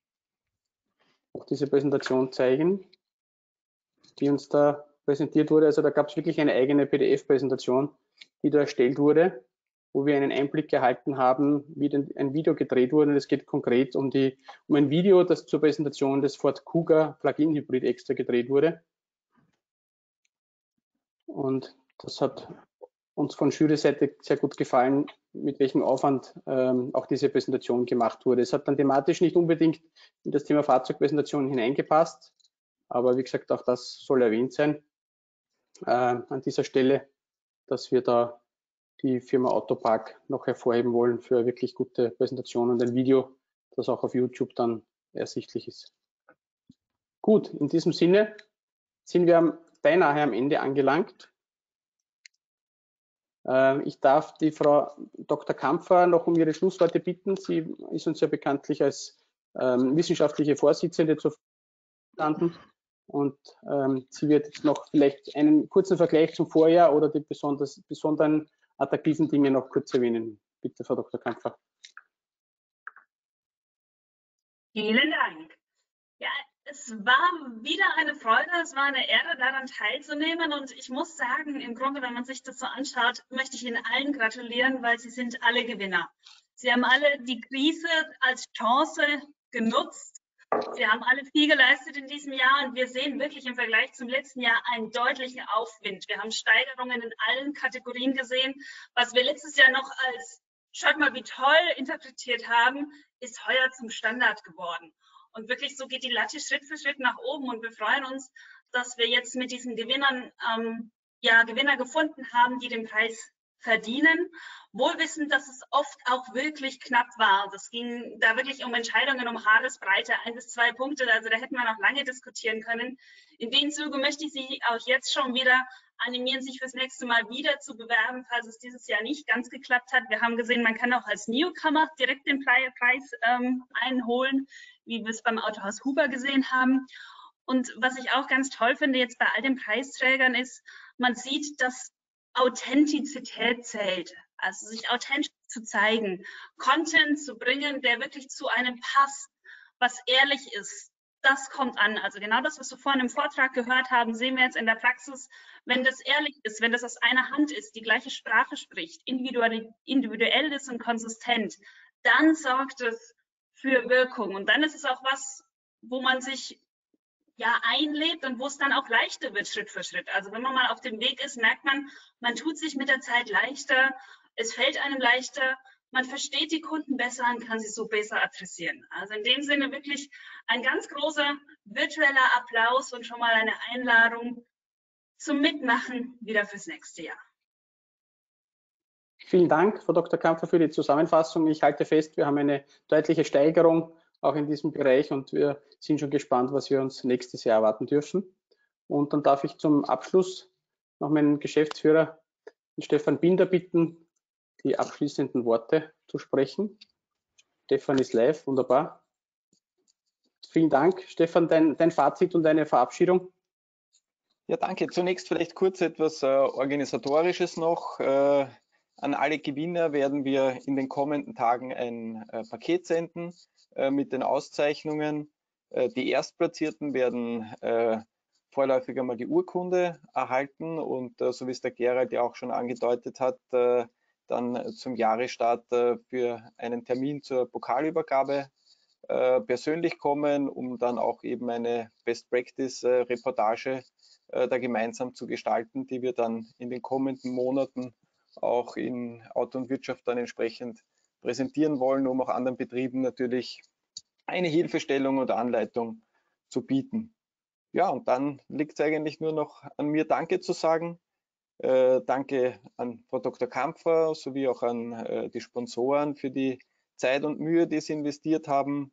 auch diese Präsentation zeigen, die uns da präsentiert wurde. Also da gab es wirklich eine eigene PDF-Präsentation, die da erstellt wurde, wo wir einen Einblick erhalten haben, wie denn ein Video gedreht wurde. Und es geht konkret um ein Video, das zur Präsentation des Ford Kuga Plug-in Hybrid extra gedreht wurde. Und das hat uns von Jury-Seite sehr gut gefallen, mit welchem Aufwand auch diese Präsentation gemacht wurde. Es hat dann thematisch nicht unbedingt in das Thema Fahrzeugpräsentation hineingepasst, aber wie gesagt, auch das soll erwähnt sein an dieser Stelle, dass wir da die Firma Autopark noch hervorheben wollen für wirklich gute Präsentation und ein Video, das auch auf YouTube dann ersichtlich ist. Gut, in diesem Sinne sind wir beinahe am Ende angelangt. Ich darf die Frau Dr. Kampfer noch um ihre Schlussworte bitten. Sie ist uns ja bekanntlich als wissenschaftliche Vorsitzende zur Verfügung gestanden. Und sie wird jetzt noch vielleicht einen kurzen Vergleich zum Vorjahr oder die besonderen attraktiven Dinge noch kurz erwähnen. Bitte, Frau Dr. Kampfer. Vielen Dank. Ja, es war wieder eine Freude, es war eine Ehre, daran teilzunehmen. Und ich muss sagen, im Grunde, wenn man sich das so anschaut, möchte ich Ihnen allen gratulieren, weil Sie sind alle Gewinner. Sie haben alle die Krise als Chance genutzt. Sie haben alle viel geleistet in diesem Jahr und wir sehen wirklich im Vergleich zum letzten Jahr einen deutlichen Aufwind. Wir haben Steigerungen in allen Kategorien gesehen. Was wir letztes Jahr noch als "schaut mal, wie toll" interpretiert haben, ist heuer zum Standard geworden. Und wirklich so geht die Latte Schritt für Schritt nach oben und wir freuen uns, dass wir jetzt mit diesen Gewinnern Gewinner gefunden haben, die den Preis verdienen, wohl wissend, dass es oft auch wirklich knapp war. Das ging da wirklich um Entscheidungen um Haaresbreite, 1 bis 2 Punkte, also da hätten wir noch lange diskutieren können. In dem Zuge möchte ich Sie auch jetzt schon wieder animieren, sich fürs nächste Mal wieder zu bewerben, falls es dieses Jahr nicht ganz geklappt hat. Wir haben gesehen, man kann auch als Newcomer direkt den Preis einholen, wie wir es beim Autohaus Huber gesehen haben. Und was ich auch ganz toll finde jetzt bei all den Preisträgern ist, man sieht, dass Authentizität zählt, also sich authentisch zu zeigen, Content zu bringen, der wirklich zu einem passt, was ehrlich ist, das kommt an. Also genau das, was wir vorhin im Vortrag gehört haben, sehen wir jetzt in der Praxis, wenn das ehrlich ist, wenn das aus einer Hand ist, die gleiche Sprache spricht, individuell ist und konsistent, dann sorgt es für Wirkung und dann ist es auch was, wo man sich ja, einlebt und wo es dann auch leichter wird, Schritt für Schritt. Also wenn man mal auf dem Weg ist, merkt man, man tut sich mit der Zeit leichter, es fällt einem leichter, man versteht die Kunden besser und kann sie so besser adressieren. Also in dem Sinne wirklich ein ganz großer virtueller Applaus und schon mal eine Einladung zum Mitmachen wieder fürs nächste Jahr. Vielen Dank, Frau Dr. Kampfer, für die Zusammenfassung. Ich halte fest, wir haben eine deutliche Steigerung auch in diesem Bereich und wir sind schon gespannt, was wir uns nächstes Jahr erwarten dürfen. Und dann darf ich zum Abschluss noch meinen Geschäftsführer, den Stefan Binder, bitten, die abschließenden Worte zu sprechen. Stefan ist live, wunderbar. Vielen Dank. Stefan, dein Fazit und deine Verabschiedung. Ja, danke. Zunächst vielleicht kurz etwas Organisatorisches noch. An alle Gewinner werden wir in den kommenden Tagen ein Paket senden mit den Auszeichnungen. Die Erstplatzierten werden vorläufig einmal die Urkunde erhalten und so wie es der Gerald ja auch schon angedeutet hat, dann zum Jahresstart für einen Termin zur Pokalübergabe persönlich kommen, um dann auch eben eine Best-Practice-Reportage da gemeinsam zu gestalten, die wir dann in den kommenden Monaten auch in Auto und Wirtschaft dann entsprechend präsentieren wollen, um auch anderen Betrieben natürlich eine Hilfestellung oder Anleitung zu bieten. Ja, und dann liegt es eigentlich nur noch an mir, Danke zu sagen. Danke an Frau Dr. Kampfer sowie auch an die Sponsoren für die Zeit und Mühe, die sie investiert haben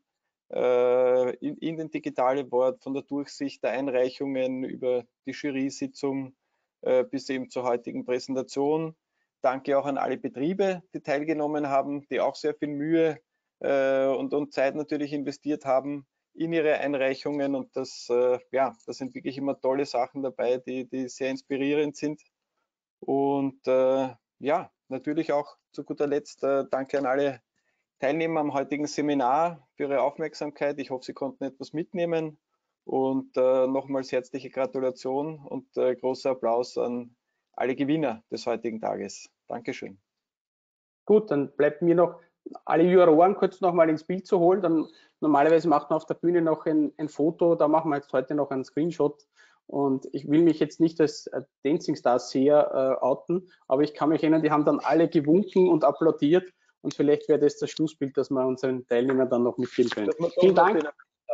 in den Digital Award, von der Durchsicht der Einreichungen über die Jury-Sitzung bis eben zur heutigen Präsentation. Danke auch an alle Betriebe, die teilgenommen haben, die auch sehr viel Mühe und Zeit natürlich investiert haben in ihre Einreichungen. Und das, ja, da sind wirklich immer tolle Sachen dabei, die sehr inspirierend sind. Und ja, natürlich auch zu guter Letzt danke an alle Teilnehmer am heutigen Seminar für Ihre Aufmerksamkeit. Ich hoffe, Sie konnten etwas mitnehmen. Und nochmals herzliche Gratulation und großer Applaus an alle Gewinner des heutigen Tages. Dankeschön. Gut, dann bleibt mir noch, alle Juroren kurz noch mal ins Bild zu holen. Dann normalerweise macht man auf der Bühne noch ein Foto, da machen wir jetzt heute noch einen Screenshot. Und ich will mich jetzt nicht als Dancing Star sehr outen, aber ich kann mich erinnern, die haben dann alle gewunken und applaudiert. Und vielleicht wäre das Schlussbild, das wir unseren Teilnehmern dann noch mitgeben können. Vielen Dank.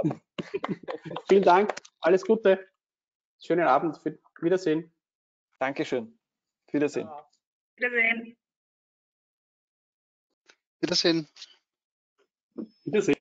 Vielen Dank. Alles Gute. Schönen Abend. Wiedersehen. Dankeschön. Wiedersehen. Wiedersehen. Wiedersehen. Wiedersehen.